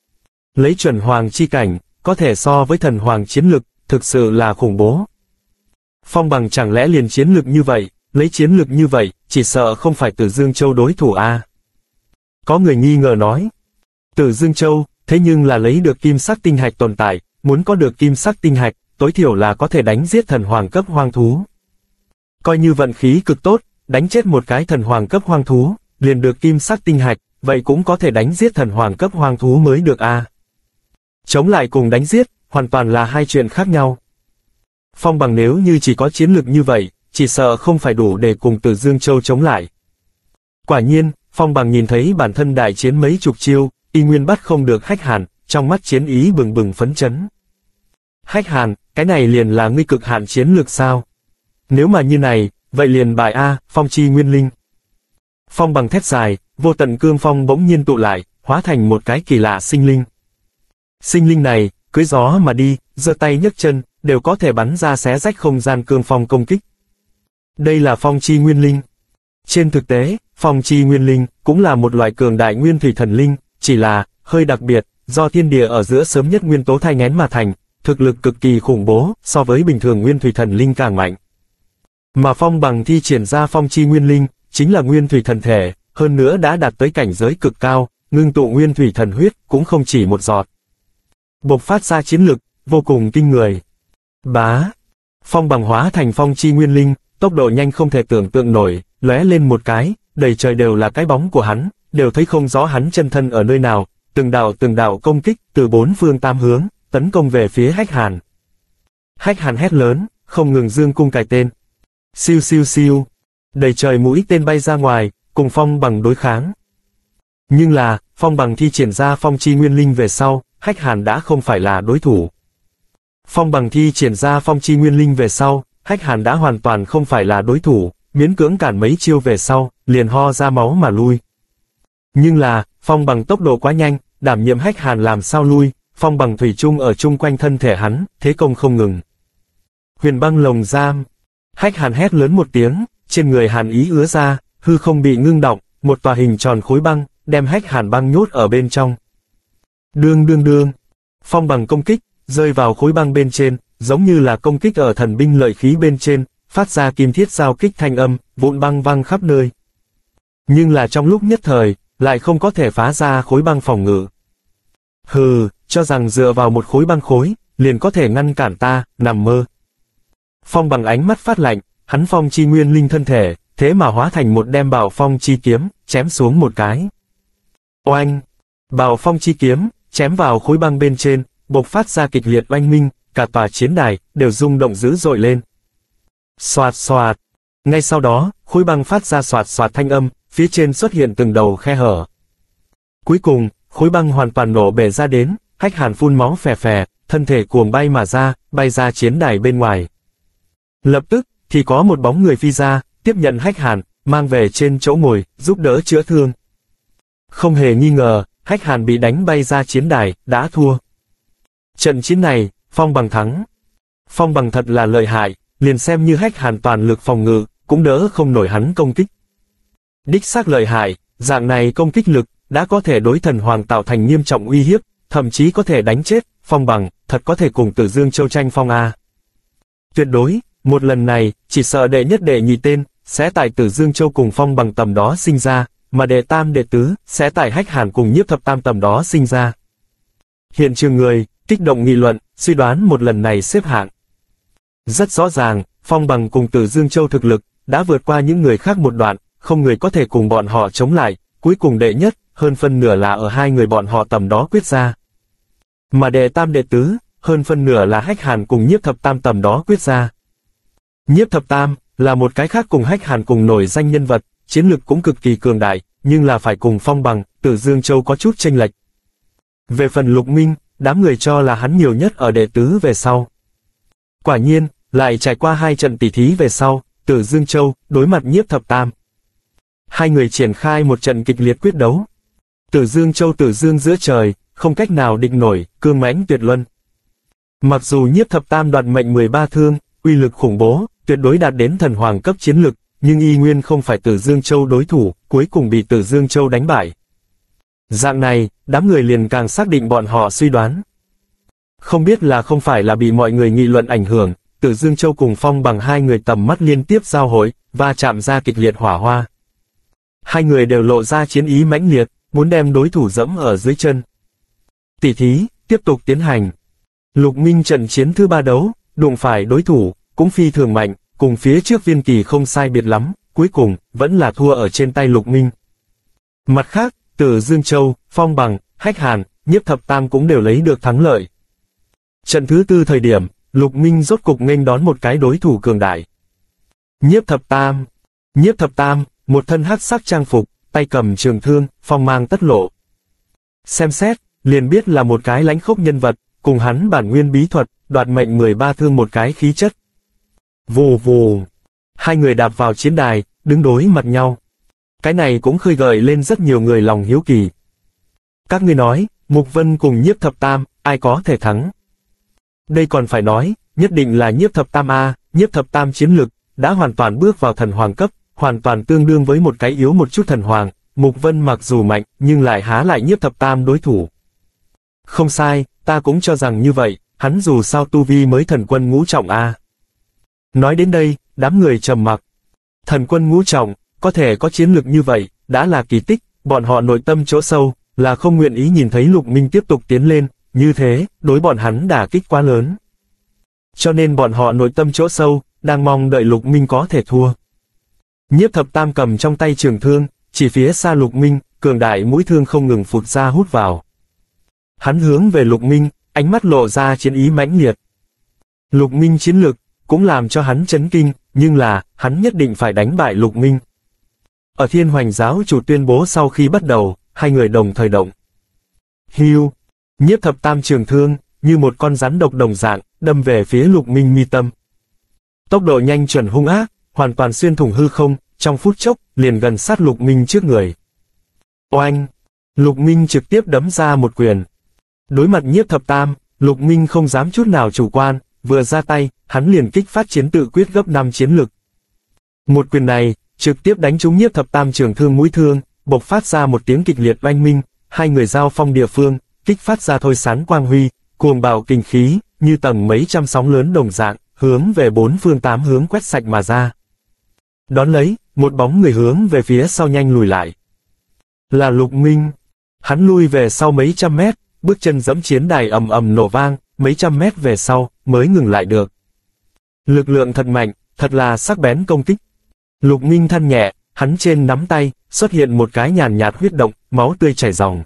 Lấy chuẩn hoàng chi cảnh, có thể so với thần hoàng chiến lực, thực sự là khủng bố. Phong Bằng chẳng lẽ liền chiến lực như vậy, lấy chiến lực như vậy, chỉ sợ không phải Tử Dương Châu đối thủ a? Có người nghi ngờ nói. Tử Dương Châu, thế nhưng là lấy được kim sắc tinh hạch tồn tại, muốn có được kim sắc tinh hạch, tối thiểu là có thể đánh giết thần hoàng cấp hoang thú. Coi như vận khí cực tốt, đánh chết một cái thần hoàng cấp hoang thú, liền được kim sắc tinh hạch, vậy cũng có thể đánh giết thần hoàng cấp hoang thú mới được a. Chống lại cùng đánh giết, hoàn toàn là hai chuyện khác nhau. Phong Bằng nếu như chỉ có chiến lực như vậy, chỉ sợ không phải đủ để cùng Tử Dương Châu chống lại. Quả nhiên, Phong Bằng nhìn thấy bản thân đại chiến mấy chục chiêu, y nguyên bắt không được Hách Hàn, trong mắt chiến ý bừng bừng phấn chấn. Hách Hàn, cái này liền là ngươi cực hạn chiến lược sao? Nếu mà như này, vậy liền bài A, Phong Chi Nguyên Linh. Phong Bằng thét dài, vô tận cương phong bỗng nhiên tụ lại, hóa thành một cái kỳ lạ sinh linh. Sinh linh này, cưỡi gió mà đi, giơ tay nhấc chân, đều có thể bắn ra xé rách không gian cương phong công kích. Đây là Phong Chi Nguyên Linh. Trên thực tế, Phong Chi Nguyên Linh cũng là một loại cường đại nguyên thủy thần linh, chỉ là hơi đặc biệt, do thiên địa ở giữa sớm nhất nguyên tố thai nghén mà thành, thực lực cực kỳ khủng bố, so với bình thường nguyên thủy thần linh càng mạnh. Mà Phong Bằng thi triển ra Phong Chi Nguyên Linh, chính là nguyên thủy thần thể, hơn nữa đã đạt tới cảnh giới cực cao, ngưng tụ nguyên thủy thần huyết, cũng không chỉ một giọt. Bộc phát ra chiến lực, vô cùng kinh người. Bá! Phong Bằng hóa thành Phong Chi Nguyên Linh, tốc độ nhanh không thể tưởng tượng nổi, lóe lên một cái, đầy trời đều là cái bóng của hắn, đều thấy không rõ hắn chân thân ở nơi nào, từng đạo công kích, từ bốn phương tám hướng, tấn công về phía Hách Hàn. Hách Hàn hét lớn, không ngừng dương cung cài tên. Siêu siêu siêu, đầy trời mũi tên bay ra ngoài, cùng Phong Bằng đối kháng. Nhưng là, Phong Bằng thi triển ra Phong Chi Nguyên Linh về sau, Hách Hàn đã không phải là đối thủ. Phong Bằng thi triển ra Phong Chi Nguyên Linh về sau, Hách Hàn đã hoàn toàn không phải là đối thủ, miễn cưỡng cản mấy chiêu về sau, liền ho ra máu mà lui. Nhưng là, Phong Bằng tốc độ quá nhanh, đảm nhiệm Hách Hàn làm sao lui, Phong Bằng thủy chung ở chung quanh thân thể hắn, thế công không ngừng. Huyền băng lồng giam. Hách Hàn hét lớn một tiếng, trên người hàn ý ứa ra, hư không bị ngưng động, một tòa hình tròn khối băng, đem Hách Hàn băng nhốt ở bên trong. Đương đương đương. Phong Bằng công kích, rơi vào khối băng bên trên, giống như là công kích ở thần binh lợi khí bên trên, phát ra kim thiết giao kích thanh âm, vụn băng văng khắp nơi. Nhưng là trong lúc nhất thời, lại không có thể phá ra khối băng phòng ngự. Hừ, cho rằng dựa vào một khối băng khối, liền có thể ngăn cản ta, nằm mơ. Phong Bằng ánh mắt phát lạnh, hắn Phong Chi Nguyên Linh thân thể, thế mà hóa thành một đem Bảo Phong Chi kiếm, chém xuống một cái. Oanh! Bảo Phong Chi kiếm, chém vào khối băng bên trên, bộc phát ra kịch liệt oanh minh, cả tòa chiến đài, đều rung động dữ dội lên. Xoạt xoạt! Ngay sau đó, khối băng phát ra xoạt xoạt thanh âm, phía trên xuất hiện từng đầu khe hở. Cuối cùng, khối băng hoàn toàn nổ bể ra đến, Hách Hàn phun máu phè phè, thân thể cuồng bay mà ra, bay ra chiến đài bên ngoài. Lập tức, thì có một bóng người phi ra, tiếp nhận Hách Hàn, mang về trên chỗ ngồi, giúp đỡ chữa thương. Không hề nghi ngờ, Hách Hàn bị đánh bay ra chiến đài, đã thua. Trận chiến này, Phong Bằng thắng. Phong Bằng thật là lợi hại, liền xem như Hách Hàn toàn lực phòng ngự, cũng đỡ không nổi hắn công kích. Đích xác lợi hại, dạng này công kích lực, đã có thể đối thần hoàng tạo thành nghiêm trọng uy hiếp, thậm chí có thể đánh chết, Phong Bằng, thật có thể cùng Tử Dương Châu tranh phong a. Tuyệt đối, một lần này, chỉ sợ đệ nhất đệ nhị tên, sẽ tại Tử Dương Châu cùng Phong Bằng tầm đó sinh ra, mà đệ tam đệ tứ, sẽ tại Hách Hàn cùng Nhiếp Thập Tam tầm đó sinh ra. Hiện trường người, kích động nghị luận, suy đoán một lần này xếp hạng. Rất rõ ràng, Phong Bằng cùng Tử Dương Châu thực lực, đã vượt qua những người khác một đoạn, không người có thể cùng bọn họ chống lại, cuối cùng đệ nhất, hơn phân nửa là ở hai người bọn họ tầm đó quyết ra. Mà đệ tam đệ tứ, hơn phân nửa là Hách Hàn cùng Nhiếp Thập Tam tầm đó quyết ra. Nhiếp Thập Tam, là một cái khác cùng Hách Hàn cùng nổi danh nhân vật, chiến lực cũng cực kỳ cường đại, nhưng là phải cùng Phong Bằng, Tử Dương Châu có chút chênh lệch. Về phần Lục Minh, đám người cho là hắn nhiều nhất ở đệ tứ về sau. Quả nhiên, lại trải qua hai trận tỷ thí về sau, Tử Dương Châu, đối mặt Nhiếp Thập Tam. Hai người triển khai một trận kịch liệt quyết đấu. Tử Dương Châu Tử Dương giữa trời, không cách nào địch nổi, cương mãnh tuyệt luân. Mặc dù Nhiếp Thập Tam đoạt mệnh 13 thương, uy lực khủng bố, tuyệt đối đạt đến thần hoàng cấp chiến lực, nhưng y nguyên không phải Tử Dương Châu đối thủ, cuối cùng bị Tử Dương Châu đánh bại. Dạng này, đám người liền càng xác định bọn họ suy đoán. Không biết là không phải là bị mọi người nghị luận ảnh hưởng, Tử Dương Châu cùng Phong Bằng hai người tầm mắt liên tiếp giao hội, va chạm ra kịch liệt hỏa hoa. Hai người đều lộ ra chiến ý mãnh liệt, muốn đem đối thủ dẫm ở dưới chân. Tỷ thí, tiếp tục tiến hành. Lục Minh trận chiến thứ 3 đấu, đụng phải đối thủ, cũng phi thường mạnh, cùng phía trước Viên Kỳ không sai biệt lắm, cuối cùng, vẫn là thua ở trên tay Lục Minh. Mặt khác, Tử Dương Châu, Phong Bằng, Hách Hàn, Nhiếp Thập Tam cũng đều lấy được thắng lợi. Trận thứ 4 thời điểm, Lục Minh rốt cục nghênh đón một cái đối thủ cường đại. Nhiếp Thập Tam, một thân hắc sắc trang phục, tay cầm trường thương, phong mang tất lộ. Xem xét, liền biết là một cái lãnh khốc nhân vật, cùng hắn bản nguyên bí thuật, đoạt mệnh 13 thương một cái khí chất. Vù vù. Hai người đạp vào chiến đài, đứng đối mặt nhau. Cái này cũng khơi gợi lên rất nhiều người lòng hiếu kỳ. Các ngươi nói, Mục Vân cùng Nhiếp Thập Tam, ai có thể thắng? Đây còn phải nói, nhất định là Nhiếp Thập Tam a, Nhiếp Thập Tam chiến lực, đã hoàn toàn bước vào thần hoàng cấp, hoàn toàn tương đương với một cái yếu một chút thần hoàng. Mục Vân mặc dù mạnh, nhưng lại há lại Nhiếp Thập Tam đối thủ. Không sai, ta cũng cho rằng như vậy, hắn dù sao tu vi mới thần quân ngũ trọng a. Nói đến đây, đám người trầm mặc. Thần quân ngũ trọng, có thể có chiến lực như vậy, đã là kỳ tích, bọn họ nội tâm chỗ sâu, là không nguyện ý nhìn thấy Lục Minh tiếp tục tiến lên, như thế, đối bọn hắn đả kích quá lớn. Cho nên bọn họ nội tâm chỗ sâu, đang mong đợi Lục Minh có thể thua. Nhiếp Thập Tam cầm trong tay trường thương, chỉ phía xa Lục Minh, cường đại mũi thương không ngừng phụt ra hút vào. Hắn hướng về Lục Minh, ánh mắt lộ ra chiến ý mãnh liệt. Lục Minh chiến lực, cũng làm cho hắn chấn kinh, nhưng là, hắn nhất định phải đánh bại Lục Minh. Ở Thiên Hoành giáo chủ tuyên bố sau khi bắt đầu, hai người đồng thời động. Hưu, Nhiếp Thập Tam trường thương, như một con rắn độc đồng dạng, đâm về phía Lục Minh mi tâm. Tốc độ nhanh chuẩn hung ác, hoàn toàn xuyên thủng hư không, trong phút chốc, liền gần sát Lục Minh trước người. Oanh! Lục Minh trực tiếp đấm ra một quyền. Đối mặt Nhiếp Thập Tam, Lục Minh không dám chút nào chủ quan, vừa ra tay, hắn liền kích phát chiến tự quyết gấp 5 chiến lực. Một quyền này, trực tiếp đánh trúng Nhiếp Thập Tam trường thương mũi thương, bộc phát ra một tiếng kịch liệt oanh minh, hai người giao phong địa phương, kích phát ra thôi sáng quang huy, cuồng bạo kinh khí, như tầng mấy trăm sóng lớn đồng dạng, hướng về 4 phương 8 hướng quét sạch mà ra. Đón lấy, một bóng người hướng về phía sau nhanh lùi lại. Là Lục Minh. Hắn lui về sau mấy trăm mét, bước chân dẫm chiến đài ầm ầm nổ vang, mấy trăm mét về sau, mới ngừng lại được. Lực lượng thật mạnh, thật là sắc bén công kích. Lục Minh than nhẹ, hắn trên nắm tay, xuất hiện một cái nhàn nhạt huyết động, máu tươi chảy ròng.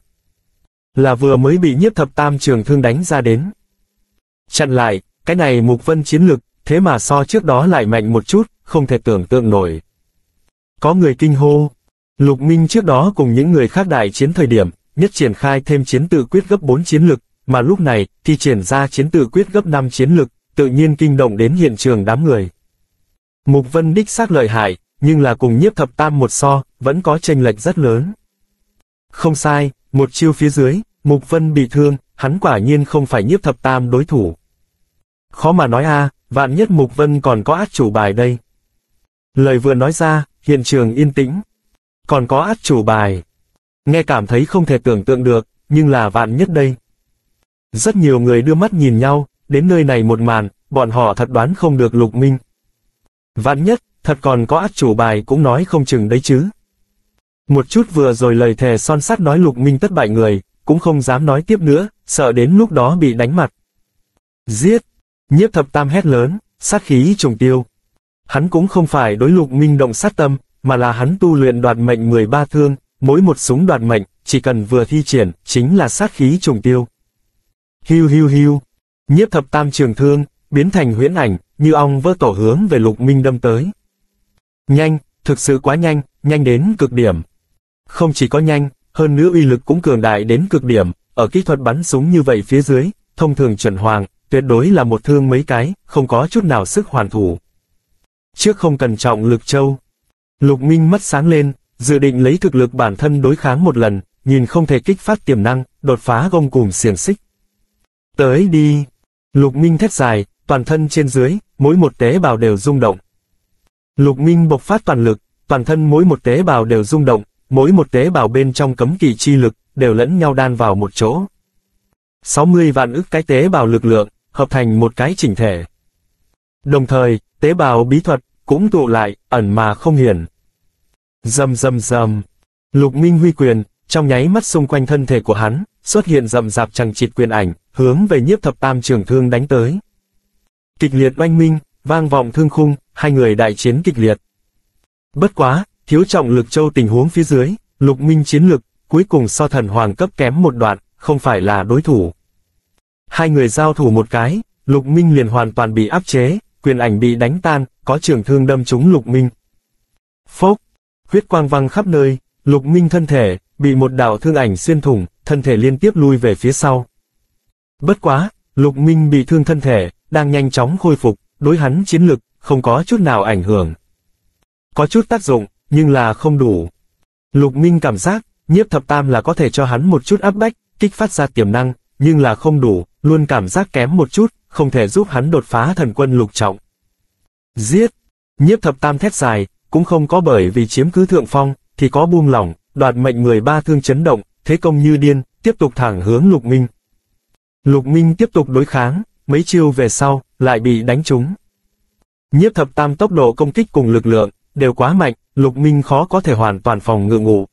Là vừa mới bị Nhiếp Thập Tam trường thương đánh ra đến. Chặn lại, cái này Mục Vân chiến lực, thế mà so trước đó lại mạnh một chút, không thể tưởng tượng nổi. Có người kinh hô. Lục Minh trước đó cùng những người khác đại chiến thời điểm, nhất triển khai thêm chiến tự quyết gấp 4 chiến lực, mà lúc này, thì triển ra chiến tự quyết gấp 5 chiến lực, tự nhiên kinh động đến hiện trường đám người. Mục Vân đích xác lợi hại, nhưng là cùng Nhiếp Thập Tam một so, vẫn có chênh lệch rất lớn. Không sai, một chiêu phía dưới, Mục Vân bị thương, hắn quả nhiên không phải Nhiếp Thập Tam đối thủ. Khó mà nói a, vạn nhất Mục Vân còn có át chủ bài đây. Lời vừa nói ra, hiện trường yên tĩnh. Còn có át chủ bài. Nghe cảm thấy không thể tưởng tượng được, nhưng là vạn nhất đây. Rất nhiều người đưa mắt nhìn nhau, đến nơi này một màn, bọn họ thật đoán không được Lục Minh. Vạn nhất, thật còn có át chủ bài cũng nói không chừng đấy chứ. Một chút vừa rồi lời thề son sắt nói Lục Minh tất bại người, cũng không dám nói tiếp nữa, sợ đến lúc đó bị đánh mặt. Giết! Nhiếp Thập Tam hét lớn, sát khí trùng tiêu. Hắn cũng không phải đối Lục Minh động sát tâm, mà là hắn tu luyện đoạt mệnh 13 thương, mỗi một súng đoạt mệnh, chỉ cần vừa thi triển, chính là sát khí trùng tiêu. Hiu hiu hiu! Nhiếp Thập Tam trường thương, biến thành huyễn ảnh, như ong vỡ tổ hướng về Lục Minh đâm tới. Nhanh, thực sự quá nhanh, nhanh đến cực điểm. Không chỉ có nhanh, hơn nữa uy lực cũng cường đại đến cực điểm, ở kỹ thuật bắn súng như vậy phía dưới, thông thường chuẩn hoàng, tuyệt đối là một thương mấy cái, không có chút nào sức hoàn thủ. Trước không cần trọng lực châu. Lục Minh mắt sáng lên, dự định lấy thực lực bản thân đối kháng một lần, nhìn không thể kích phát tiềm năng, đột phá gông cùm xiềng xích. Tới đi! Lục Minh thét dài, toàn thân trên dưới, mỗi một tế bào đều rung động. Lục Minh bộc phát toàn lực, toàn thân mỗi một tế bào đều rung động, mỗi một tế bào bên trong cấm kỵ chi lực, đều lẫn nhau đan vào một chỗ. 60 vạn ức cái tế bào lực lượng, hợp thành một cái chỉnh thể. Đồng thời, tế bào bí thuật, cũng tụ lại, ẩn mà không hiển. Rầm rầm rầm. Lục Minh huy quyền, trong nháy mắt xung quanh thân thể của hắn, xuất hiện rậm rạp chằng chịt quyền ảnh, hướng về Nhiếp Thập Tam trường thương đánh tới. Kịch liệt oanh minh, vang vọng thương khung, hai người đại chiến kịch liệt. Bất quá, thiếu trọng lực châu tình huống phía dưới, Lục Minh chiến lực, cuối cùng so thần hoàng cấp kém một đoạn, không phải là đối thủ. Hai người giao thủ một cái, Lục Minh liền hoàn toàn bị áp chế, quyền ảnh bị đánh tan, có trường thương đâm trúng Lục Minh. Phốc, huyết quang văng khắp nơi, Lục Minh thân thể, bị một đạo thương ảnh xuyên thủng, thân thể liên tiếp lui về phía sau. Bất quá, Lục Minh bị thương thân thể, đang nhanh chóng khôi phục, đối hắn chiến lực, không có chút nào ảnh hưởng. Có chút tác dụng, nhưng là không đủ. Lục Minh cảm giác, Nhiếp Thập Tam là có thể cho hắn một chút áp bách, kích phát ra tiềm năng, nhưng là không đủ, luôn cảm giác kém một chút, không thể giúp hắn đột phá thần quân lục trọng. Giết! Nhiếp Thập Tam thét dài, cũng không có bởi vì chiếm cứ thượng phong, thì có buông lỏng, đoạt mệnh 13 thương chấn động, thế công như điên, tiếp tục thẳng hướng Lục Minh. Lục Minh tiếp tục đối kháng, mấy chiêu về sau, lại bị đánh trúng. Nhiếp Thập Tam tốc độ công kích cùng lực lượng, đều quá mạnh, Lục Minh khó có thể hoàn toàn phòng ngự ngụ.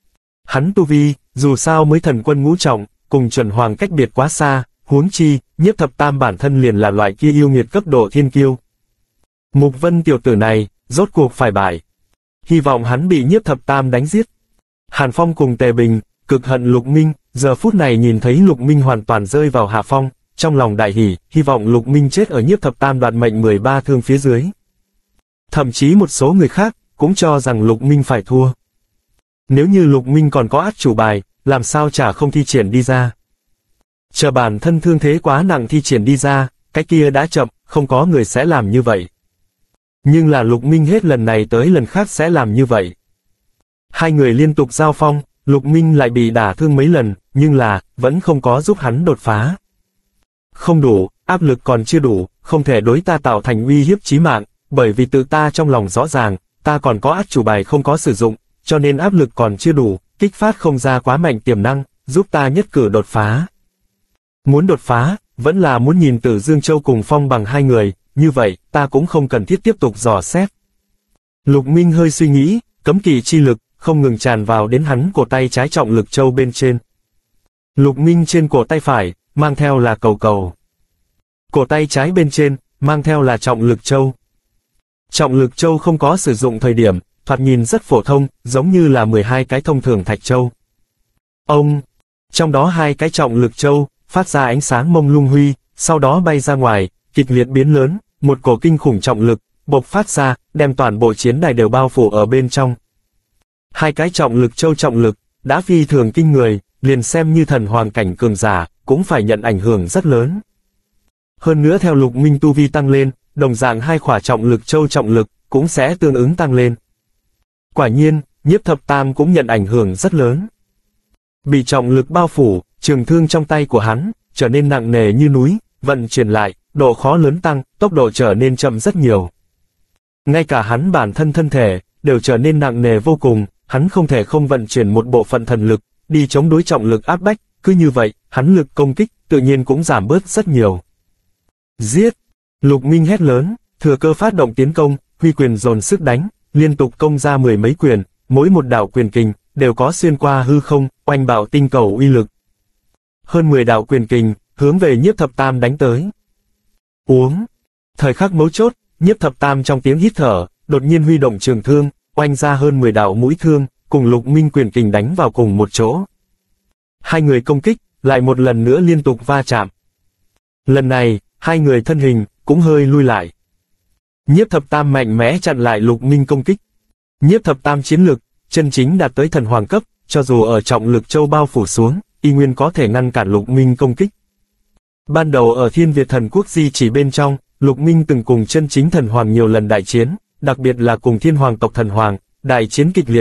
Hắn tu vi, dù sao mới thần quân ngũ trọng, cùng chuẩn hoàng cách biệt quá xa, huống chi, Nhiếp Thập Tam bản thân liền là loại kia yêu nghiệt cấp độ thiên kiêu. Mục Vân tiểu tử này, rốt cuộc phải bại. Hy vọng hắn bị Nhiếp Thập Tam đánh giết. Hàn Phong cùng Tề Bình, cực hận Lục Minh, giờ phút này nhìn thấy Lục Minh hoàn toàn rơi vào hạ phong, trong lòng đại hỉ, hy vọng Lục Minh chết ở Nhiếp Thập Tam đoạt mệnh 13 thương phía dưới. Thậm chí một số người khác, cũng cho rằng Lục Minh phải thua. Nếu như Lục Minh còn có át chủ bài, làm sao chả không thi triển đi ra. Chờ bản thân thương thế quá nặng thi triển đi ra, cái kia đã chậm, không có người sẽ làm như vậy. Nhưng là Lục Minh hết lần này tới lần khác sẽ làm như vậy. Hai người liên tục giao phong, Lục Minh lại bị đả thương mấy lần, nhưng là, vẫn không có giúp hắn đột phá. Không đủ, áp lực còn chưa đủ, không thể đối ta tạo thành uy hiếp chí mạng, bởi vì tự ta trong lòng rõ ràng, ta còn có át chủ bài không có sử dụng, cho nên áp lực còn chưa đủ, kích phát không ra quá mạnh tiềm năng, giúp ta nhất cử đột phá. Muốn đột phá, vẫn là muốn nhìn Tử Dương Châu cùng Phong Bằng hai người, như vậy, ta cũng không cần thiết tiếp tục dò xét. Lục Minh hơi suy nghĩ, cấm kỵ chi lực, không ngừng tràn vào đến hắn cổ tay trái trọng lực châu bên trên. Lục Minh trên cổ tay phải, mang theo là cầu cầu. Cổ tay trái bên trên, mang theo là trọng lực châu. Trọng lực châu không có sử dụng thời điểm, thoạt nhìn rất phổ thông, giống như là 12 cái thông thường thạch châu. Ông, trong đó 2 cái trọng lực châu, phát ra ánh sáng mông lung huy, sau đó bay ra ngoài, kịch liệt biến lớn, một cổ kinh khủng trọng lực, bộc phát ra, đem toàn bộ chiến đài đều bao phủ ở bên trong. 2 cái trọng lực châu trọng lực, đã phi thường kinh người, liền xem như thần hoàng cảnh cường giả, cũng phải nhận ảnh hưởng rất lớn. Hơn nữa theo Lục Minh tu vi tăng lên, đồng dạng 2 khỏa trọng lực châu trọng lực, cũng sẽ tương ứng tăng lên. Quả nhiên, Nhiếp Thập Tam cũng nhận ảnh hưởng rất lớn. Bị trọng lực bao phủ, trường thương trong tay của hắn, trở nên nặng nề như núi, vận chuyển lại, độ khó lớn tăng, tốc độ trở nên chậm rất nhiều. Ngay cả hắn bản thân thân thể, đều trở nên nặng nề vô cùng, hắn không thể không vận chuyển một bộ phận thần lực, đi chống đối trọng lực áp bách, cứ như vậy, hắn lực công kích, tự nhiên cũng giảm bớt rất nhiều. Giết! Lục Minh hét lớn, thừa cơ phát động tiến công, huy quyền dồn sức đánh, liên tục công ra 10 mấy quyền, mỗi một đạo quyền kình, đều có xuyên qua hư không, oanh bạo tinh cầu uy lực. Hơn 10 đạo quyền kình, hướng về Nhiếp Thập Tam đánh tới. Uống! Thời khắc mấu chốt, Nhiếp Thập Tam trong tiếng hít thở, đột nhiên huy động trường thương, oanh ra hơn 10 đạo mũi thương, cùng Lục Minh quyền kình đánh vào cùng một chỗ. Hai người công kích, lại một lần nữa liên tục va chạm. Lần này, hai người thân hình, cũng hơi lui lại. Nhiếp Thập Tam mạnh mẽ chặn lại Lục Minh công kích. Nhiếp Thập Tam chiến lực, chân chính đạt tới thần hoàng cấp, cho dù ở trọng lực châu bao phủ xuống, y nguyên có thể ngăn cản Lục Minh công kích. Ban đầu ở Thiên Việt Thần Quốc di chỉ bên trong, Lục Minh từng cùng chân chính thần hoàng nhiều lần đại chiến, đặc biệt là cùng Thiên Hoàng tộc thần hoàng, đại chiến kịch liệt nhất,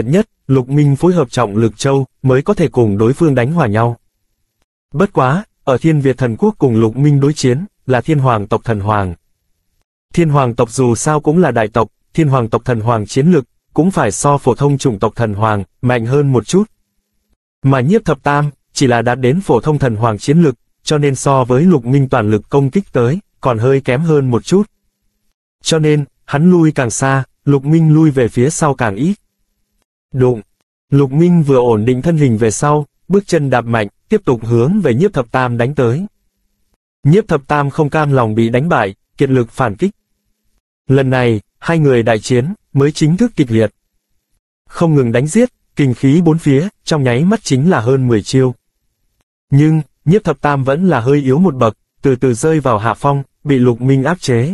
Lục Minh phối hợp trọng lực châu, mới có thể cùng đối phương đánh hòa nhau. Bất quá, ở Thiên Việt thần quốc cùng Lục Minh đối chiến, là Thiên Hoàng tộc thần hoàng. Thiên Hoàng tộc dù sao cũng là đại tộc, Thiên Hoàng tộc thần hoàng chiến lực, cũng phải so phổ thông chủng tộc thần hoàng, mạnh hơn một chút. Mà Nhiếp Thập Tam, chỉ là đạt đến phổ thông thần hoàng chiến lực, cho nên so với Lục Minh toàn lực công kích tới, còn hơi kém hơn một chút. Cho nên, hắn lui càng xa, Lục Minh lui về phía sau càng ít. Đụng. Lục Minh vừa ổn định thân hình về sau, bước chân đạp mạnh, tiếp tục hướng về Nhiếp Thập Tam đánh tới. Nhiếp Thập Tam không cam lòng bị đánh bại, kiệt lực phản kích. Lần này, hai người đại chiến, mới chính thức kịch liệt. Không ngừng đánh giết, kinh khí bốn phía, trong nháy mắt chính là hơn 10 chiêu. Nhưng, Nhiếp Thập Tam vẫn là hơi yếu một bậc, từ từ rơi vào hạ phong, bị Lục Minh áp chế.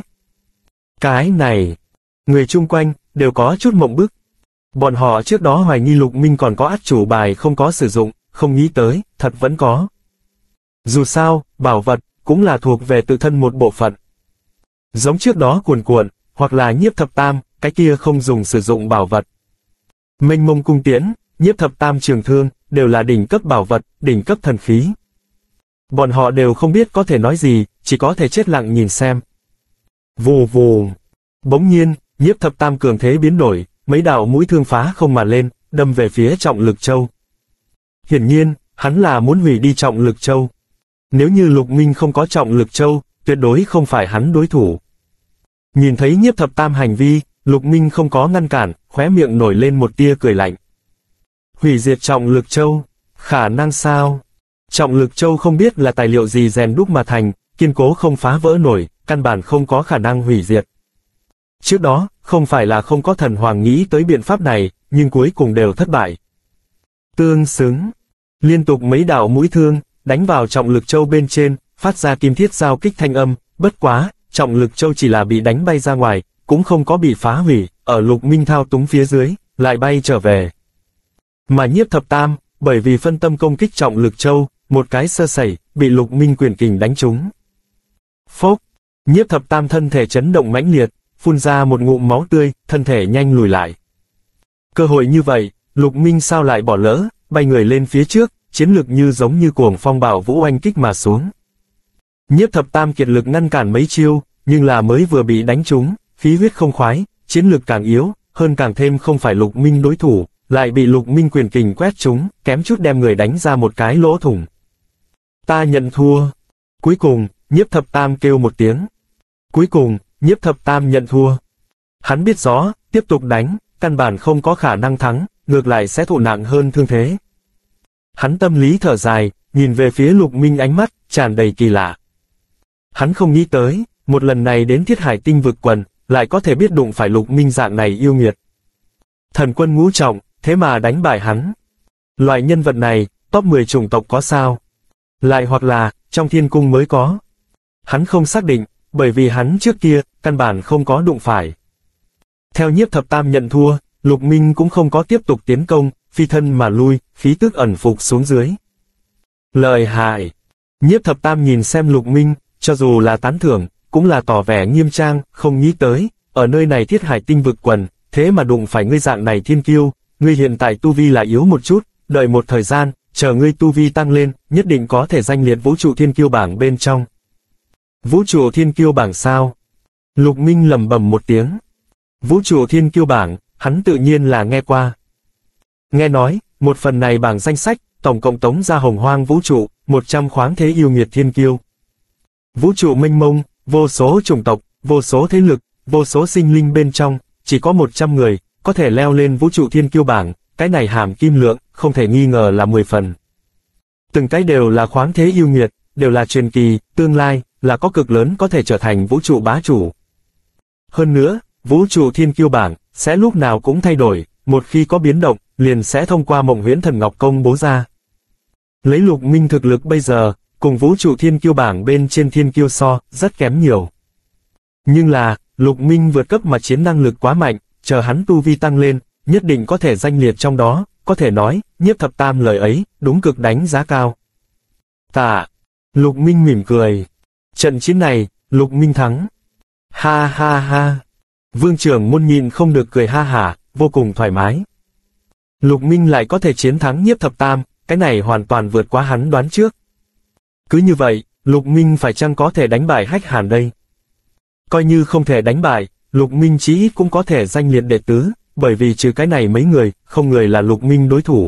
Cái này, người chung quanh, đều có chút mộng bức. Bọn họ trước đó hoài nghi Lục Minh còn có át chủ bài không có sử dụng, không nghĩ tới, thật vẫn có. Dù sao, bảo vật, cũng là thuộc về tự thân một bộ phận. Giống trước đó cuồn cuộn, hoặc là Nhiếp Thập Tam, cái kia không dùng sử dụng bảo vật. Mênh mông cung tiễn, Nhiếp Thập Tam trường thương, đều là đỉnh cấp bảo vật, đỉnh cấp thần khí. Bọn họ đều không biết có thể nói gì, chỉ có thể chết lặng nhìn xem. Vù vù. Bỗng nhiên, Nhiếp Thập Tam cường thế biến đổi, mấy đạo mũi thương phá không mà lên, đâm về phía trọng lực châu. Hiển nhiên, hắn là muốn hủy đi trọng lực châu. Nếu như Lục Minh không có trọng lực châu, tuyệt đối không phải hắn đối thủ. Nhìn thấy Nhiếp Thập Tam hành vi, Lục Minh không có ngăn cản, khóe miệng nổi lên một tia cười lạnh. Hủy diệt trọng lực châu, khả năng sao? Trọng lực châu không biết là tài liệu gì rèn đúc mà thành, kiên cố không phá vỡ nổi, căn bản không có khả năng hủy diệt. Trước đó, không phải là không có thần hoàng nghĩ tới biện pháp này, nhưng cuối cùng đều thất bại. Tương xứng. Liên tục mấy đạo mũi thương, đánh vào trọng lực châu bên trên, phát ra kim thiết giao kích thanh âm, bất quá, trọng lực châu chỉ là bị đánh bay ra ngoài, cũng không có bị phá hủy, ở Lục Minh thao túng phía dưới, lại bay trở về. Mà Nhiếp Thập Tam, bởi vì phân tâm công kích trọng lực châu, một cái sơ sẩy, bị Lục Minh quyền kình đánh trúng. Phốc, Nhiếp Thập Tam thân thể chấn động mãnh liệt, phun ra một ngụm máu tươi, thân thể nhanh lùi lại. Cơ hội như vậy, Lục Minh sao lại bỏ lỡ, bay người lên phía trước, chiến lực như giống như cuồng phong bạo vũ oanh kích mà xuống. Nhiếp Thập Tam kiệt lực ngăn cản mấy chiêu, nhưng là mới vừa bị đánh trúng, khí huyết không khoái, chiến lực càng yếu, hơn càng thêm không phải Lục Minh đối thủ, lại bị Lục Minh quyền kình quét trúng, kém chút đem người đánh ra một cái lỗ thủng. Ta nhận thua. Cuối cùng, Nhiếp Thập Tam kêu một tiếng. Cuối cùng, Nhiếp Thập Tam nhận thua. Hắn biết rõ, tiếp tục đánh, căn bản không có khả năng thắng, ngược lại sẽ thụ nặng hơn thương thế. Hắn tâm lý thở dài, nhìn về phía Lục Minh ánh mắt, tràn đầy kỳ lạ. Hắn không nghĩ tới, một lần này đến Thiết Hải Tinh vực quần, lại có thể biết đụng phải Lục Minh dạng này yêu nghiệt. Thần quân ngũ trọng, thế mà đánh bại hắn. Loại nhân vật này, top 10 chủng tộc có sao? Lại hoặc là, trong thiên cung mới có. Hắn không xác định, bởi vì hắn trước kia, căn bản không có đụng phải. Theo Nhiếp Thập Tam nhận thua, Lục Minh cũng không có tiếp tục tiến công, phi thân mà lui, khí tức ẩn phục xuống dưới. Lợi hại. Nhiếp Thập Tam nhìn xem Lục Minh, cho dù là tán thưởng, cũng là tỏ vẻ nghiêm trang, không nghĩ tới, ở nơi này Thiết Hải Tinh vực quần, thế mà đụng phải ngươi dạng này thiên kiêu, ngươi hiện tại tu vi là yếu một chút, đợi một thời gian, chờ ngươi tu vi tăng lên, nhất định có thể danh liệt vũ trụ thiên kiêu bảng bên trong. Vũ trụ thiên kiêu bảng sao? Lục Minh lẩm bẩm một tiếng. Vũ trụ thiên kiêu bảng, hắn tự nhiên là nghe qua. Nghe nói, một phần này bảng danh sách, tổng cộng tống ra hồng hoang vũ trụ, 100 khoáng thế yêu nghiệt thiên kiêu. Vũ trụ mênh mông, vô số chủng tộc, vô số thế lực, vô số sinh linh bên trong, chỉ có 100 người, có thể leo lên vũ trụ thiên kiêu bảng, cái này hàm kim lượng, không thể nghi ngờ là 10 phần. Từng cái đều là khoáng thế yêu nghiệt, đều là truyền kỳ, tương lai, là có cực lớn có thể trở thành vũ trụ bá chủ. Hơn nữa, vũ trụ thiên kiêu bảng, sẽ lúc nào cũng thay đổi, một khi có biến động, liền sẽ thông qua Mộng Huyễn Thần Ngọc công bố ra. Lấy Lục Minh thực lực bây giờ, cùng vũ trụ thiên kiêu bảng bên trên thiên kiêu so, rất kém nhiều. Nhưng là, Lục Minh vượt cấp mà chiến năng lực quá mạnh, chờ hắn tu vi tăng lên, nhất định có thể danh liệt trong đó, có thể nói, Nhiếp Thập Tam lời ấy, đúng cực đánh giá cao. Tạ. Lục Minh mỉm cười. Trận chiến này, Lục Minh thắng. Ha ha ha. Vương trưởng môn nhịn không được cười ha hả, vô cùng thoải mái. Lục Minh lại có thể chiến thắng Nhiếp Thập Tam, cái này hoàn toàn vượt quá hắn đoán trước. Cứ như vậy, Lục Minh phải chăng có thể đánh bại Hách Hàn đây? Coi như không thể đánh bại, Lục Minh chí ít cũng có thể danh liệt đệ tứ, bởi vì trừ cái này mấy người, không người là Lục Minh đối thủ.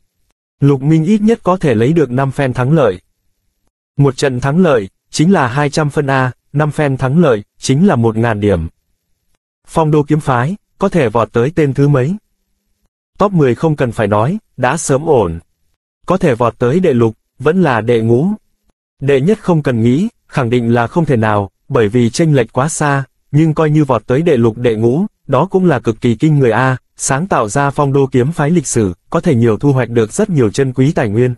Lục Minh ít nhất có thể lấy được 5 phen thắng lợi. Một trận thắng lợi, chính là 200 phân A, 5 phen thắng lợi, chính là 1000 điểm. Phong Đô kiếm phái, có thể vọt tới tên thứ mấy? Top 10 không cần phải nói, đã sớm ổn. Có thể vọt tới đệ lục, vẫn là đệ ngũ. Đệ nhất không cần nghĩ, khẳng định là không thể nào, bởi vì chênh lệch quá xa, nhưng coi như vọt tới đệ lục đệ ngũ, đó cũng là cực kỳ kinh người A, sáng tạo ra Phong Đô kiếm phái lịch sử, có thể nhiều thu hoạch được rất nhiều chân quý tài nguyên.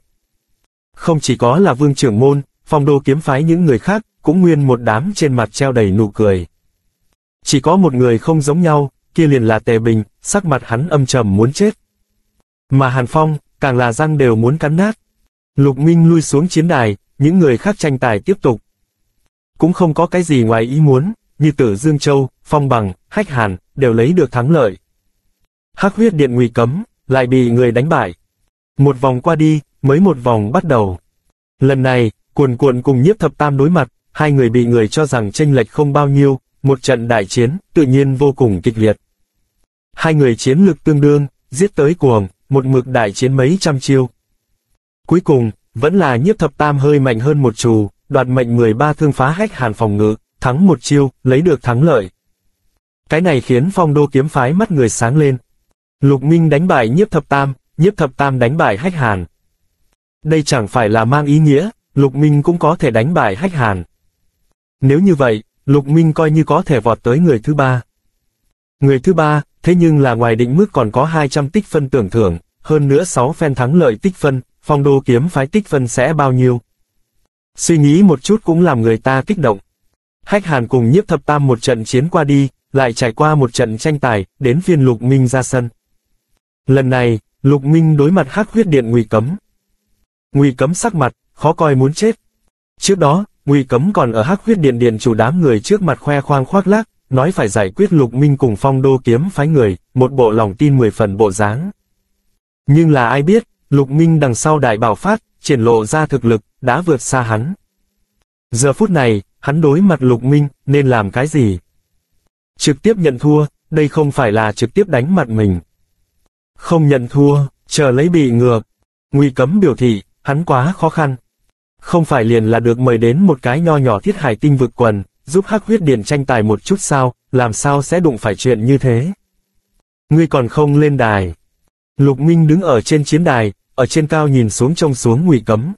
Không chỉ có là Vương trưởng môn, Phong Đô kiếm phái những người khác, cũng nguyên một đám trên mặt treo đầy nụ cười. Chỉ có một người không giống nhau, kia liền là Tề Bình, sắc mặt hắn âm trầm muốn chết. Mà Hàn Phong, càng là răng đều muốn cắn nát. Lục Minh lui xuống chiến đài, những người khác tranh tài tiếp tục. Cũng không có cái gì ngoài ý muốn, như Tử Dương Châu, Phong Bằng, Hách Hàn, đều lấy được thắng lợi. Hắc Huyết Điện Ngụy Cấm, lại bị người đánh bại. Một vòng qua đi, mới một vòng bắt đầu. Lần này, Cuồn Cuộn cùng Nhiếp Thập Tam đối mặt, hai người bị người cho rằng chênh lệch không bao nhiêu, một trận đại chiến, tự nhiên vô cùng kịch liệt. Hai người chiến lực tương đương, giết tới cuồng, một mực đại chiến mấy trăm chiêu. Cuối cùng, vẫn là Nhiếp Thập Tam hơi mạnh hơn một trù, đoạt mệnh 13 thương phá Hách Hàn phòng ngự, thắng một chiêu, lấy được thắng lợi. Cái này khiến Phong Đô kiếm phái mắt người sáng lên. Lục Minh đánh bại Nhiếp Thập Tam đánh bại Hách Hàn. Đây chẳng phải là mang ý nghĩa, Lục Minh cũng có thể đánh bại Hách Hàn. Nếu như vậy, Lục Minh coi như có thể vọt tới người thứ ba. Người thứ ba, thế nhưng là ngoài định mức còn có 200 tích phân tưởng thưởng, hơn nữa 6 phen thắng lợi tích phân, Phong Đô kiếm phái tích phân sẽ bao nhiêu? Suy nghĩ một chút cũng làm người ta kích động. Hách Hàn cùng Nhiếp Thập Tam một trận chiến qua đi, lại trải qua một trận tranh tài, đến phiên Lục Minh ra sân. Lần này, Lục Minh đối mặt Hắc Huyết Điện Ngụy Cấm. Ngụy Cấm sắc mặt, khó coi muốn chết. Trước đó, Ngụy Cấm còn ở Hắc Huyết Điện điện chủ đám người trước mặt khoe khoang khoác lác, nói phải giải quyết Lục Minh cùng Phong Đô kiếm phái người, một bộ lòng tin 10 phần bộ dáng. Nhưng là ai biết, Lục Minh đằng sau đại bạo phát, triển lộ ra thực lực, đã vượt xa hắn. Giờ phút này, hắn đối mặt Lục Minh, nên làm cái gì? Trực tiếp nhận thua, đây không phải là trực tiếp đánh mặt mình. Không nhận thua, chờ lấy bị ngược. Ngụy Cấm biểu thị, hắn quá khó khăn. Không phải liền là được mời đến một cái nho nhỏ Thiết Hải Tinh vực quần, giúp Hắc Huyết Điện tranh tài một chút sao, làm sao sẽ đụng phải chuyện như thế? Ngươi còn không lên đài. Lục Minh đứng ở trên chiến đài, ở trên cao nhìn xuống trông xuống Ngụy Cấm.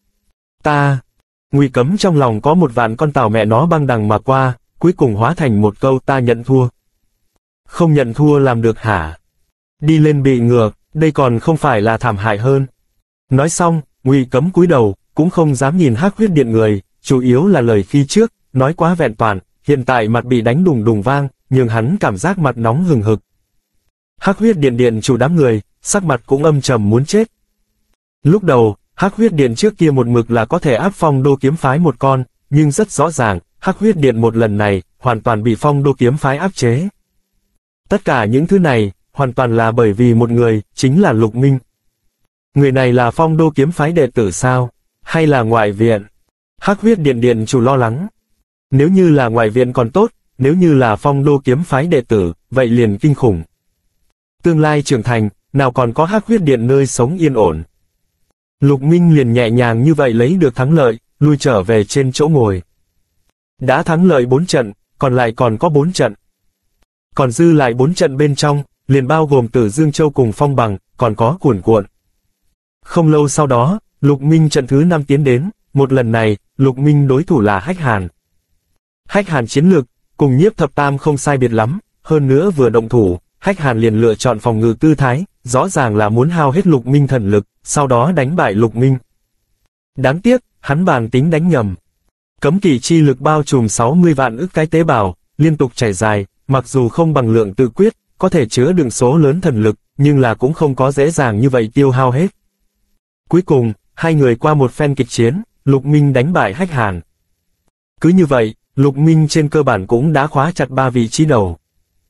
Ngụy Cấm trong lòng có một vạn con tàu mẹ nó băng đằng mà qua, cuối cùng hóa thành một câu ta nhận thua. Không nhận thua làm được hả? Đi lên bị ngược, đây còn không phải là thảm hại hơn. Nói xong, Ngụy Cấm cúi đầu, cũng không dám nhìn Hắc Huyết Điện người, chủ yếu là lời khi trước, nói quá vẹn toàn, hiện tại mặt bị đánh đùng đùng vang, nhưng hắn cảm giác mặt nóng hừng hực. Hắc Huyết Điện điện chủ đám người, sắc mặt cũng âm trầm muốn chết. Lúc đầu, Hắc Huyết Điện trước kia một mực là có thể áp Phong Đô kiếm phái một con, nhưng rất rõ ràng, Hắc Huyết Điện một lần này, hoàn toàn bị Phong Đô kiếm phái áp chế. Tất cả những thứ này, hoàn toàn là bởi vì một người, chính là Lục Minh. Người này là Phong Đô kiếm phái đệ tử sao? Hay là ngoại viện? Hắc Huyết Điện điện chủ lo lắng. Nếu như là ngoại viện còn tốt, nếu như là Phong Đô kiếm phái đệ tử, vậy liền kinh khủng. Tương lai trưởng thành, nào còn có Hắc Huyết Điện nơi sống yên ổn. Lục Minh liền nhẹ nhàng như vậy lấy được thắng lợi, lui trở về trên chỗ ngồi. Đã thắng lợi 4 trận, còn lại còn có 4 trận. Còn dư lại 4 trận bên trong, liền bao gồm Tử Dương Châu cùng Phong Bằng, còn có Cuồn Cuộn. Không lâu sau đó, Lục Minh trận thứ 5 tiến đến, một lần này, Lục Minh đối thủ là Hách Hàn. Hách Hàn chiến lược, cùng Nhiếp Thập Tam không sai biệt lắm, hơn nữa vừa động thủ, Hách Hàn liền lựa chọn phòng ngự tư thái, rõ ràng là muốn hao hết Lục Minh thần lực, sau đó đánh bại Lục Minh. Đáng tiếc, hắn bàn tính đánh nhầm. Cấm kỵ chi lực bao trùm 60 vạn ức cái tế bào, liên tục chảy dài, mặc dù không bằng lượng tự quyết, có thể chứa đựng số lớn thần lực, nhưng là cũng không có dễ dàng như vậy tiêu hao hết. Cuối cùng, hai người qua một phen kịch chiến, Lục Minh đánh bại Hách Hàn. Cứ như vậy, Lục Minh trên cơ bản cũng đã khóa chặt 3 vị trí đầu.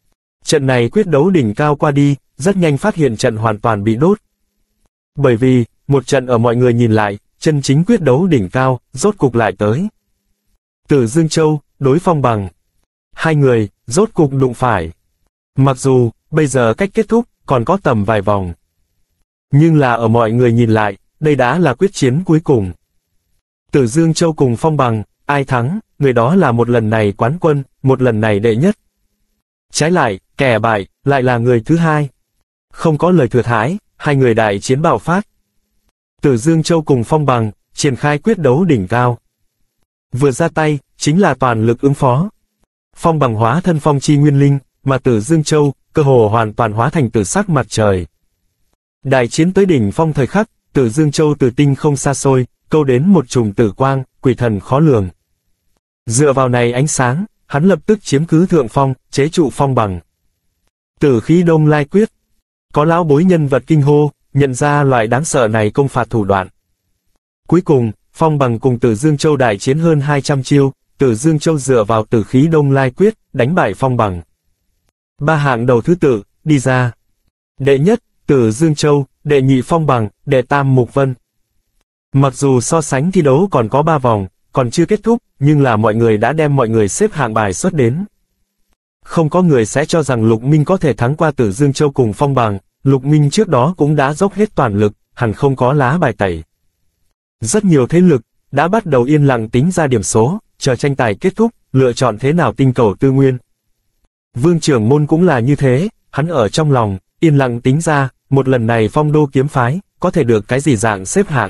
Trận này quyết đấu đỉnh cao qua đi, rất nhanh phát hiện trận hoàn toàn bị đốt. Bởi vì, một trận ở mọi người nhìn lại, chân chính quyết đấu đỉnh cao, rốt cục lại tới. Tử Dương Châu, đối Phong Bằng. Hai người, rốt cục đụng phải. Mặc dù, bây giờ cách kết thúc, còn có tầm vài vòng. Nhưng là ở mọi người nhìn lại, đây đã là quyết chiến cuối cùng. Tử Dương Châu cùng Phong Bằng, ai thắng, người đó là một lần này quán quân, một lần này đệ nhất. Trái lại, kẻ bại, lại là người thứ hai. Không có lời thừa thãi, hai người đại chiến bạo phát. Tử Dương Châu cùng Phong Bằng, triển khai quyết đấu đỉnh cao. Vừa ra tay, chính là toàn lực ứng phó. Phong Bằng hóa thân phong chi nguyên linh, mà Tử Dương Châu, cơ hồ hoàn toàn hóa thành tử sắc mặt trời. Đại chiến tới đỉnh phong thời khắc, Tử Dương Châu từ tinh không xa xôi, câu đến một chùm tử quang, quỷ thần khó lường. Dựa vào này ánh sáng, hắn lập tức chiếm cứ thượng phong, chế trụ Phong Bằng. Tử khí đông lai quyết. Có lão bối nhân vật kinh hô, nhận ra loại đáng sợ này công phạt thủ đoạn. Cuối cùng, Phong Bằng cùng Tử Dương Châu đại chiến hơn 200 chiêu, Tử Dương Châu dựa vào tử khí đông lai quyết, đánh bại Phong Bằng. Ba hạng đầu thứ tự, đi ra. Đệ nhất, Tử Dương Châu, đệ nhị Phong Bằng, đệ tam Mục Vân. Mặc dù so sánh thi đấu còn có 3 vòng, còn chưa kết thúc, nhưng là mọi người đã đem mọi người xếp hạng bài xuất đến. Không có người sẽ cho rằng Lục Minh có thể thắng qua Tử Dương Châu cùng Phong Bằng, Lục Minh trước đó cũng đã dốc hết toàn lực, hẳn không có lá bài tẩy. Rất nhiều thế lực, đã bắt đầu yên lặng tính ra điểm số, chờ tranh tài kết thúc, lựa chọn thế nào tinh cầu tư nguyên. Vương Trưởng Môn cũng là như thế, hắn ở trong lòng, yên lặng tính ra, một lần này Phong Đô kiếm phái, có thể được cái gì dạng xếp hạng.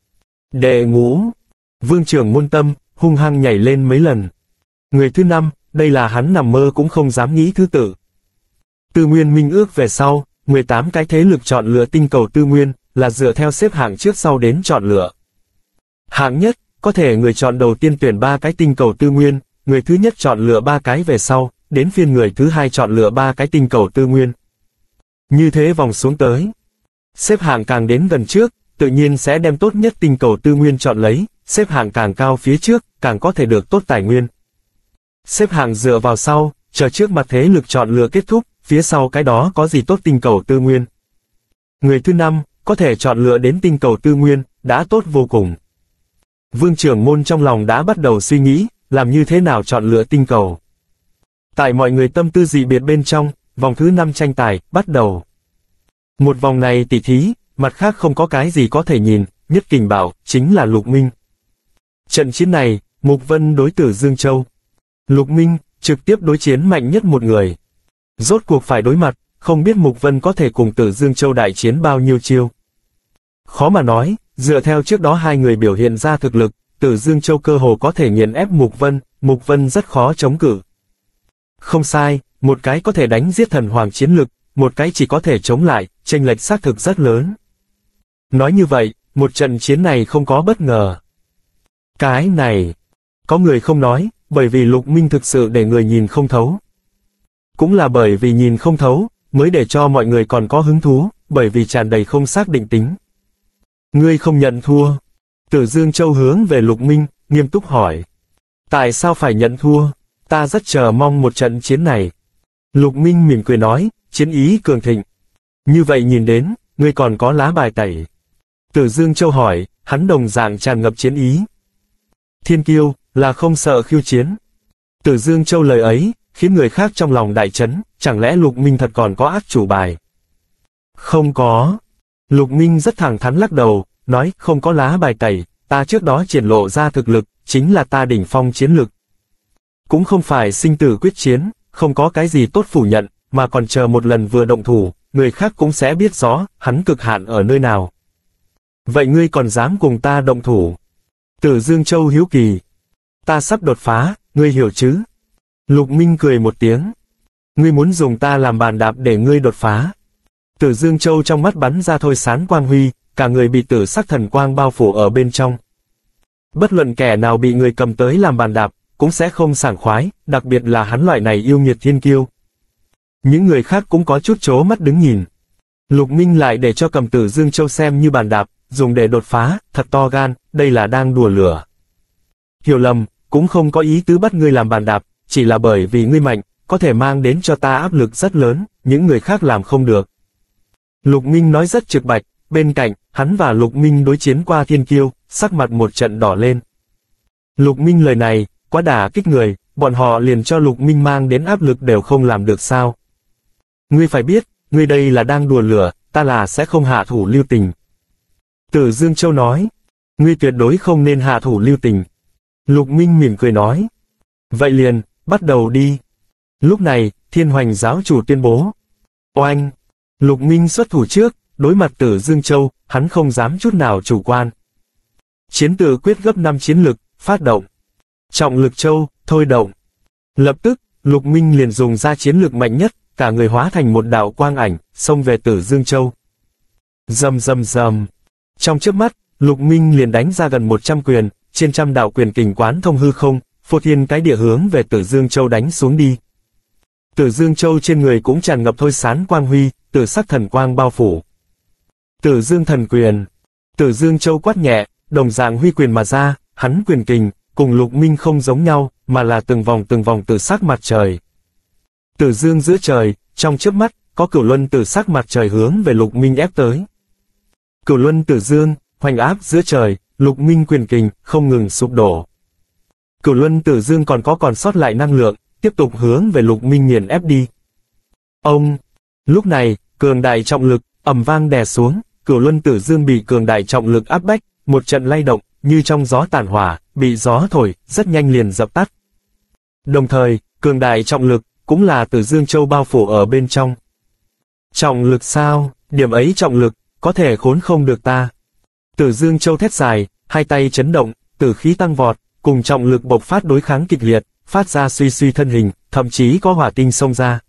Đệ ngũ, Vương Trưởng Môn tâm, hung hăng nhảy lên mấy lần. Người thứ 5, đây là hắn nằm mơ cũng không dám nghĩ thứ tự. Tư Nguyên Minh ước về sau, 18 cái thế lực chọn lựa tinh cầu tư nguyên, là dựa theo xếp hạng trước sau đến chọn lựa. Hạng nhất, có thể người chọn đầu tiên tuyển 3 cái tinh cầu tư nguyên, người thứ nhất chọn lựa 3 cái về sau, đến phiên người thứ hai chọn lựa 3 cái tinh cầu tư nguyên. Như thế vòng xuống tới. Xếp hạng càng đến gần trước, tự nhiên sẽ đem tốt nhất tinh cầu tư nguyên chọn lấy, xếp hạng càng cao phía trước, càng có thể được tốt tài nguyên. Xếp hạng dựa vào sau, chờ trước mặt thế lực chọn lựa kết thúc, phía sau cái đó có gì tốt tinh cầu tư nguyên. Người thứ 5, có thể chọn lựa đến tinh cầu tư nguyên, đã tốt vô cùng. Vương Trưởng Môn trong lòng đã bắt đầu suy nghĩ, làm như thế nào chọn lựa tinh cầu. Tại mọi người tâm tư dị biệt bên trong, vòng thứ 5 tranh tài, bắt đầu. Một vòng này tỉ thí, mặt khác không có cái gì có thể nhìn, nhất kình bảo, chính là Lục Minh. Trận chiến này, Mục Vân đối Tử Dương Châu. Lục Minh, trực tiếp đối chiến mạnh nhất một người. Rốt cuộc phải đối mặt, không biết Mục Vân có thể cùng Tử Dương Châu đại chiến bao nhiêu chiêu. Khó mà nói, dựa theo trước đó hai người biểu hiện ra thực lực, Tử Dương Châu cơ hồ có thể nghiền ép Mục Vân rất khó chống cự. Không sai, một cái có thể đánh giết thần hoàng chiến lực, một cái chỉ có thể chống lại, chênh lệch xác thực rất lớn. Nói như vậy, một trận chiến này không có bất ngờ. Cái này, có người không nói, bởi vì Lục Minh thực sự để người nhìn không thấu. Cũng là bởi vì nhìn không thấu, mới để cho mọi người còn có hứng thú, bởi vì tràn đầy không xác định tính. Ngươi không nhận thua. Tử Dương Châu hướng về Lục Minh, nghiêm túc hỏi. Tại sao phải nhận thua? Ta rất chờ mong một trận chiến này. Lục Minh mỉm cười nói, chiến ý cường thịnh. Như vậy nhìn đến, ngươi còn có lá bài tẩy. Tử Dương Châu hỏi, hắn đồng dạng tràn ngập chiến ý. Thiên kiêu, là không sợ khiêu chiến. Tử Dương Châu lời ấy, khiến người khác trong lòng đại chấn, chẳng lẽ Lục Minh thật còn có ác chủ bài? Không có. Lục Minh rất thẳng thắn lắc đầu, nói không có lá bài tẩy, ta trước đó triển lộ ra thực lực, chính là ta đỉnh phong chiến lực. Cũng không phải sinh tử quyết chiến, không có cái gì tốt phủ nhận, mà còn chờ một lần vừa động thủ, người khác cũng sẽ biết rõ, hắn cực hạn ở nơi nào. Vậy ngươi còn dám cùng ta động thủ? Tử Dương Châu hiếu kỳ. Ta sắp đột phá, ngươi hiểu chứ? Lục Minh cười một tiếng. Ngươi muốn dùng ta làm bàn đạp để ngươi đột phá. Tử Dương Châu trong mắt bắn ra thôi sáng quang huy, cả người bị tử sắc thần quang bao phủ ở bên trong. Bất luận kẻ nào bị người cầm tới làm bàn đạp, cũng sẽ không sảng khoái, đặc biệt là hắn loại này yêu nghiệt thiên kiêu. Những người khác cũng có chút chố mắt đứng nhìn. Lục Minh lại để cho cầm Tử Dương Châu xem như bàn đạp, dùng để đột phá, thật to gan, đây là đang đùa lửa. Hiểu lầm, cũng không có ý tứ bắt ngươi làm bàn đạp, chỉ là bởi vì ngươi mạnh, có thể mang đến cho ta áp lực rất lớn, những người khác làm không được. Lục Minh nói rất trực bạch, bên cạnh, hắn và Lục Minh đối chiến qua thiên kiêu, sắc mặt một trận đỏ lên. Lục Minh lời này, quá đả kích người, bọn họ liền cho Lục Minh mang đến áp lực đều không làm được sao. Ngươi phải biết, ngươi đây là đang đùa lửa, ta là sẽ không hạ thủ lưu tình. Tử Dương Châu nói, ngươi tuyệt đối không nên hạ thủ lưu tình. Lục Minh mỉm cười nói, vậy liền, bắt đầu đi. Lúc này, Thiên Hoành giáo chủ tuyên bố. Oanh! Lục Minh xuất thủ trước, đối mặt Tử Dương Châu, hắn không dám chút nào chủ quan. Chiến tự quyết gấp 5 chiến lực, phát động. Trọng lực châu, thôi động. Lập tức, Lục Minh liền dùng ra chiến lực mạnh nhất, cả người hóa thành một đạo quang ảnh, xông về Tử Dương Châu. Rầm rầm rầm. Trong chớp mắt, Lục Minh liền đánh ra gần 100 quyền, trên trăm đạo quyền kình quán thông hư không, phô thiên cái địa hướng về Tử Dương Châu đánh xuống đi. Tử Dương Châu trên người cũng tràn ngập thôi sán quang huy, tử sắc thần quang bao phủ. Tử Dương thần quyền. Tử Dương Châu quát nhẹ, đồng dạng huy quyền mà ra, hắn quyền kình, cùng Lục Minh không giống nhau, mà là từng vòng tử sắc mặt trời. Tử Dương giữa trời, trong chớp mắt, có cửu luân tử sắc mặt trời hướng về Lục Minh ép tới. Cửu luân Tử Dương, hoành áp giữa trời, Lục Minh quyền kình, không ngừng sụp đổ. Cửu luân Tử Dương còn sót lại năng lượng, tiếp tục hướng về Lục Minh nghiền ép đi. Ông! Lúc này, cường đại trọng lực, ầm vang đè xuống, cửu luân Tử Dương bị cường đại trọng lực áp bách, một trận lay động, như trong gió tàn hỏa, bị gió thổi, rất nhanh liền dập tắt. Đồng thời, cường đại trọng lực, cũng là Tử Dương Châu bao phủ ở bên trong. Trọng lực sao, điểm ấy trọng lực, có thể khốn không được ta. Tử Dương Châu thét dài, hai tay chấn động, tử khí tăng vọt, cùng trọng lực bộc phát đối kháng kịch liệt, phát ra suy suy thân hình, thậm chí có hỏa tinh xông ra.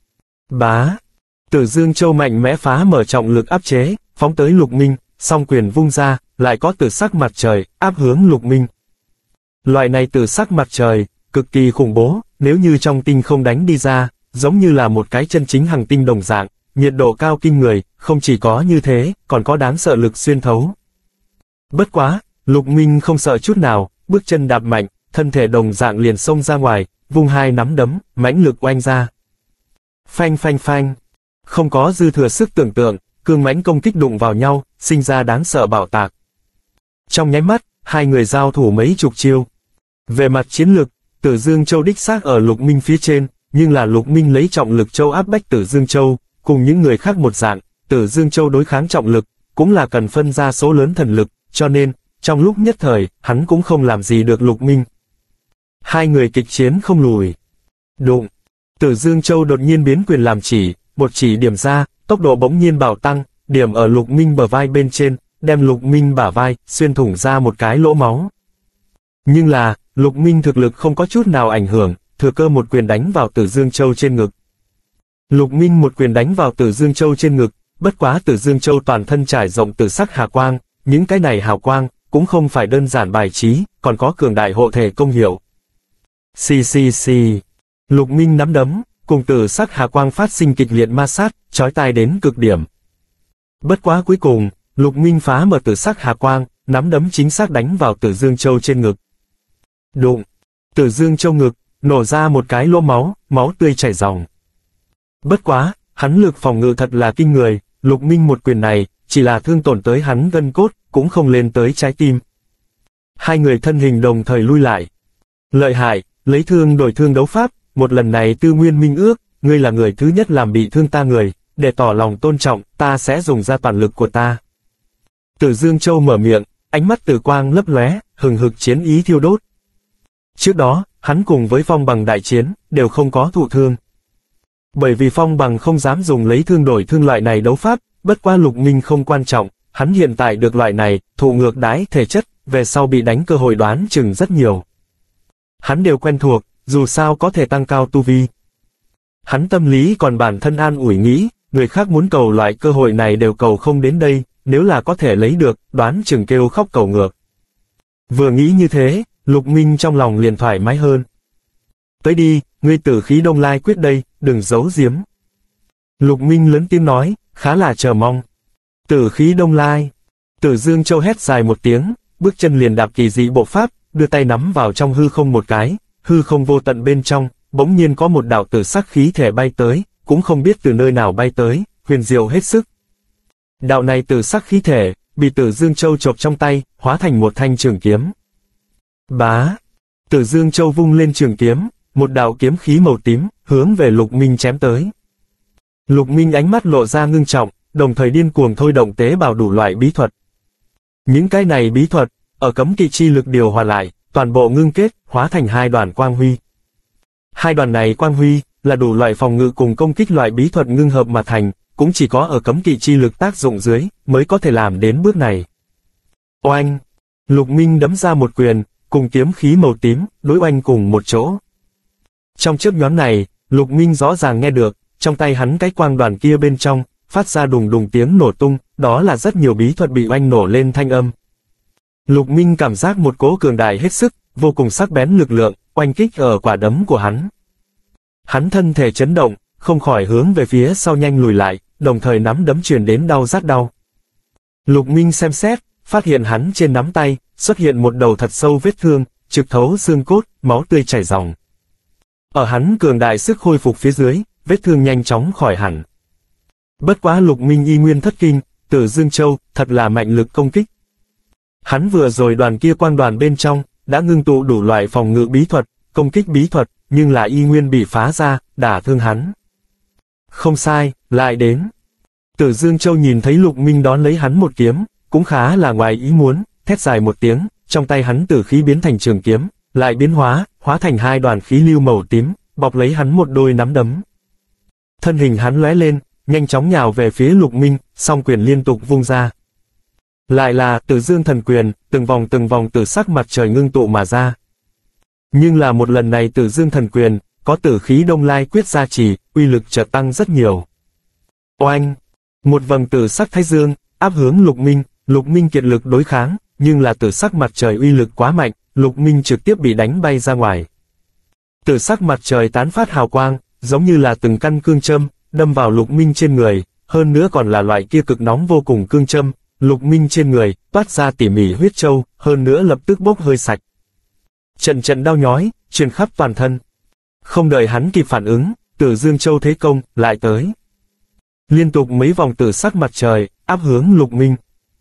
Bá! Tử Dương Châu mạnh mẽ phá mở trọng lực áp chế, phóng tới Lục Minh, song quyền vung ra, lại có tử sắc mặt trời, áp hướng Lục Minh. Loại này tử sắc mặt trời, cực kỳ khủng bố, nếu như trong tinh không đánh đi ra, giống như là một cái chân chính hành tinh đồng dạng, nhiệt độ cao kinh người, không chỉ có như thế, còn có đáng sợ lực xuyên thấu. Bất quá, Lục Minh không sợ chút nào, bước chân đạp mạnh, thân thể đồng dạng liền xông ra ngoài, vung hai nắm đấm, mãnh lực oanh ra. Phanh phanh phanh, không có dư thừa sức tưởng tượng, cương mãnh công kích đụng vào nhau, sinh ra đáng sợ bạo tạc. Trong nháy mắt, hai người giao thủ mấy chục chiêu. Về mặt chiến lực, Tử Dương Châu đích xác ở Lục Minh phía trên, nhưng là Lục Minh lấy trọng lực châu áp bách Tử Dương Châu, cùng những người khác một dạng, Tử Dương Châu đối kháng trọng lực, cũng là cần phân ra số lớn thần lực, cho nên, trong lúc nhất thời, hắn cũng không làm gì được Lục Minh. Hai người kịch chiến không lùi. Đụng. Tử Dương Châu đột nhiên biến quyền làm chỉ, một chỉ điểm ra, tốc độ bỗng nhiên bạo tăng, điểm ở Lục Minh bờ vai bên trên, đem Lục Minh bả vai, xuyên thủng ra một cái lỗ máu. Nhưng là, Lục Minh thực lực không có chút nào ảnh hưởng, thừa cơ một quyền đánh vào Tử Dương Châu trên ngực. Lục Minh một quyền đánh vào Tử Dương Châu trên ngực, bất quá Tử Dương Châu toàn thân trải rộng tử sắc hà quang, những cái này hào quang, cũng không phải đơn giản bài trí, còn có cường đại hộ thể công hiệu. Xì xì xì. Lục Minh nắm đấm, cùng tử sắc hà quang phát sinh kịch liệt ma sát, chói tai đến cực điểm. Bất quá cuối cùng, Lục Minh phá mở tử sắc hà quang, nắm đấm chính xác đánh vào Tử Dương Châu trên ngực. Đụng. Tử Dương Châu ngực, nổ ra một cái lỗ máu, máu tươi chảy ròng. Bất quá, hắn lực phòng ngự thật là kinh người, Lục Minh một quyền này, chỉ là thương tổn tới hắn gân cốt, cũng không lên tới trái tim. Hai người thân hình đồng thời lui lại. Lợi hại, lấy thương đổi thương đấu pháp, một lần này Tư Nguyên minh ước, ngươi là người thứ nhất làm bị thương ta người, để tỏ lòng tôn trọng, ta sẽ dùng ra toàn lực của ta. Tử Dương Châu mở miệng, ánh mắt tử quang lấp lóe, hừng hực chiến ý thiêu đốt. Trước đó, hắn cùng với Phong Bằng đại chiến, đều không có thụ thương. Bởi vì Phong Bằng không dám dùng lấy thương đổi thương loại này đấu pháp, bất qua Lục Minh không quan trọng, hắn hiện tại được loại này, thụ ngược đãi thể chất, về sau bị đánh cơ hội đoán chừng rất nhiều. Hắn đều quen thuộc, dù sao có thể tăng cao tu vi. Hắn tâm lý còn bản thân an ủi nghĩ, người khác muốn cầu loại cơ hội này đều cầu không đến đây, nếu là có thể lấy được, đoán chừng kêu khóc cầu ngược. Vừa nghĩ như thế, Lục Minh trong lòng liền thoải mái hơn. Tới đi, ngươi Tử Khí Đông Lai quyết đây, đừng giấu giếm. Lục Minh lớn tiếng nói, khá là chờ mong. Tử Khí Đông Lai. Tử Dương Châu hét dài một tiếng, bước chân liền đạp kỳ dị bộ pháp, đưa tay nắm vào trong hư không một cái, hư không vô tận bên trong, bỗng nhiên có một đạo tử sắc khí thể bay tới, cũng không biết từ nơi nào bay tới, huyền diệu hết sức. Đạo này tử sắc khí thể, bị Tử Dương Châu chộp trong tay, hóa thành một thanh trường kiếm. Bá! Tử Dương Châu vung lên trường kiếm, một đạo kiếm khí màu tím, hướng về Lục Minh chém tới. Lục Minh ánh mắt lộ ra ngưng trọng, đồng thời điên cuồng thôi động tế bào đủ loại bí thuật. Những cái này bí thuật, ở cấm kỵ chi lực điều hòa lại, toàn bộ ngưng kết, hóa thành hai đoàn quang huy. Hai đoàn này quang huy, là đủ loại phòng ngự cùng công kích loại bí thuật ngưng hợp mà thành, cũng chỉ có ở cấm kỵ chi lực tác dụng dưới, mới có thể làm đến bước này. Oanh! Lục Minh đấm ra một quyền, cùng kiếm khí màu tím, đối oanh cùng một chỗ. Trong chớp nhoáng này, Lục Minh rõ ràng nghe được, trong tay hắn cái quang đoàn kia bên trong, phát ra đùng đùng tiếng nổ tung, đó là rất nhiều bí thuật bị oanh nổ lên thanh âm. Lục Minh cảm giác một cỗ cường đại hết sức, vô cùng sắc bén lực lượng, oanh kích ở quả đấm của hắn. Hắn thân thể chấn động, không khỏi hướng về phía sau nhanh lùi lại, đồng thời nắm đấm truyền đến đau rát đau. Lục Minh xem xét, phát hiện hắn trên nắm tay, xuất hiện một đầu thật sâu vết thương, trực thấu xương cốt, máu tươi chảy ròng. Ở hắn cường đại sức khôi phục phía dưới, vết thương nhanh chóng khỏi hẳn. Bất quá Lục Minh y nguyên thất kinh, Tử Dương Châu, thật là mạnh lực công kích. Hắn vừa rồi đoàn kia quang đoàn bên trong, đã ngưng tụ đủ loại phòng ngự bí thuật, công kích bí thuật, nhưng là y nguyên bị phá ra, đả thương hắn. Không sai, lại đến. Tử Dương Châu nhìn thấy Lục Minh đón lấy hắn một kiếm, cũng khá là ngoài ý muốn, thét dài một tiếng, trong tay hắn tử khí biến thành trường kiếm, lại biến hóa, hóa thành hai đoàn khí lưu màu tím, bọc lấy hắn một đôi nắm đấm. Thân hình hắn lóe lên, nhanh chóng nhào về phía Lục Minh, song quyền liên tục vung ra. Lại là Tử Dương Thần Quyền, từng vòng tử sắc mặt trời ngưng tụ mà ra. Nhưng là một lần này Tử Dương Thần Quyền, có tử khí Đông Lai Quyết gia trì, uy lực chợt tăng rất nhiều. Oanh! Một vầng tử sắc thái dương, áp hướng Lục Minh kiệt lực đối kháng, nhưng là tử sắc mặt trời uy lực quá mạnh, Lục Minh trực tiếp bị đánh bay ra ngoài. Tử sắc mặt trời tán phát hào quang, giống như là từng căn cương châm, đâm vào Lục Minh trên người, hơn nữa còn là loại kia cực nóng vô cùng cương châm, Lục Minh trên người, toát ra tỉ mỉ huyết châu, hơn nữa lập tức bốc hơi sạch. Trận trận đau nhói, truyền khắp toàn thân. Không đợi hắn kịp phản ứng, Tử Dương Châu thế công, lại tới. Liên tục mấy vòng tử sắc mặt trời, áp hướng Lục Minh.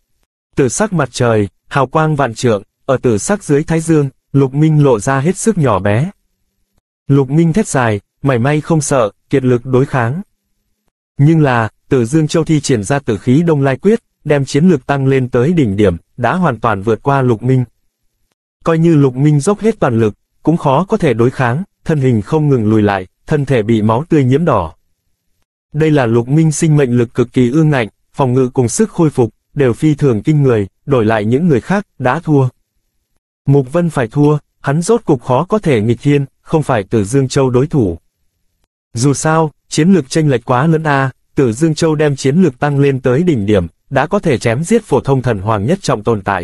Tử sắc mặt trời, hào quang vạn trượng, ở tử sắc dưới thái dương, Lục Minh lộ ra hết sức nhỏ bé. Lục Minh thét dài, mảy may không sợ, kiệt lực đối kháng. Nhưng là, Tử Dương Châu thi triển ra tử khí Đông Lai Quyết, đem chiến lực tăng lên tới đỉnh điểm, đã hoàn toàn vượt qua Lục Minh. Coi như Lục Minh dốc hết toàn lực, cũng khó có thể đối kháng, thân hình không ngừng lùi lại, thân thể bị máu tươi nhiễm đỏ. Đây là Lục Minh sinh mệnh lực cực kỳ ương ngạnh, phòng ngự cùng sức khôi phục, đều phi thường kinh người, đổi lại những người khác, đã thua. Mục Vân phải thua, hắn rốt cục khó có thể nghịch thiên, không phải Tử Dương Châu đối thủ. Dù sao, chiến lược chênh lệch quá lớn a, Tử Dương Châu đem chiến lược tăng lên tới đỉnh điểm, đã có thể chém giết phổ thông thần hoàng nhất trọng tồn tại.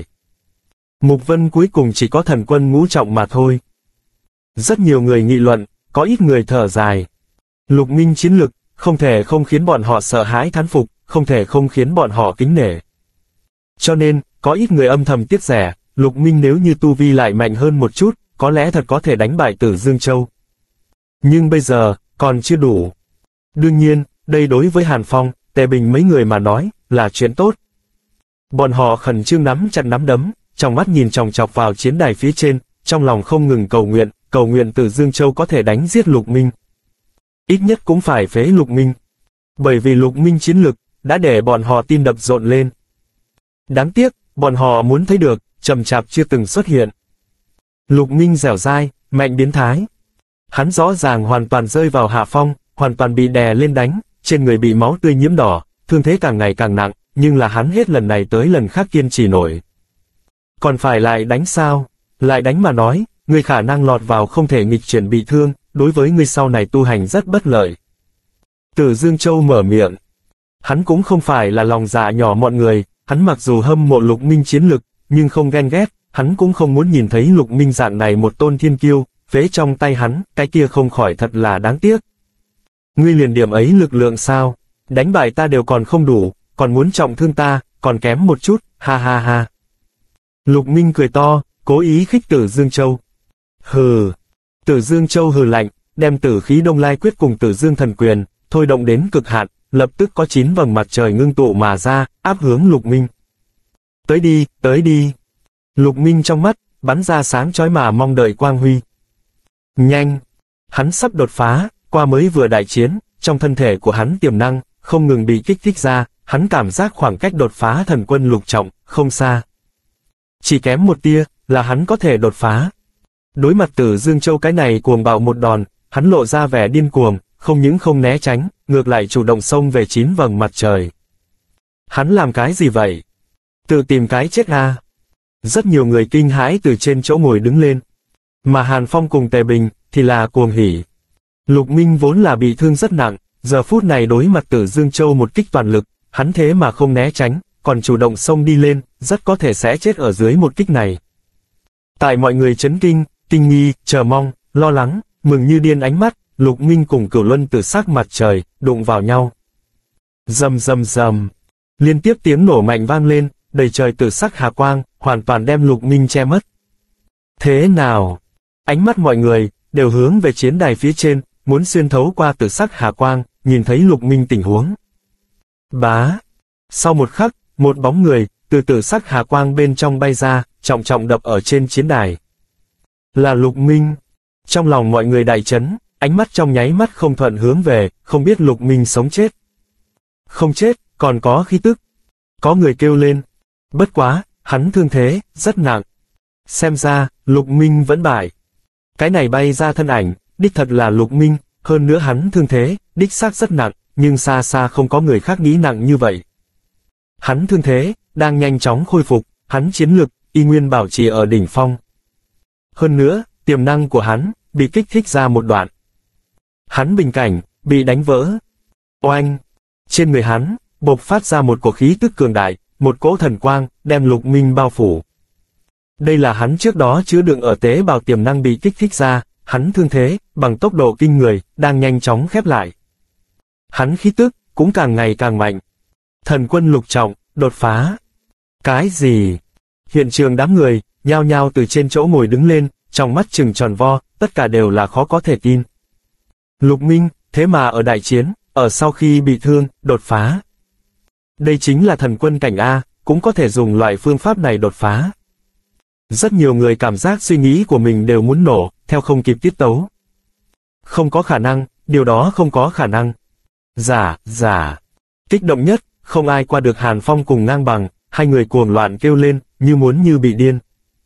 Mục Vân cuối cùng chỉ có thần quân ngũ trọng mà thôi. Rất nhiều người nghị luận, có ít người thở dài. Lục Minh chiến lực, không thể không khiến bọn họ sợ hãi thán phục, không thể không khiến bọn họ kính nể. Cho nên, có ít người âm thầm tiếc rẻ, Lục Minh nếu như tu vi lại mạnh hơn một chút, có lẽ thật có thể đánh bại Tử Dương Châu. Nhưng bây giờ, còn chưa đủ. Đương nhiên, đây đối với Hàn Phong, Tề Bình mấy người mà nói, là chuyện tốt. Bọn họ khẩn trương nắm chặt nắm đấm, trong mắt nhìn chòng chọc vào chiến đài phía trên, trong lòng không ngừng cầu nguyện Tử Dương Châu có thể đánh giết Lục Minh. Ít nhất cũng phải phế Lục Minh. Bởi vì Lục Minh chiến lực, đã để bọn họ tim đập rộn lên. Đáng tiếc, bọn họ muốn thấy được, chậm chạp chưa từng xuất hiện. Lục Minh dẻo dai, mạnh biến thái. Hắn rõ ràng hoàn toàn rơi vào hạ phong, hoàn toàn bị đè lên đánh, trên người bị máu tươi nhiễm đỏ, thương thế càng ngày càng nặng, nhưng là hắn hết lần này tới lần khác kiên trì nổi. Còn phải lại đánh sao? Lại đánh mà nói, người khả năng lọt vào không thể nghịch chuyển bị thương, đối với người sau này tu hành rất bất lợi. Tử Dương Châu mở miệng. Hắn cũng không phải là lòng dạ nhỏ mọn người, hắn mặc dù hâm mộ Lục Minh chiến lực, nhưng không ghen ghét, hắn cũng không muốn nhìn thấy Lục Minh dạng này một tôn thiên kiêu, phế trong tay hắn, cái kia không khỏi thật là đáng tiếc. Ngươi liền điểm ấy lực lượng sao? Đánh bại ta đều còn không đủ, còn muốn trọng thương ta, còn kém một chút, ha ha ha. Lục Minh cười to, cố ý khích Tử Dương Châu. Hừ. Tử Dương Châu hừ lạnh, đem Tử Khí Đông Lai Quyết cùng Tử Dương Thần Quyền thôi động đến cực hạn, lập tức có 9 vầng mặt trời ngưng tụ mà ra, áp hướng Lục Minh. Tới đi, tới đi. Lục Minh trong mắt bắn ra sáng chói mà mong đợi quang huy. Nhanh, hắn sắp đột phá, qua mới vừa đại chiến, trong thân thể của hắn tiềm năng không ngừng bị kích thích ra, hắn cảm giác khoảng cách đột phá thần quân lục trọng không xa. Chỉ kém một tia là hắn có thể đột phá. Đối mặt Tử Dương Châu cái này cuồng bạo một đòn, hắn lộ ra vẻ điên cuồng, không những không né tránh, ngược lại chủ động xông về 9 vầng mặt trời. Hắn làm cái gì vậy? Tự tìm cái chết à? Rất nhiều người kinh hãi từ trên chỗ ngồi đứng lên. Mà Hàn Phong cùng Tề Bình thì là cuồng hỉ. Lục Minh vốn là bị thương rất nặng, giờ phút này đối mặt Tử Dương Châu một kích toàn lực, hắn thế mà không né tránh, còn chủ động xông đi lên, rất có thể sẽ chết ở dưới một kích này. Tại mọi người chấn kinh, kinh nghi, chờ mong, lo lắng, mừng như điên ánh mắt, Lục Minh cùng Cửu Luân Tử Sắc mặt trời đụng vào nhau. Rầm rầm rầm, liên tiếp tiếng nổ mạnh vang lên, đầy trời tử sắc hà quang, hoàn toàn đem Lục Minh che mất. Thế nào? Ánh mắt mọi người đều hướng về chiến đài phía trên, muốn xuyên thấu qua tử sắc hà quang, nhìn thấy Lục Minh tình huống. Bá! Sau một khắc, một bóng người từ tử sắc hà quang bên trong bay ra, trọng trọng đập ở trên chiến đài. Là Lục Minh. Trong lòng mọi người đại chấn, ánh mắt trong nháy mắt không thuận hướng về, không biết Lục Minh sống chết. Không chết, còn có khí tức. Có người kêu lên. Bất quá, hắn thương thế rất nặng. Xem ra, Lục Minh vẫn bại. Cái này bay ra thân ảnh, đích thật là Lục Minh, hơn nữa hắn thương thế, đích xác rất nặng, nhưng xa xa không có người khác nghĩ nặng như vậy. Hắn thương thế, đang nhanh chóng khôi phục, hắn chiến lực, y nguyên bảo trì ở đỉnh phong. Hơn nữa, tiềm năng của hắn, bị kích thích ra một đoạn. Hắn bình cảnh, bị đánh vỡ. Oanh! Trên người hắn, bộc phát ra một cổ khí tức cường đại, một cỗ thần quang, đem Lục Minh bao phủ. Đây là hắn trước đó chứa đựng ở tế bào tiềm năng bị kích thích ra, hắn thương thế, bằng tốc độ kinh người, đang nhanh chóng khép lại. Hắn khí tức, cũng càng ngày càng mạnh. Thần quân lục trọng, đột phá. Cái gì? Hiện trường đám người, nhao nhao từ trên chỗ ngồi đứng lên, trong mắt trừng tròn vo, tất cả đều là khó có thể tin. Lục Minh, thế mà ở đại chiến, ở sau khi bị thương, đột phá. Đây chính là thần quân cảnh A, cũng có thể dùng loại phương pháp này đột phá. Rất nhiều người cảm giác suy nghĩ của mình đều muốn nổ, theo không kịp tiết tấu. Không có khả năng, điều đó không có khả năng. Giả. Kích động nhất, không ai qua được Hàn Phong cùng Ngang Bằng, hai người cuồng loạn kêu lên, như muốn như bị điên.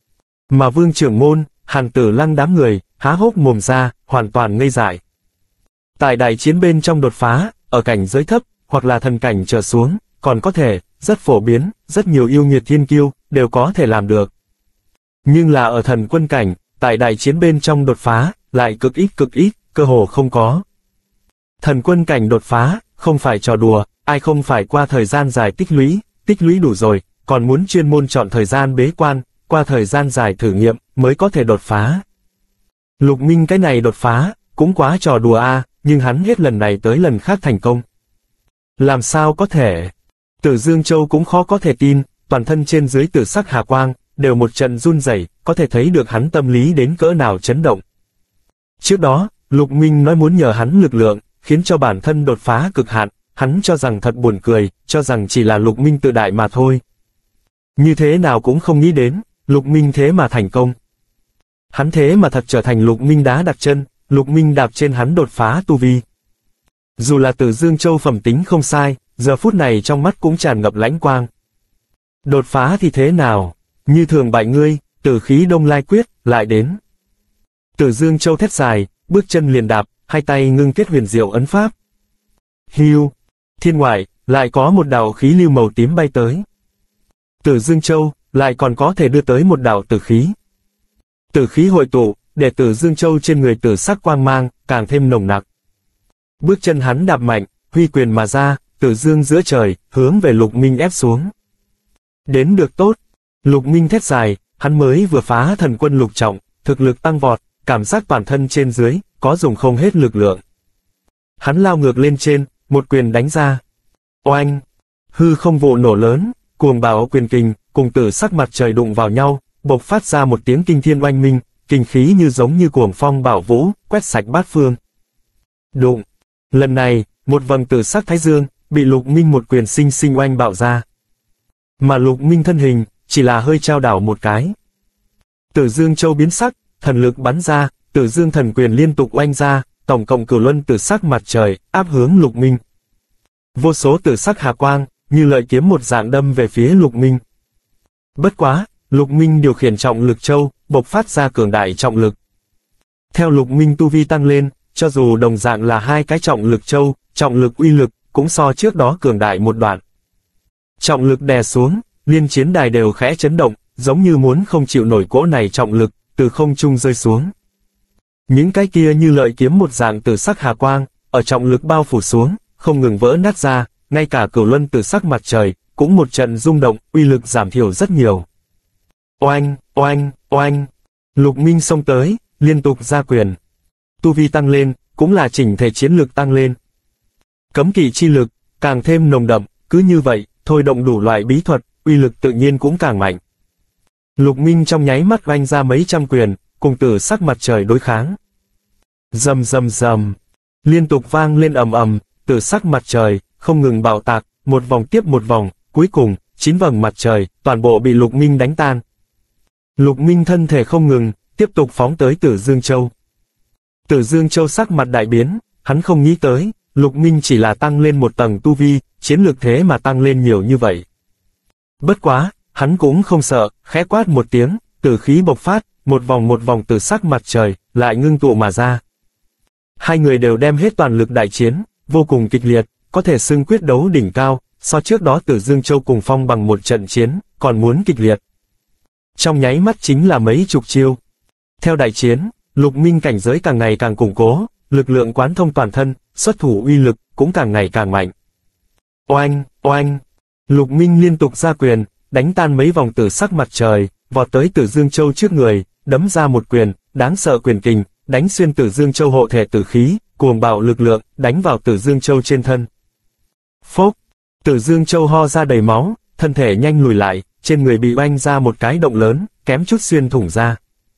Mà Vương Trưởng Môn, Hàn Tử Lăng đám người, há hốc mồm ra, hoàn toàn ngây dại. Tại đại chiến bên trong đột phá, ở cảnh giới thấp, hoặc là thần cảnh trở xuống, còn có thể, rất phổ biến, rất nhiều yêu nghiệt thiên kiêu, đều có thể làm được. Nhưng là ở thần quân cảnh, tại đại chiến bên trong đột phá, lại cực ít, cơ hồ không có. Thần quân cảnh đột phá, không phải trò đùa, ai không phải qua thời gian dài tích lũy đủ rồi, còn muốn chuyên môn chọn thời gian bế quan, qua thời gian dài thử nghiệm, mới có thể đột phá. Lục Minh cái này đột phá, cũng quá trò đùa a, nhưng hắn hết lần này tới lần khác thành công. Làm sao có thể? Tử Dương Châu cũng khó có thể tin, toàn thân trên dưới tử sắc hà quang, đều một trận run rẩy, có thể thấy được hắn tâm lý đến cỡ nào chấn động. Trước đó, Lục Minh nói muốn nhờ hắn lực lượng, khiến cho bản thân đột phá cực hạn, hắn cho rằng thật buồn cười, cho rằng chỉ là Lục Minh tự đại mà thôi. Như thế nào cũng không nghĩ đến, Lục Minh thế mà thành công. Hắn thế mà thật trở thành Lục Minh đá đặt chân, Lục Minh đạp trên hắn đột phá tu vi. Dù là Tử Dương Châu phẩm tính không sai, giờ phút này trong mắt cũng tràn ngập lãnh quang. Đột phá thì thế nào? Như thường bại ngươi, Tử Khí Đông Lai Quyết, lại đến. Tử Dương Châu thét dài, bước chân liền đạp, hai tay ngưng kết huyền diệu ấn pháp. Hưu, thiên ngoại, lại có một đạo khí lưu màu tím bay tới. Tử Dương Châu, lại còn có thể đưa tới một đạo tử khí. Tử khí hội tụ, để Tử Dương Châu trên người tử sắc quang mang, càng thêm nồng nặc. Bước chân hắn đạp mạnh, huy quyền mà ra, Tử Dương giữa trời, hướng về Lục Minh ép xuống. Đến được tốt. Lục Minh thét dài, hắn mới vừa phá thần quân lục trọng, thực lực tăng vọt, cảm giác bản thân trên dưới, có dùng không hết lực lượng. Hắn lao ngược lên trên, một quyền đánh ra. Oanh! Hư không vụ nổ lớn, cuồng bạo quyền kình, cùng tử sắc mặt trời đụng vào nhau, bộc phát ra một tiếng kinh thiên oanh minh, kinh khí như giống như cuồng phong bạo vũ, quét sạch bát phương. Đụng. Lần này, một vầng tử sắc thái dương, bị Lục Minh một quyền sinh sinh oanh bạo ra. Mà Lục Minh thân hình, chỉ là hơi trao đảo một cái. Tử Dương Châu biến sắc, thần lực bắn ra, Tử Dương thần quyền liên tục oanh ra, tổng cộng cửu luân tử sắc mặt trời, áp hướng Lục Minh. Vô số tử sắc hà quang, như lợi kiếm một dạng đâm về phía Lục Minh. Bất quá, Lục Minh điều khiển trọng lực châu, bộc phát ra cường đại trọng lực. Theo Lục Minh tu vi tăng lên, cho dù đồng dạng là hai cái trọng lực châu, trọng lực uy lực, cũng so trước đó cường đại một đoạn. Trọng lực đè xuống, liên chiến đài đều khẽ chấn động, giống như muốn không chịu nổi cỗ này trọng lực, từ không trung rơi xuống. Những cái kia như lợi kiếm một dạng tử sắc hà quang, ở trọng lực bao phủ xuống, không ngừng vỡ nát ra, ngay cả cửu luân tử sắc mặt trời, cũng một trận rung động, uy lực giảm thiểu rất nhiều. Oanh, oanh, oanh. Lục Minh xông tới, liên tục ra quyền. Tu vi tăng lên, cũng là chỉnh thể chiến lực tăng lên. Cấm kỵ chi lực, càng thêm nồng đậm, cứ như vậy, thôi động đủ loại bí thuật, uy lực tự nhiên cũng càng mạnh. Lục Minh trong nháy mắt oanh ra mấy trăm quyền, cùng tử sắc mặt trời đối kháng. Rầm rầm rầm, liên tục vang lên ầm ầm, tử sắc mặt trời, không ngừng bạo tạc, một vòng tiếp một vòng, cuối cùng, 9 vầng mặt trời, toàn bộ bị Lục Minh đánh tan. Lục Minh thân thể không ngừng, tiếp tục phóng tới Tử Dương Châu. Tử Dương Châu sắc mặt đại biến, hắn không nghĩ tới, Lục Minh chỉ là tăng lên một tầng tu vi, chiến lược thế mà tăng lên nhiều như vậy. Bất quá, hắn cũng không sợ, khẽ quát một tiếng, tử khí bộc phát, một vòng tử sắc mặt trời, lại ngưng tụ mà ra. Hai người đều đem hết toàn lực đại chiến, vô cùng kịch liệt, có thể xưng quyết đấu đỉnh cao, so trước đó Tử Dương Châu cùng Phong bằng một trận chiến, còn muốn kịch liệt. Trong nháy mắt chính là mấy chục chiêu. Theo đại chiến, Lục Minh cảnh giới càng ngày càng củng cố, lực lượng quán thông toàn thân, xuất thủ uy lực cũng càng ngày càng mạnh. Oanh, oanh. Lục Minh liên tục ra quyền, đánh tan mấy vòng tử sắc mặt trời, vọt tới Tử Dương Châu trước người, đấm ra một quyền, đáng sợ quyền kình, đánh xuyên Tử Dương Châu hộ thể tử khí, cuồng bạo lực lượng, đánh vào Tử Dương Châu trên thân. Phốc, Tử Dương Châu ho ra đầy máu, thân thể nhanh lùi lại, trên người bị oanh ra một cái động lớn, kém chút xuyên thủng ra.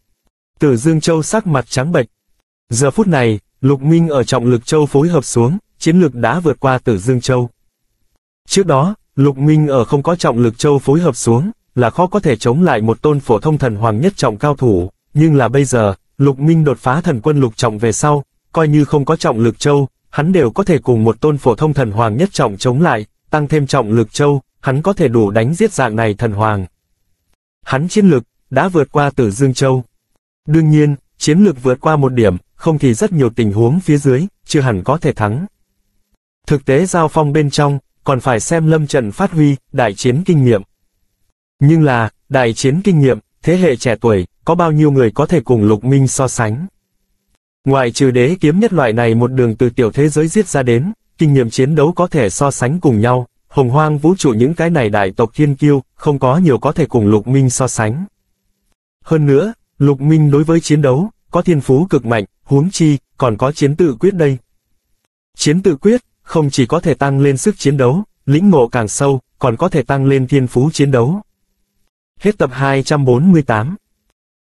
Tử Dương Châu sắc mặt trắng bệch. Giờ phút này, Lục Minh ở trọng lực châu phối hợp xuống, chiến lực đã vượt qua Tử Dương Châu. Trước đó, Lục Minh ở không có trọng lực châu phối hợp xuống, là khó có thể chống lại một tôn phổ thông thần hoàng nhất trọng cao thủ, nhưng là bây giờ, Lục Minh đột phá thần quân lục trọng về sau, coi như không có trọng lực châu, hắn đều có thể cùng một tôn phổ thông thần hoàng nhất trọng chống lại, tăng thêm trọng lực châu, hắn có thể đủ đánh giết dạng này thần hoàng. Hắn chiến lực đã vượt qua Tử Dương Châu. Đương nhiên, chiến lực vượt qua một điểm, không thì rất nhiều tình huống phía dưới, chưa hẳn có thể thắng. Thực tế giao phong bên trong, còn phải xem lâm trận phát huy, đại chiến kinh nghiệm. Nhưng là, đại chiến kinh nghiệm, thế hệ trẻ tuổi, có bao nhiêu người có thể cùng Lục Minh so sánh. Ngoại trừ Đế Kiếm Nhất loại này một đường từ tiểu thế giới giết ra đến, kinh nghiệm chiến đấu có thể so sánh cùng nhau, hồng hoang vũ trụ những cái này đại tộc thiên kiêu, không có nhiều có thể cùng Lục Minh so sánh. Hơn nữa, Lục Minh đối với chiến đấu, có thiên phú cực mạnh, huống chi, còn có chiến tự quyết đây. Chiến tự quyết, không chỉ có thể tăng lên sức chiến đấu, lĩnh ngộ càng sâu, còn có thể tăng lên thiên phú chiến đấu. Hết tập 248.